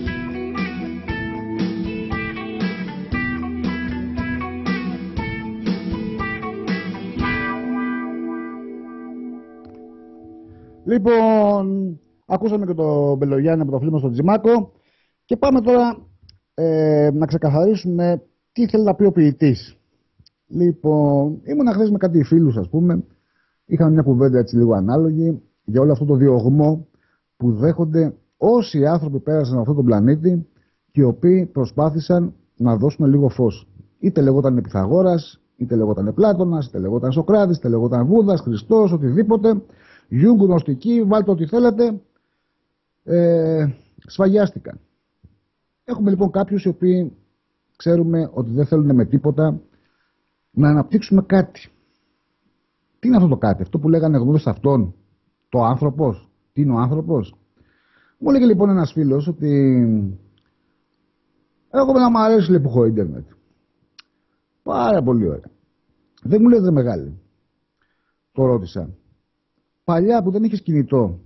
Λοιπόν, ακούσαμε και το Μπελογιάννη από το φίλο μας τον Τζιμάκο και πάμε τώρα ε, να ξεκαθαρίσουμε τι θέλει να πει ο ποιητής. Λοιπόν, ήμουν χθες με κάτι φίλους, ας πούμε, είχαμε μια κουβέντα έτσι λίγο ανάλογη για όλο αυτό το διωγμό που δέχονται όσοι άνθρωποι πέρασαν από αυτόν τον πλανήτη και οι οποίοι προσπάθησαν να δώσουν λίγο φως. Είτε λεγόταν Πυθαγόρας, είτε λεγόταν Πλάτωνας, είτε λεγόταν Σοκράτης, είτε λεγόταν Βούδας, Χριστός, οτιδήποτε. Γιούγκ, γνωστικοί, βάλτε ό,τι θέλετε, ε, σφαγιάστηκαν. Έχουμε λοιπόν κάποιους οι οποίοι ξέρουμε ότι δεν θέλουν με τίποτα να αναπτύξουμε κάτι. Τι είναι αυτό το κάτι, αυτό που λέγανε γνώρισε αυτόν, το άνθρωπος, τι είναι ο άνθρωπος. Μου έλεγε λοιπόν ένας φίλος ότι εγώ να μου αρέσει λέει, που έχω ίντερνετ. Πάρα πολύ ωραία. Δεν μου λέει δε μεγάλη. Το ρώτησα. Παλιά που δεν είχες κινητό,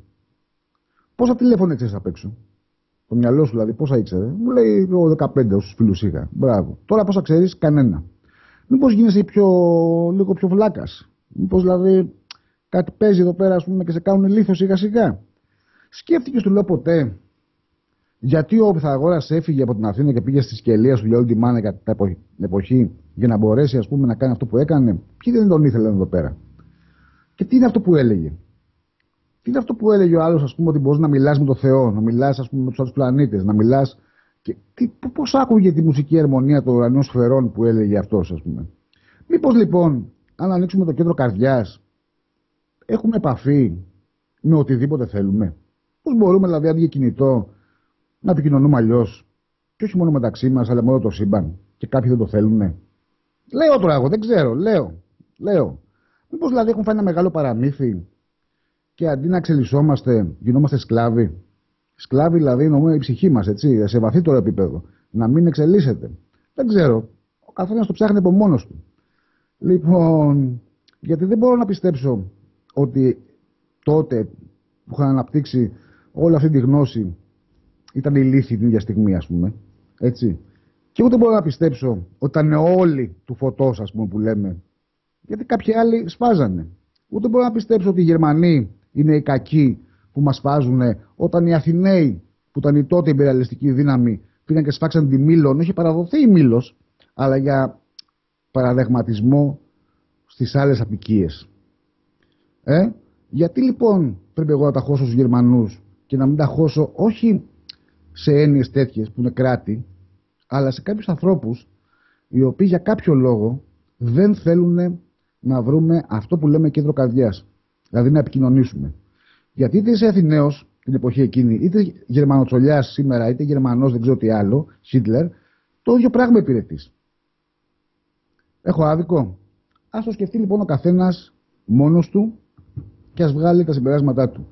πόσα τηλέφωνα ξέρεις απ' έξω? Το μυαλό σου δηλαδή, πόσα ήξερε? Μου λέει εγώ δεκαπέντε όσους φίλους είχα. Μπράβο. Τώρα πόσα ξέρεις? Κανένα. Μήπως γίνεσαι πιο, λίγο πιο βλάκας? Μήπως δηλαδή κάτι παίζει εδώ πέρα, ας πούμε, και σε κάνουν λίθο σιγά σιγά? Σκέφτηκες, του λέω, ποτέ γιατί ο Πυθαγόρας έφυγε από την Αθήνα και πήγε στη Σκελία, σου λέει όλη τη μάνα κατά την εποχή, για να μπορέσει, ας πούμε, να κάνει αυτό που έκανε? Ποιοι δεν τον ήθελαν εδώ πέρα? Και τι είναι αυτό που έλεγε? Τι είναι αυτό που έλεγε ο άλλος, ας πούμε, ότι μπορείς να μιλάς με τον Θεό, να μιλάς, ας πούμε, με τους άλλους πλανήτες, να μιλάς. Και πώς άκουγε τη μουσική ερμηνεία των ουρανίων σφαιρών που έλεγε αυτός, ας πούμε? Μήπως λοιπόν, αν ανοίξουμε το κέντρο καρδιάς, έχουμε επαφή με οτιδήποτε θέλουμε? Πώς μπορούμε δηλαδή, αν βγει κινητό, να επικοινωνούμε αλλιώς? Και όχι μόνο μεταξύ μας, αλλά μόνο το σύμπαν. Και κάποιοι δεν το θέλουν. Λέω τώρα εγώ, δεν ξέρω, λέω. λέω. Μήπως δηλαδή έχουν φάει ένα μεγάλο παραμύθι και αντί να εξελισσόμαστε, γινόμαστε σκλάβοι? Σκλάβοι δηλαδή εννοούμε η ψυχή μας, έτσι, σε βαθύτερο επίπεδο. Να μην εξελίσσεται. Δεν ξέρω. Ο καθένας το ψάχνει από μόνος του. Λοιπόν, γιατί δεν μπορώ να πιστέψω ότι τότε που είχαν αναπτύξει όλη αυτή τη γνώση ήταν ηλίθιοι την ίδια στιγμή, ας πούμε. Έτσι. Και ούτε μπορώ να πιστέψω ότι ήταν όλοι του φωτός, ας πούμε, που λέμε. Γιατί κάποιοι άλλοι σφάζανε. Ούτε μπορώ να πιστέψω ότι οι Γερμανοί είναι οι κακοί που μας σφάζουν, όταν οι Αθηναίοι, που ήταν η τότε υπεραλιστική δύναμη, πήγαν και σφάξαν τη Μήλον. Είχε παραδοθεί η Μήλος, αλλά για παραδεγματισμό στις άλλες απικίες. Ε? Γιατί λοιπόν πρέπει εγώ να τα χώσω στους Γερμανούς και να μην τα χώσω όχι σε έννοιες τέτοιες που είναι κράτη, αλλά σε κάποιους ανθρώπους οι οποίοι για κάποιο λόγο δεν θέλουν να βρούμε αυτό που λέμε κέντρο καρδιάς. Δηλαδή να επικοινωνήσουμε. Γιατί είτε είσαι Αθηναίος την εποχή εκείνη, είτε Γερμανοτσολιάς σήμερα, είτε Γερμανός δεν ξέρω τι άλλο, Χίτλερ, το ίδιο πράγμα υπηρετείς. Έχω άδικο? Ας το σκεφτεί λοιπόν ο καθένας μόνος του και ας βγάλει τα συμπεράσματά του.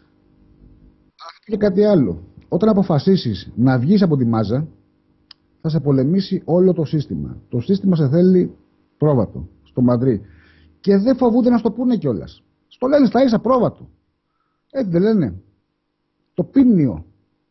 Και κάτι άλλο. Όταν αποφασίσεις να βγεις από τη μάζα, θα σε πολεμήσει όλο το σύστημα. Το σύστημα σε θέλει πρόβατο, στο Μαδρί. Και δεν φοβούνται να στο πούνε κιόλας. Στο λένε στα ίσα πρόβατο. Έτσι δεν λένε? Το πίμνιο.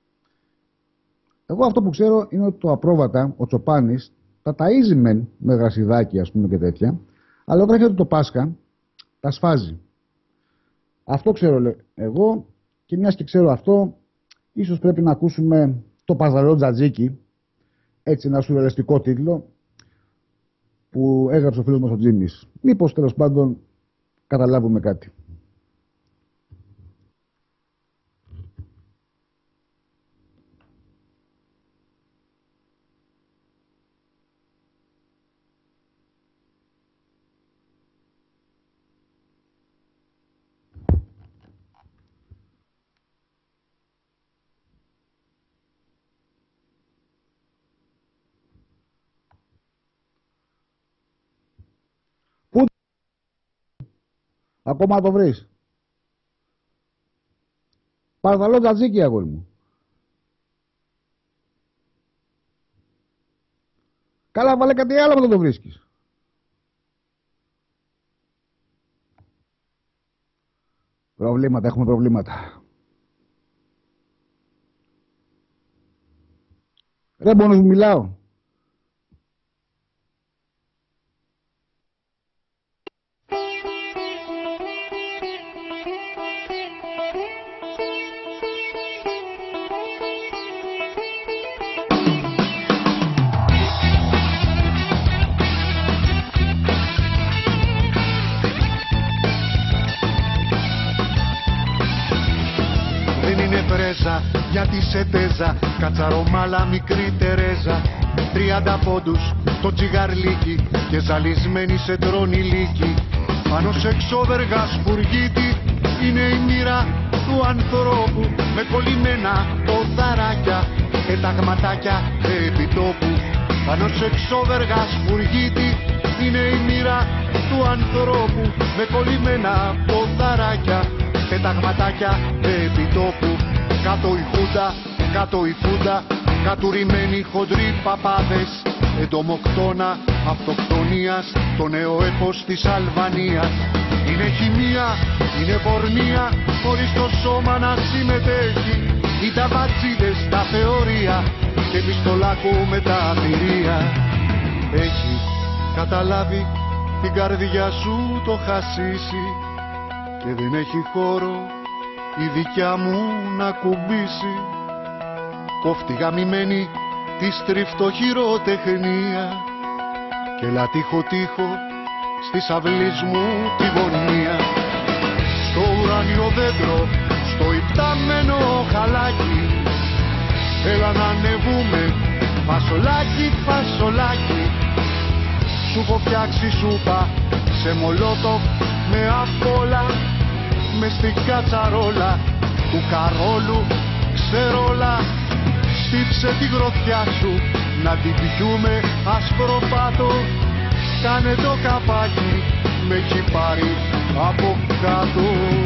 Εγώ αυτό που ξέρω είναι ότι το απρόβατα, ο Τσοπάνης, τα ταΐζει μεν με γρασιδάκι, ας πούμε, και τέτοια, αλλά όταν έρχεται το Πάσχα, τα σφάζει. Αυτό ξέρω λέ, εγώ, και μιας και ξέρω αυτό, ίσως πρέπει να ακούσουμε το Παζαρό Τζατζίκι, έτσι ένα σουρεαλιστικό τίτλο, που έγραψε ο φίλος μας ο Τζίμις. Μήπως τέλος πάντων καταλάβουμε κάτι. Ακόμα να το βρεις? Παρακαλώ Τζατζίκι, αγόρι μου. Καλά, βάλε κάτι άλλο που δεν το βρίσκεις. Προβλήματα, έχουμε προβλήματα. Ρε μόνος μου μιλάω. Γιατί σε τέζα, κατσαρομάλα μικρή Τερέζα. Τριάντα πόντους το τσιγαρλίκι και ζαλισμένη σε τρώνει λύκη. Πάνω σε εξώδεργα σπουργίτη είναι η μοίρα του ανθρώπου, με κολλημένα ποδαράκια και ταγματάκια επιτόπου. Πάνω σε εξώδεργα σπουργίτη είναι η μοίρα του ανθρώπου, με κολλημένα ποδαράκια και ταγματάκια επιτόπου. Κάτω η χούντα, κάτω η φούντα, κατουρημένοι χοντροί παπάδες, εντομοκτώνα αυτοκτονίας, το νέο έπος της Αλβανίας. Είναι χημεία, είναι πορνεία, χωρίς το σώμα να συμμετέχει. Οι ταμπατσίδες τα θεωρία και πιστολάκο με τα θηρία. Έχει καταλάβει την καρδιά σου το χασίσι και δεν έχει χώρο η δικιά μου να κουμπίσει. Κόφτη γαμημένη τη στριφτοχειροτεχνία και λατύχο τείχο στις αυλής μου τη γωνία. Στο ουράνιο δέντρο, στο υπτάμενο χαλάκι, έλα να ανεβούμε, φασολάκι, φασολάκι. Σου έχω φτιάξει σούπα σε μολότοφ με απ' όλα, μες στην κατσαρόλα του Καρόλου ξερόλα. Στύψε τη γροθιά σου να την πιούμε ασπροπάτο. Κάνε το καπάκι, με έχει πάρει από κάτω.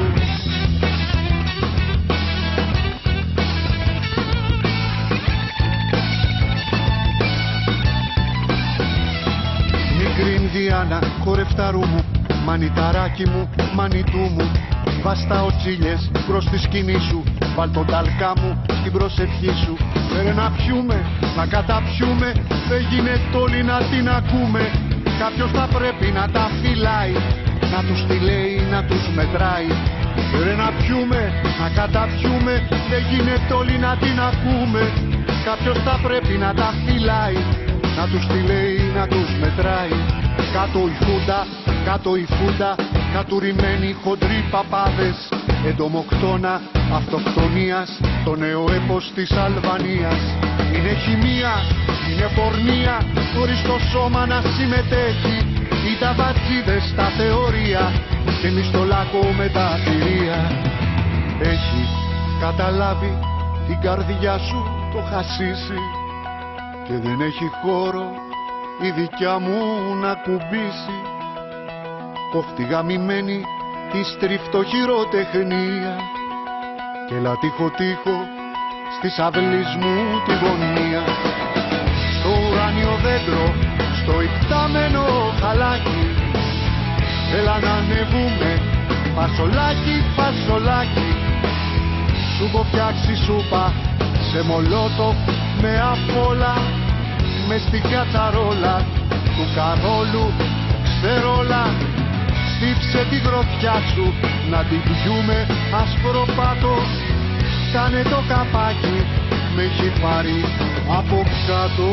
Μικρή Ινδιάνα, χορευταρού μου, μανιταράκι μου, μανιτού μου. Βάσ' τα οτσίλιες προς τη σκηνή σου, βάλ' τον ταλκά μου στην προσευχή σου. Φέρε να πιούμε, να καταπιούμε, δεν γίνεται όλοι να την ακούμε. Κάποιος θα πρέπει να τα φυλάει, να τους τη λέει, να τους μετράει. Φέρε να πιούμε, να καταπιούμε, δεν γίνεται όλοι να την ακούμε. Κάποιος θα πρέπει να τα φυλάει, να τους τη λέει, να τους μετράει. Κάτω η φούντα, κάτω η φούντα, κατουρημένοι χοντροί παπάδες, εντομοκτώνα αυτοκτονίας, το νέο έπος της Αλβανίας. Είναι χημεία, είναι πορνεία, χωρίς το σώμα να συμμετέχει. Οι ταμπατσίδες τα θεωρία και μισθολάκο με τα θηρία. Έχει καταλάβει την καρδιά σου το χασίσι και δεν έχει χώρο η δικιά μου να κουμπίσει. Κόφτη γαμημένη τη στριφτοχειροτεχνία και λατύχο τείχο στις αυλής μου τη γωνία. Στο ουράνιο δέντρο, στο υπτάμενο χαλάκι, έλα να ανεβούμε, φασολάκι, φασολάκι. Σου έχω φτιάξει σούπα σε μολότοφ με απ' όλα, μες στην κατσαρόλα του Καρόλου ξερόλα. Στύψε τη γροθιά σου να την πιούμε ασπροπάτο. Κάνε το καπάκι, με έχει πάρει από κάτω.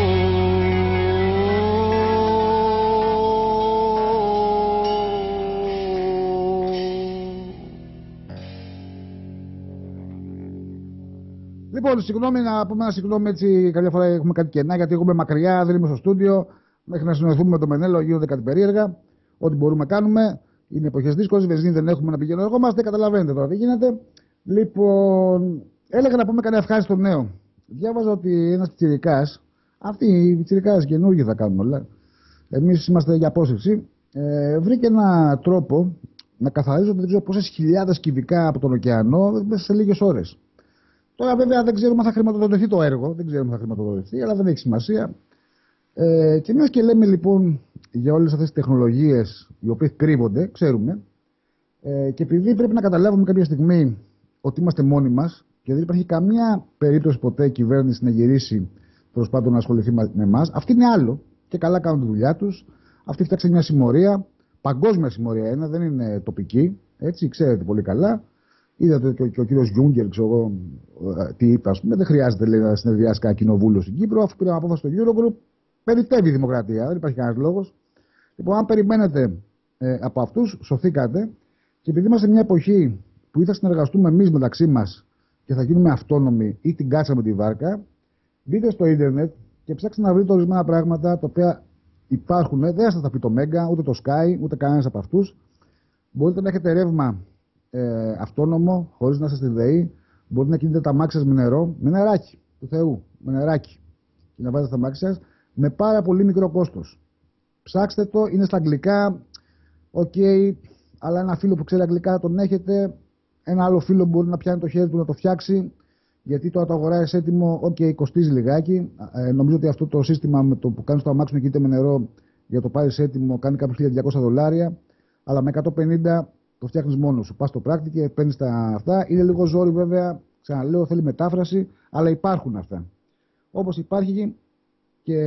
Λοιπόν, συγγνώμη να πούμε ένα συγγνώμη έτσι. Καμιά φορά έχουμε κάτι κενά γιατί εγώ είμαι μακριά, δεν είμαι στο στούντιο. Μέχρι να συνοηθούμε με το Μενέλο γίνονται κάτι περίεργα. Ό,τι μπορούμε κάνουμε. Είναι εποχές δύσκολες, βενζίνη δεν έχουμε να πηγαίνουμε. Εγώ είμαστε, καταλαβαίνετε τώρα τι γίνεται. Λοιπόν, έλεγα να πούμε κανένα ευχάριστο νέο. Διάβαζα ότι ένας πιτσιρικάς, αυτοί οι πιτσιρικάδες καινούργιοι θα κάνουν όλα. Εμείς είμαστε για απόσυρση. Ε, βρήκε ένα τρόπο να καθαρίζονται δεν ξέρω πόσες χιλιάδες κυβικά από τον ωκεανό μέσα σε λίγες ώρες. Τώρα βέβαια δεν ξέρουμε αν θα χρηματοδοτηθεί το έργο, δεν ξέρουμε αν θα χρηματοδοτηθεί, αλλά δεν έχει σημασία. Ε, και μιας και λέμε λοιπόν για όλες αυτές τις τεχνολογίες οι οποίες κρύβονται, ξέρουμε, Ε, και επειδή πρέπει να καταλάβουμε κάποια στιγμή ότι είμαστε μόνοι μας και δεν υπάρχει καμία περίπτωση ποτέ η κυβέρνηση να γυρίσει τέλος πάντων να ασχοληθεί με εμάς, αυτή είναι άλλο και καλά κάνουν τη δουλειά τους. Αυτή φτιάξε μια συμμορία, παγκόσμια συμμορία είναι, δεν είναι τοπική, έτσι, ξέρετε πολύ καλά. Είδατε και ο, και ο κύριος Γιούγκερ, ξέρω εγώ, τι είπε, ας πούμε, δεν χρειάζεται λέει, να συνεδριάσει κανένα κοινοβούλιο στην Κύπρο, αφού πήραμε απόφαση στο Eurogroup, περιττεύει η δημοκρατία, δεν υπάρχει κανένας λόγος. Λοιπόν, αν περιμένετε ε, από αυτούς, σωθήκατε, και επειδή είμαστε μια εποχή που ή θα συνεργαστούμε εμείς μεταξύ μας και θα γίνουμε αυτόνομοι ή την κάτσαμε τη βάρκα, μπείτε στο ίντερνετ και ψάξτε να βρείτε ορισμένα πράγματα τα οποία υπάρχουν. Δεν θα σας τα πει το Μέγκα, ούτε το Sky, ούτε κανένας από αυτούς. Μπορείτε να έχετε ρεύμα ε, αυτόνομο, χωρίς να είστε στη ΔΕΗ. Μπορείτε να κινείτε τα μάξια σας με νερό, με νεράκι του Θεού, με νεράκι. Και να βάζετε τα μάξια σας με πάρα πολύ μικρό κόστος. Ψάξτε το, είναι στα αγγλικά, οκ, okay, αλλά ένα φίλο που ξέρει αγγλικά τον έχετε. Ένα άλλο φίλο μπορεί να πιάνει το χέρι του να το φτιάξει. Γιατί τώρα το αγοράζει έτοιμο, οκ, okay, κοστίζει λιγάκι. Ε, νομίζω ότι αυτό το σύστημα με το που κάνει το αμάξι να κινείται με νερό για το πάρει έτοιμο κάνει κάποιους χίλια διακόσια δολάρια. Αλλά με εκατόν πενήντα το φτιάχνει μόνο σου. Πα στο πράκτικο και παίρνει τα αυτά. Είναι λίγο ζόρι βέβαια, ξαναλέω, θέλει μετάφραση, αλλά υπάρχουν αυτά. Όπως υπάρχει και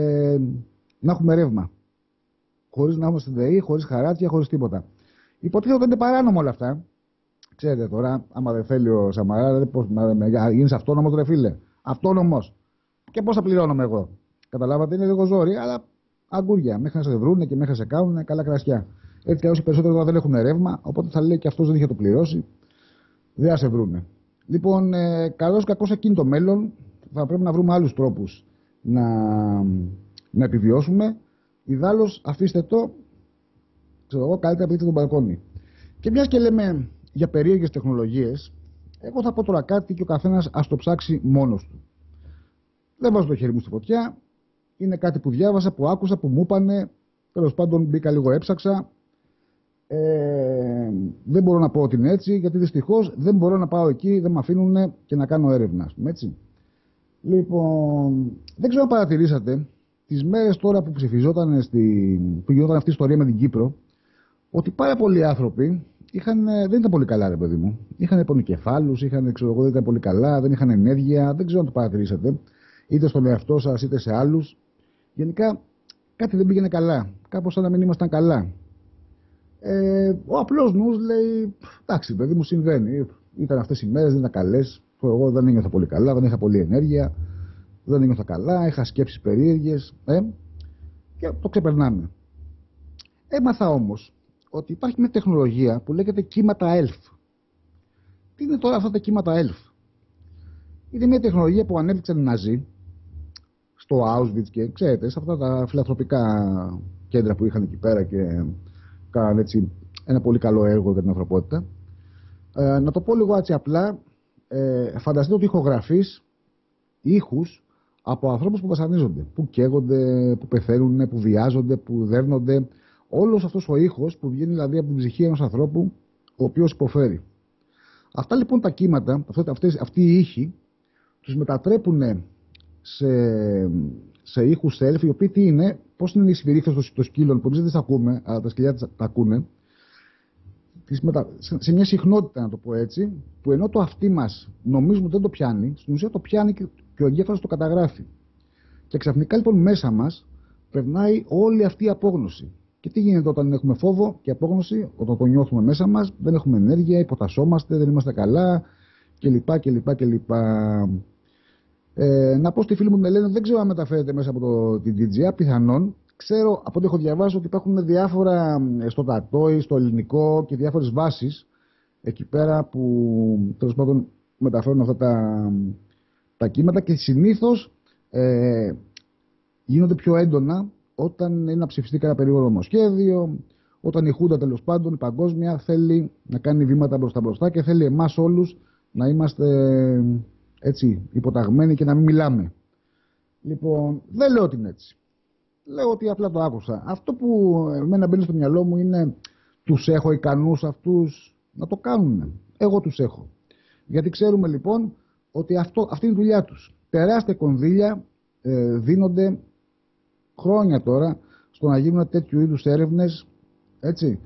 να έχουμε ρεύμα. Χωρίς να έχουμε στη ΔΕΗ, χωρίς χαράτσια, χωρίς τίποτα. Υποτίθεται ότι είναι παράνομο όλα αυτά. Ξέρετε τώρα, άμα δεν θέλει ο Σαμαρά, πώς να γίνεις αυτόνομος, ρε φίλε. Αυτόνομος. Και πώς θα πληρώνομαι εγώ. Καταλάβατε, είναι λίγο ζόρι, αλλά αγκούρια. Μέχρι να σε βρούνε και μέχρι να σε κάνουν καλά κρασιά. Έτσι κι όσοι περισσότερο δεν έχουν ρεύμα, οπότε θα λέει και αυτός δεν είχε το πληρώσει. Δεν θα σε βρούνε. Λοιπόν, ε, καλώς κακώς εκείνη το μέλλον θα πρέπει να βρούμε άλλους τρόπους να, να επιβιώσουμε. Ιδάλλως αφήστε το, ξέρω εγώ, καλύτερα πείτε τον μπαλκόνι. Και μιας και λέμε για περίεργες τεχνολογίες, εγώ θα πω τώρα κάτι και ο καθένας ας το ψάξει μόνος του. Δεν βάζω το χέρι μου στη φωτιά. Είναι κάτι που διάβασα, που άκουσα, που μου είπανε. Τέλος πάντων μπήκα λίγο, έψαξα. Ε, δεν μπορώ να πω ότι είναι έτσι, γιατί δυστυχώς δεν μπορώ να πάω εκεί, δεν με αφήνουν και να κάνω έρευνα, ας πούμε, έτσι. Λοιπόν, δεν ξέρω αν παρατηρήσατε τις μέρες τώρα που ψηφιζόταν, στη, που γινόταν αυτή η ιστορία με την Κύπρο, ότι πάρα πολλοί άνθρωποι είχαν, δεν ήταν πολύ καλά, ρε παιδί μου. Είχαν πονοκεφάλους, είχαν, ξέρω εγώ, δεν ήταν πολύ καλά, δεν είχαν ενέργεια. Δεν ξέρω αν το παρατηρήσατε, είτε στον εαυτό σας είτε σε άλλους. Γενικά κάτι δεν πήγαινε καλά. Κάπως σαν να μην ήμασταν καλά. Ε, ο απλός νους λέει: εντάξει, παιδί μου, συμβαίνει. Ήταν αυτές οι μέρες, δεν ήταν καλές. Εγώ δεν ένιωθα πολύ καλά, δεν είχα πολύ ενέργεια. Δεν ένιωθα καλά, είχα σκέψεις περίεργες. Ε, και το ξεπερνάμε. Έμαθα όμως ότι υπάρχει μια τεχνολογία που λέγεται κύματα ελφ. Τι είναι τώρα αυτά τα κύματα ελφ? Είναι μια τεχνολογία που ανέπτυξαν οι Ναζί στο Auschwitz και ξέρετε, σε αυτά τα φιλανθρωπικά κέντρα που είχαν εκεί πέρα και κάνανε έτσι ένα πολύ καλό έργο για την ανθρωπότητα. Ε, να το πω λίγο έτσι απλά, ε, φανταστείτε ότι ηχογραφείς ήχους από ανθρώπους που βασανίζονται, που καίγονται, που πεθαίνουν, που βιάζονται, που δέρνονται. Όλος αυτός ο ήχος που βγαίνει δηλαδή από την ψυχή ενός ανθρώπου ο οποίος υποφέρει. Αυτά λοιπόν τα κύματα, αυτές, αυτοί οι ήχοι, τους μετατρέπουν σε, σε ήχους self, οι οποίοι τι είναι, πώς είναι οι σφυρίχτες των σκύλων, που εμείς δεν τις ακούμε, αλλά τα σκυλιά τα ακούνε, μετα... σε μια συχνότητα, να το πω έτσι, που ενώ το αυτί μας νομίζουμε ότι δεν το πιάνει, στην ουσία το πιάνει και, και ο εγκέφαλος το καταγράφει. Και ξαφνικά λοιπόν μέσα μας περνάει όλη αυτή η απόγνωση. Και τι γίνεται όταν έχουμε φόβο και απόγνωση, όταν το νιώθουμε μέσα μας, δεν έχουμε ενέργεια, υποτασσόμαστε, δεν είμαστε καλά κλπ. κλπ, κλπ. Ε, να πω στη φίλη μου την Ελένη, δεν ξέρω αν μεταφέρεται μέσα από το, την τζι τζι έι, πιθανόν. Ξέρω από ό,τι έχω διαβάσει ότι υπάρχουν διάφορα στο τατόι, στο ελληνικό και διάφορες βάσεις εκεί πέρα που τέλος πάντων μεταφέρουν αυτά τα, τα κύματα και συνήθως ε, γίνονται πιο έντονα όταν είναι να ψηφιστεί κανένα περίπου νομοσχέδιο, όταν η Χούντα τέλος πάντων, η παγκόσμια, θέλει να κάνει βήματα μπροστά-μπροστά και θέλει εμάς όλους να είμαστε έτσι υποταγμένοι και να μην μιλάμε. Λοιπόν, δεν λέω ότι είναι έτσι. Λέω ότι απλά το άκουσα. Αυτό που εμένα μπαίνει στο μυαλό μου είναι τους έχω ικανούς αυτούς να το κάνουν. Εγώ τους έχω. Γιατί ξέρουμε λοιπόν ότι αυτό, αυτή είναι η δουλειά τους. Τεράστια κονδύλια ε, δίνονται χρόνια τώρα στο να γίνουν τέτοιου είδους έρευνες, έτσι.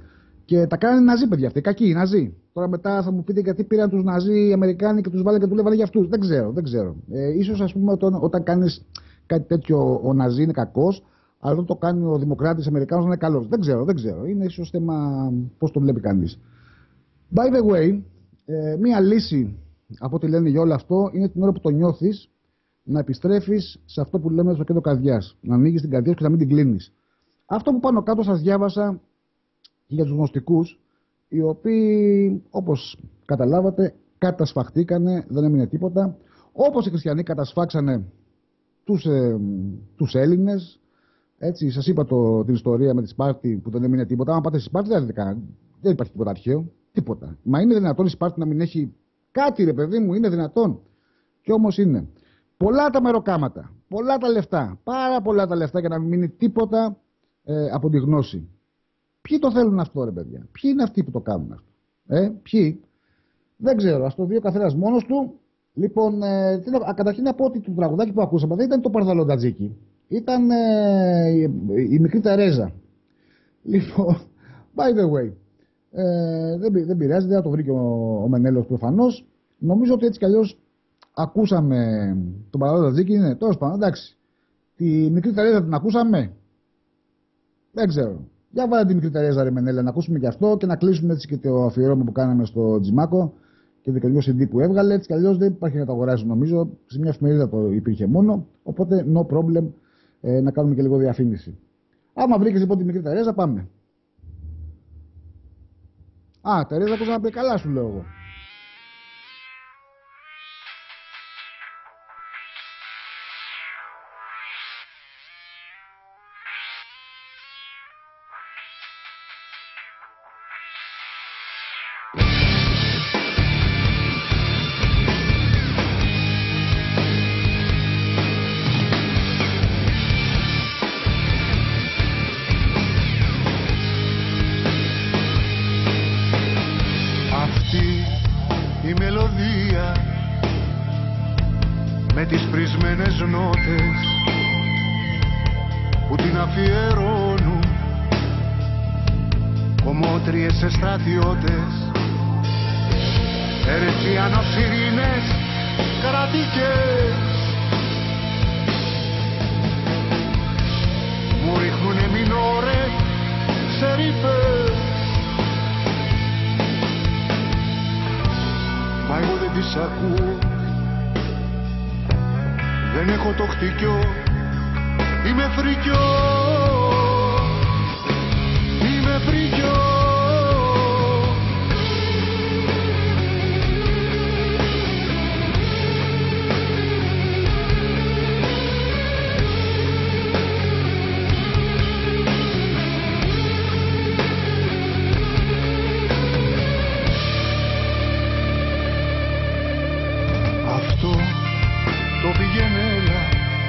Και τα κάνανε Ναζί, παιδιά αυτοί. Κακοί οι Ναζί. Τώρα μετά θα μου πείτε γιατί πήραν τους Ναζί οι Αμερικάνοι και τους βάλανε και δουλεύανε για αυτούς. Δεν ξέρω, δεν ξέρω. Ε, ίσως ας πούμε όταν, όταν κάνεις κάτι τέτοιο ο Ναζί είναι κακός, αλλά όταν το κάνει ο Δημοκράτης Αμερικάνος είναι καλός. Δεν ξέρω, δεν ξέρω. Είναι ίσως θέμα πώς το βλέπει κανείς. By the way, ε, μία λύση από ό,τι λένε για όλο αυτό είναι την ώρα που το νιώθεις να επιστρέφεις σε αυτό που λέμε στο κέντρο καρδιάς. Να ανοίγεις την καρδιά σου και να μην την κλείνεις. Αυτό που πάνω κάτω σας διάβασα για τους γνωστικούς, οι οποίοι όπως καταλάβατε κατασφαχτήκανε, δεν έμεινε τίποτα. Όπως οι χριστιανοί κατασφάξανε τους, ε, τους Έλληνες. Έτσι, σας είπα το, την ιστορία με τη Σπάρτη που δεν έμεινε τίποτα. Αν πάτε στη Σπάρτη δεν, δεν υπάρχει τίποτα αρχαίο. Τίποτα. Μα είναι δυνατόν η Σπάρτη να μην έχει κάτι, ρε παιδί μου, είναι δυνατόν. Και όμως είναι. Πολλά τα μεροκάματα, πολλά τα λεφτά, πάρα πολλά τα λεφτά για να μην μείνει τίποτα ε, από τη γνώση. Ποιοι το θέλουν αυτό, ρε παιδιά? Ποιοι είναι αυτοί που το κάνουν αυτό? Ε, ποιοι? Δεν ξέρω. Ας το δει ο καθένας μόνος του. Λοιπόν, ε, καταρχήν να πω ότι το τραγουδάκι που ακούσαμε δεν ήταν το Παρδαλοντατζίκι. Ήταν ε, η, η μικρή Τερέζα. Λοιπόν, by the way, ε, δεν, δεν πειράζει, δεν θα το βρει και ο, ο Μενέλος προφανώς. Νομίζω ότι έτσι κι αλλιώς ακούσαμε τον Παρδαλοντατζίκι. Είναι τόσο πάνω, εντάξει. Τη μικρή Τερέζα την ακούσαμε. Δεν ξέρω. Για βάλε τη μικρή Τερέζα, ρε Μενέλα, να ακούσουμε και αυτό και να κλείσουμε έτσι και το αφιερώμα που κάναμε στο Τζιμάκο και το καινούργιο σι ντι που έβγαλε. Έτσι κι αλλιώς δεν υπάρχει να το αγοράσει, νομίζω. Σε μια εφημερίδα το υπήρχε μόνο. Οπότε, no problem, ε, να κάνουμε και λίγο διαφήμιση. Άμα βρήκες λοιπόν τη μικρή Τερέζα, πάμε. Α, Τερέζα, ακούς να πει καλά, σου λέω εγώ. Δεν έχω το χτυκιό, είμαι φρικιό, είμαι φρικιό. Αυτό το πηγαίνελα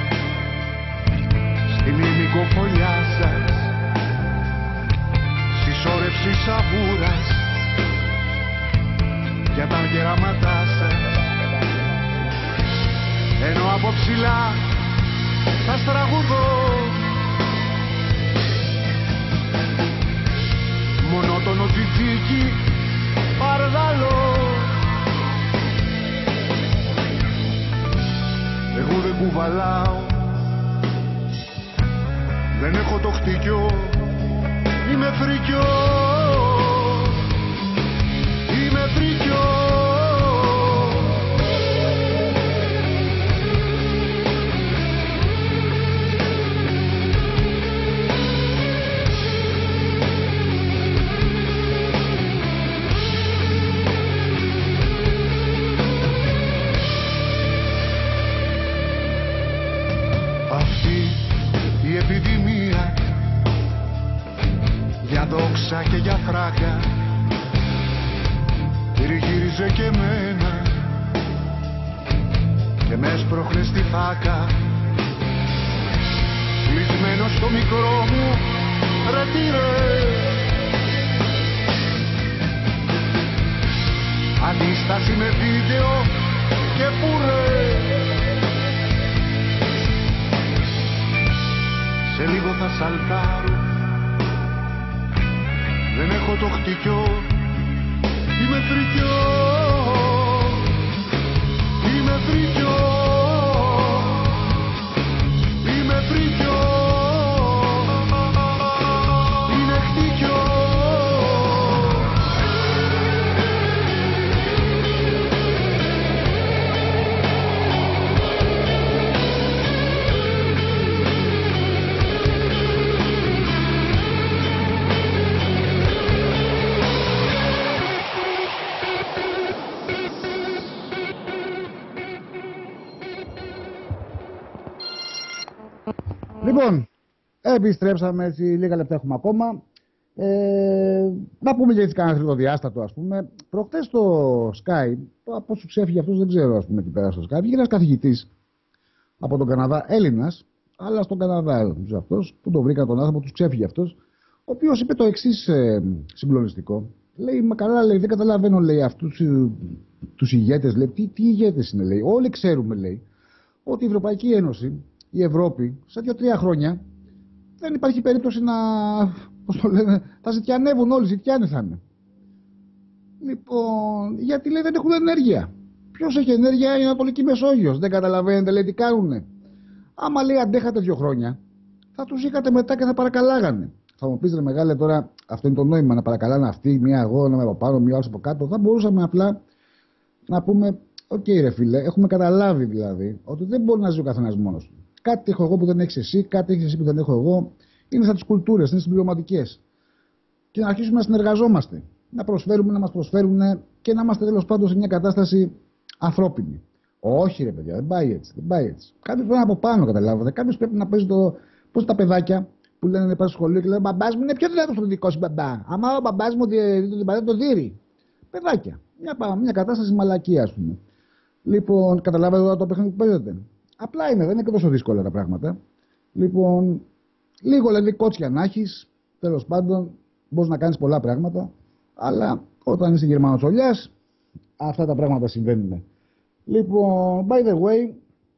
στην ημικοφολιά σας, συσσόρευση σαβούρας για τα γεράματά σας, ενώ από ψηλά σας τραγουδώ μονότονο τζιτζίκι παρδαλό. Εγώ δεν κουβαλάω, δεν έχω το χτυκιό, είμαι φρικιό, είμαι φρικιό. Και για φράγκα γυρίζε και εμένα και με έσπροχνε στη φάκα, κλεισμένο στο μικρό μου ρετυρέ. Αντίσταση με βίντεο και πουρέ, σε λίγο θα σαλτάρω, δεν έχω το χτυκιό. Είμαι φρικιό, είμαι φρικιό, είμαι φρικιό, είναι χτυκιό. Λοιπόν, επιστρέψαμε, έτσι, λίγα λεπτά έχουμε ακόμα. Ε, να πούμε για κανένα τριτοδιάστατο, ας πούμε. Προχτές στο Sky, από όσου ξέφυγε αυτός δεν ξέρω, ας πούμε, εκεί πέρα στο Sky, βγήκε ένας καθηγητής από τον Καναδά, Έλληνας, αλλά στον Καναδά αυτός, που τον βρήκα τον άνθρωπο, τους ξέφυγε αυτός, ο οποίος είπε το εξής ε, συγκλονιστικό. Λέει, μα καλά, λέει, δεν καταλαβαίνω, λέει, αυτούς ε, τους ηγέτες, λέει, τι, τι ηγέτες είναι, λέει. Όλοι ξέρουμε, λέει, ότι η Ευρωπαϊκή Ένωση, η Ευρώπη, σε δύο-τρία χρόνια δεν υπάρχει περίπτωση να, πώς το λένε, θα ζητιανεύουν όλοι, ζητιάνοι θα είναι. Λοιπόν, γιατί, λέει, δεν έχουν ενέργεια. Ποιος έχει ενέργεια? Η Ανατολική Μεσόγειος. Δεν καταλαβαίνετε, λέει, τι κάνουνε. Άμα, λέει, αντέχατε δύο χρόνια, θα τους είχατε μετά και θα παρακαλάγανε. Θα μου πεις, ρε μεγάλε, τώρα αυτό είναι το νόημα, να παρακαλάνε αυτοί, μία εγώ, να από πάνω, μία άλλο από κάτω. Θα μπορούσαμε απλά να πούμε, οκ, okay, ρε φίλε, έχουμε καταλάβει δηλαδή ότι δεν μπορεί να ζει ο καθένας μόνος του. Κάτι έχω εγώ που δεν έχεις εσύ, κάτι έχεις εσύ που δεν έχω εγώ. Είναι σαν τις κουλτούρες, είναι συμπληρωματικές. Και να αρχίσουμε να συνεργαζόμαστε. Να προσφέρουμε, να μας προσφέρουν και να είμαστε τέλος πάντων σε μια κατάσταση ανθρώπινη. Όχι, ρε παιδιά, δεν πάει έτσι. Δεν πάει έτσι. Κάποιος πρέπει να από πάνω, καταλάβατε. Κάποιος πρέπει να παίζει το. Πώς τα παιδάκια που λένε να πάνε στο σχολείο και λένε μπαμπάς μου είναι πιο δυνατό στο δικό σου μπαμπά. Άμα ο μπαμπάς μου δει τον το δίρει. Παιδάκια. Μια, μια κατάσταση μαλακία, ας πούμε. Λοιπόν, καταλάβατε τώρα το παιχνίδι που παίζετε. Απλά είναι, δεν είναι και τόσο δύσκολα τα πράγματα. Λοιπόν, λίγο δηλαδή κότσια να έχεις, τέλος πάντων, μπορείς να κάνεις πολλά πράγματα, αλλά όταν είσαι Γερμανοτσολιάς, αυτά τα πράγματα συμβαίνουν. Λοιπόν, by the way,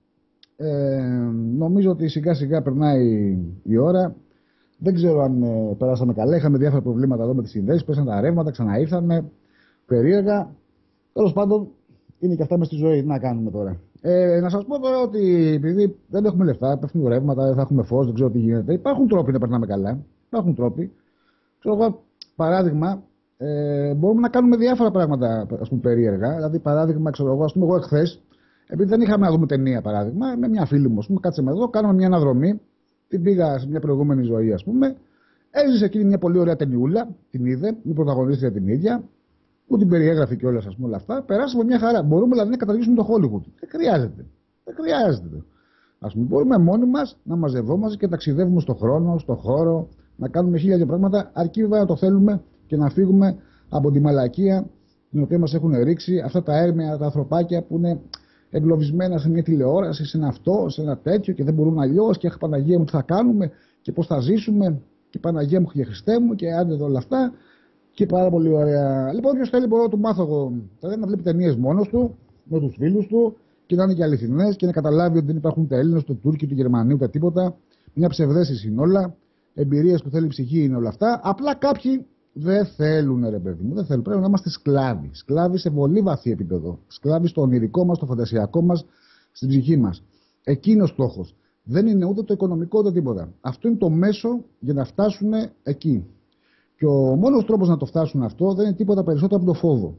ε, νομίζω ότι σιγά σιγά περνάει η ώρα. Δεν ξέρω αν ε, περάσαμε καλά. Είχαμε διάφορα προβλήματα εδώ με τις συνδέσεις, πέσαν τα ρεύματα, ξαναήρθανε περίεργα. Τέλος πάντων, είναι και αυτά μες στη ζωή. Τι να κάνουμε τώρα. Ε, να σας πω τώρα ότι επειδή δεν έχουμε λεφτά, πέφτουν ρεύματα, δεν θα έχουμε φως, δεν ξέρω τι γίνεται. Υπάρχουν τρόποι να περνάμε καλά. Υπάρχουν τρόποι. Ξέρω εγώ, παράδειγμα, ε, μπορούμε να κάνουμε διάφορα πράγματα, ας πούμε, περίεργα. Δηλαδή, παράδειγμα, ξέρω εγώ, ας πούμε, εγώ εχθές, επειδή δεν είχαμε να δούμε ταινία, παράδειγμα, με μια φίλη μου, ας πούμε, κάτσαμε εδώ, κάναμε μια αναδρομή. Την πήγα σε μια προηγούμενη ζωή, ας πούμε. Έζησε εκείνη μια πολύ ωραία ταινιούλα, την είδε, η πρωταγωνίστρια την ίδια. Που την περιέγραφε και όλα, ας πούμε, όλα αυτά. Περάσαμε μια χαρά. Μπορούμε δηλαδή να καταργήσουμε το Hollywood. Δεν χρειάζεται. Δεν χρειάζεται. Ας πούμε, μπορούμε μόνοι μας να μαζευόμαστε και ταξιδεύουμε στον χρόνο, στον χώρο, να κάνουμε χίλια δύο πράγματα, αρκεί βέβαια να το θέλουμε και να φύγουμε από τη μαλακία την οποία μας έχουν ρίξει αυτά τα έρμεα, τα ανθρωπάκια που είναι εγκλωβισμένα σε μια τηλεόραση, σε ένα αυτό, σε ένα τέτοιο και δεν μπορούν αλλιώς. Και αχ, Παναγία μου, τι θα κάνουμε και πώς θα ζήσουμε. Και Παναγία μου και Χριστέ μου και άντε εδώ όλα αυτά. Και πάρα πολύ ωραία. Λοιπόν, όποιος θέλει, μπορώ να του μάθω εγώ. Δηλαδή να βλέπει ταινίες μόνος του, με τους φίλους του και να είναι και αληθινές και να καταλάβει ότι δεν υπάρχουν ούτε Έλληνες, ούτε Τούρκοι, ούτε Γερμανοί, ούτε τίποτα. Μια ψευδέστηση είναι όλα. Εμπειρίες που θέλει η ψυχή είναι όλα αυτά. Απλά κάποιοι δεν θέλουν, ρε παιδί μου. Δεν θέλουν. Πρέπει να είμαστε σκλάβοι. Σκλάβοι σε πολύ βαθύ επίπεδο. Σκλάβοι στο ονειρικό μας, στο φαντασιακό μας, στην ψυχή μας. Εκείνος στόχος. Δεν είναι ούτε το οικονομικό ούτε τίποτα. Αυτό είναι το μέσο για να φτάσουν εκεί. Και ο μόνος τρόπος να το φτάσουν αυτό δεν είναι τίποτα περισσότερο από το φόβο.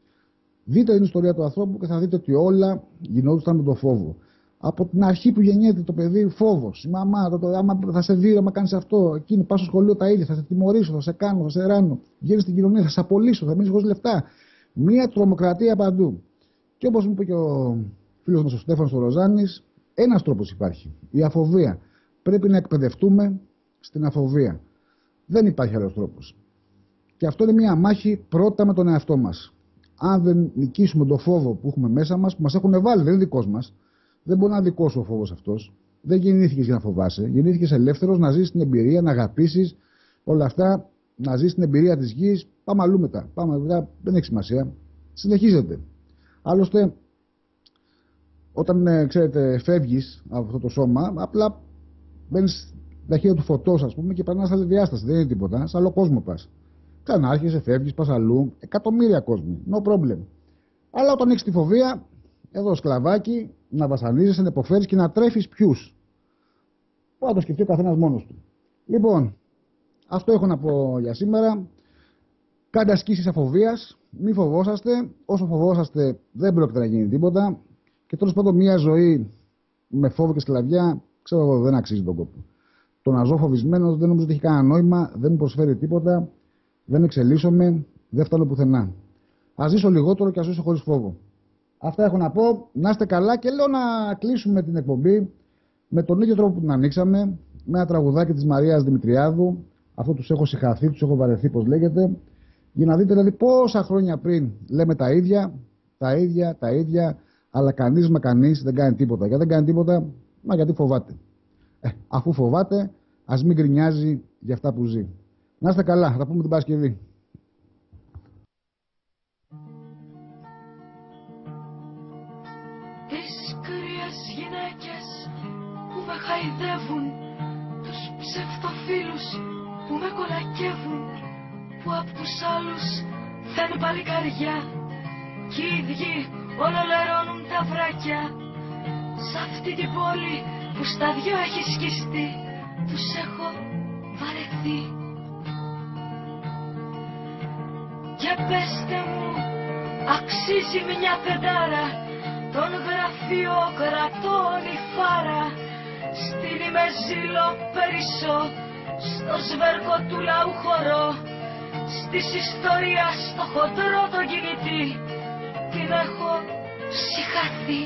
Δείτε την ιστορία του ανθρώπου και θα δείτε ότι όλα γινόντουσαν με το φόβο. Από την αρχή που γεννιέται το παιδί, φόβος. Η μαμά, το, το, άμα θα σε δει, άμα κάνεις αυτό, εκείνη, πας στο σχολείο τα ίδια, θα σε τιμωρήσω, θα σε κάνω, θα σε ράνω. Βγαίνεις στην κοινωνία, θα σε απολύσω, θα μείνεις χωρίς λεφτά. Μία τρομοκρατία παντού. Και όπως μου είπε και ο φίλος μας ο Στέφανος ο Ροζάνης, ένας τρόπος υπάρχει. Η αφοβία. Πρέπει να εκπαιδευτούμε στην αφοβία. Δεν υπάρχει άλλος τρόπος. Και αυτό είναι μια μάχη πρώτα με τον εαυτό μας. Αν δεν νικήσουμε το φόβο που έχουμε μέσα μας, που μας έχουν βάλει, δεν είναι δικός μας, δεν μπορεί να είναι δικός σου ο φόβος αυτός. Δεν γεννήθηκες για να φοβάσαι. Γεννήθηκες ελεύθερος να ζεις την εμπειρία, να αγαπήσεις όλα αυτά, να ζεις την εμπειρία της γης. Πάμε αλλού μετά. Πάμε μετά, δεν έχει σημασία. Συνεχίζεται. Άλλωστε, όταν ξέρετε, φεύγεις από αυτό το σώμα, απλά μπαίνεις ταχεία του φωτός, ας πούμε, και περνάς σε άλλη διάσταση. Δεν είναι τίποτα. Σε άλλο κόσμο πας. Ξανάρχεσαι, φεύγεις, πας αλλού. Εκατομμύρια κόσμοι. No problem. Αλλά όταν έχεις τη φοβία, εδώ σκλαβάκι, να βασανίζεσαι, να υποφέρεις και να τρέφεις ποιους. Που θα το σκεφτεί ο καθένας μόνος του. Λοιπόν, αυτό έχω να πω για σήμερα. Κάντε ασκήσεις αφοβίας. Μη φοβόσαστε. Όσο φοβόσαστε, δεν πρόκειται να γίνει τίποτα. Και τέλος πάντων, μια ζωή με φόβο και σκλαβιά, ξέρω εγώ, δεν αξίζει τον κόπο. Το να ζω φοβισμένος δεν νομίζω ότι έχει κανένα νόημα, δεν μου προσφέρει τίποτα, δεν εξελίσσομαι, δεν φτάνω πουθενά. Ας ζήσω λιγότερο και ας ζήσω χωρίς φόβο. Αυτά έχω να πω. Να είστε καλά και λέω να κλείσουμε την εκπομπή με τον ίδιο τρόπο που την ανοίξαμε, με ένα τραγουδάκι της Μαρίας Δημητριάδου. Αυτό τους έχω συγχαθεί, τους έχω βαρεθεί, πώς λέγεται. Για να δείτε δηλαδή πόσα χρόνια πριν λέμε τα ίδια, τα ίδια, τα ίδια, αλλά κανείς μα κανείς δεν κάνει τίποτα. Γιατί δεν κάνει τίποτα, μα γιατί φοβάται. Ε, αφού φοβάται, ας μην γκρινιάζει για αυτά που ζει. Να είστε καλά, θα τα πούμε την Παρασκευή. Τις κρύες γυναίκες που με χαϊδεύουν, τους ψευτοφίλους που με κολακεύουν, που απ' τους άλλους θένε παλικαριά κι οι ίδιοι όλο λερώνουν τα βράκια. Σ' αυτή την πόλη που στα δυο έχει σκιστεί, τους έχω βαρεθεί. Και πέστε μου, αξίζει μια πεντάρα τον γραφειοκρατών η φάρα, στείλει με ζήλο περισσό στο σβέρκο του λαού χορό, στις ιστορίας στο χοντρό το κινητή την έχω συγχαθεί.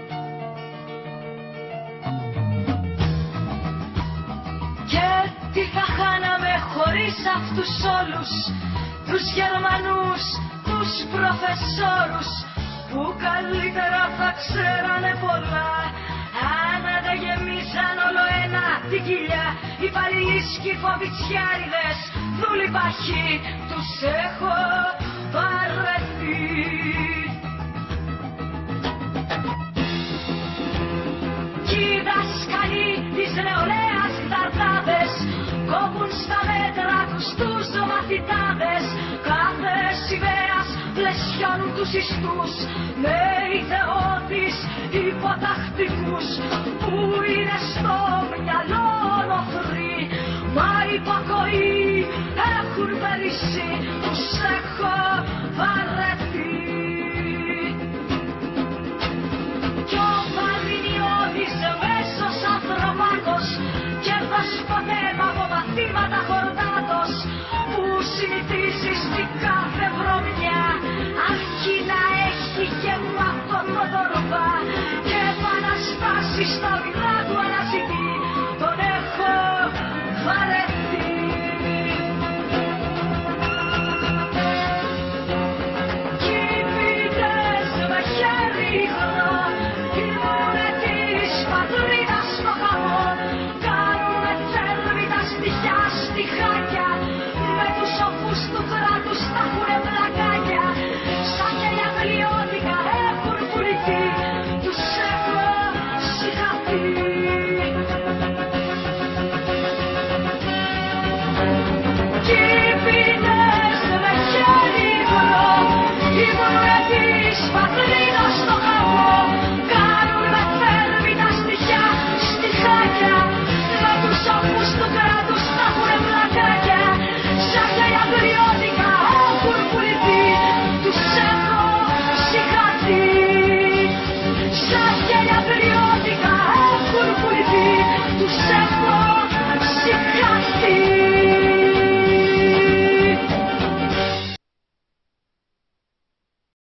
Και τι θα χάναμε χωρίς αυτούς όλους τους Γερμανούς, τους προφεσόρους που καλύτερα θα ξέρανε πολλά αν δεν γεμίζαν όλο ένα την κοιλιά. Οι παλιλίσκοι φοβητσιάριδες δούλοι παχοί τους έχω βαρεθεί. Κι οι δάσκαλοι της νεολαίας ταρτάδες κόβουν στα μέτρα τους τους μαθητάδες. Κάθε σημαίας πλαισιώνουν τους ιστούς με ιδεώδεις υποτακτικούς που είναι στο μυαλό νοθροί, μα υπακοή έχουν περίσει. Τους έχω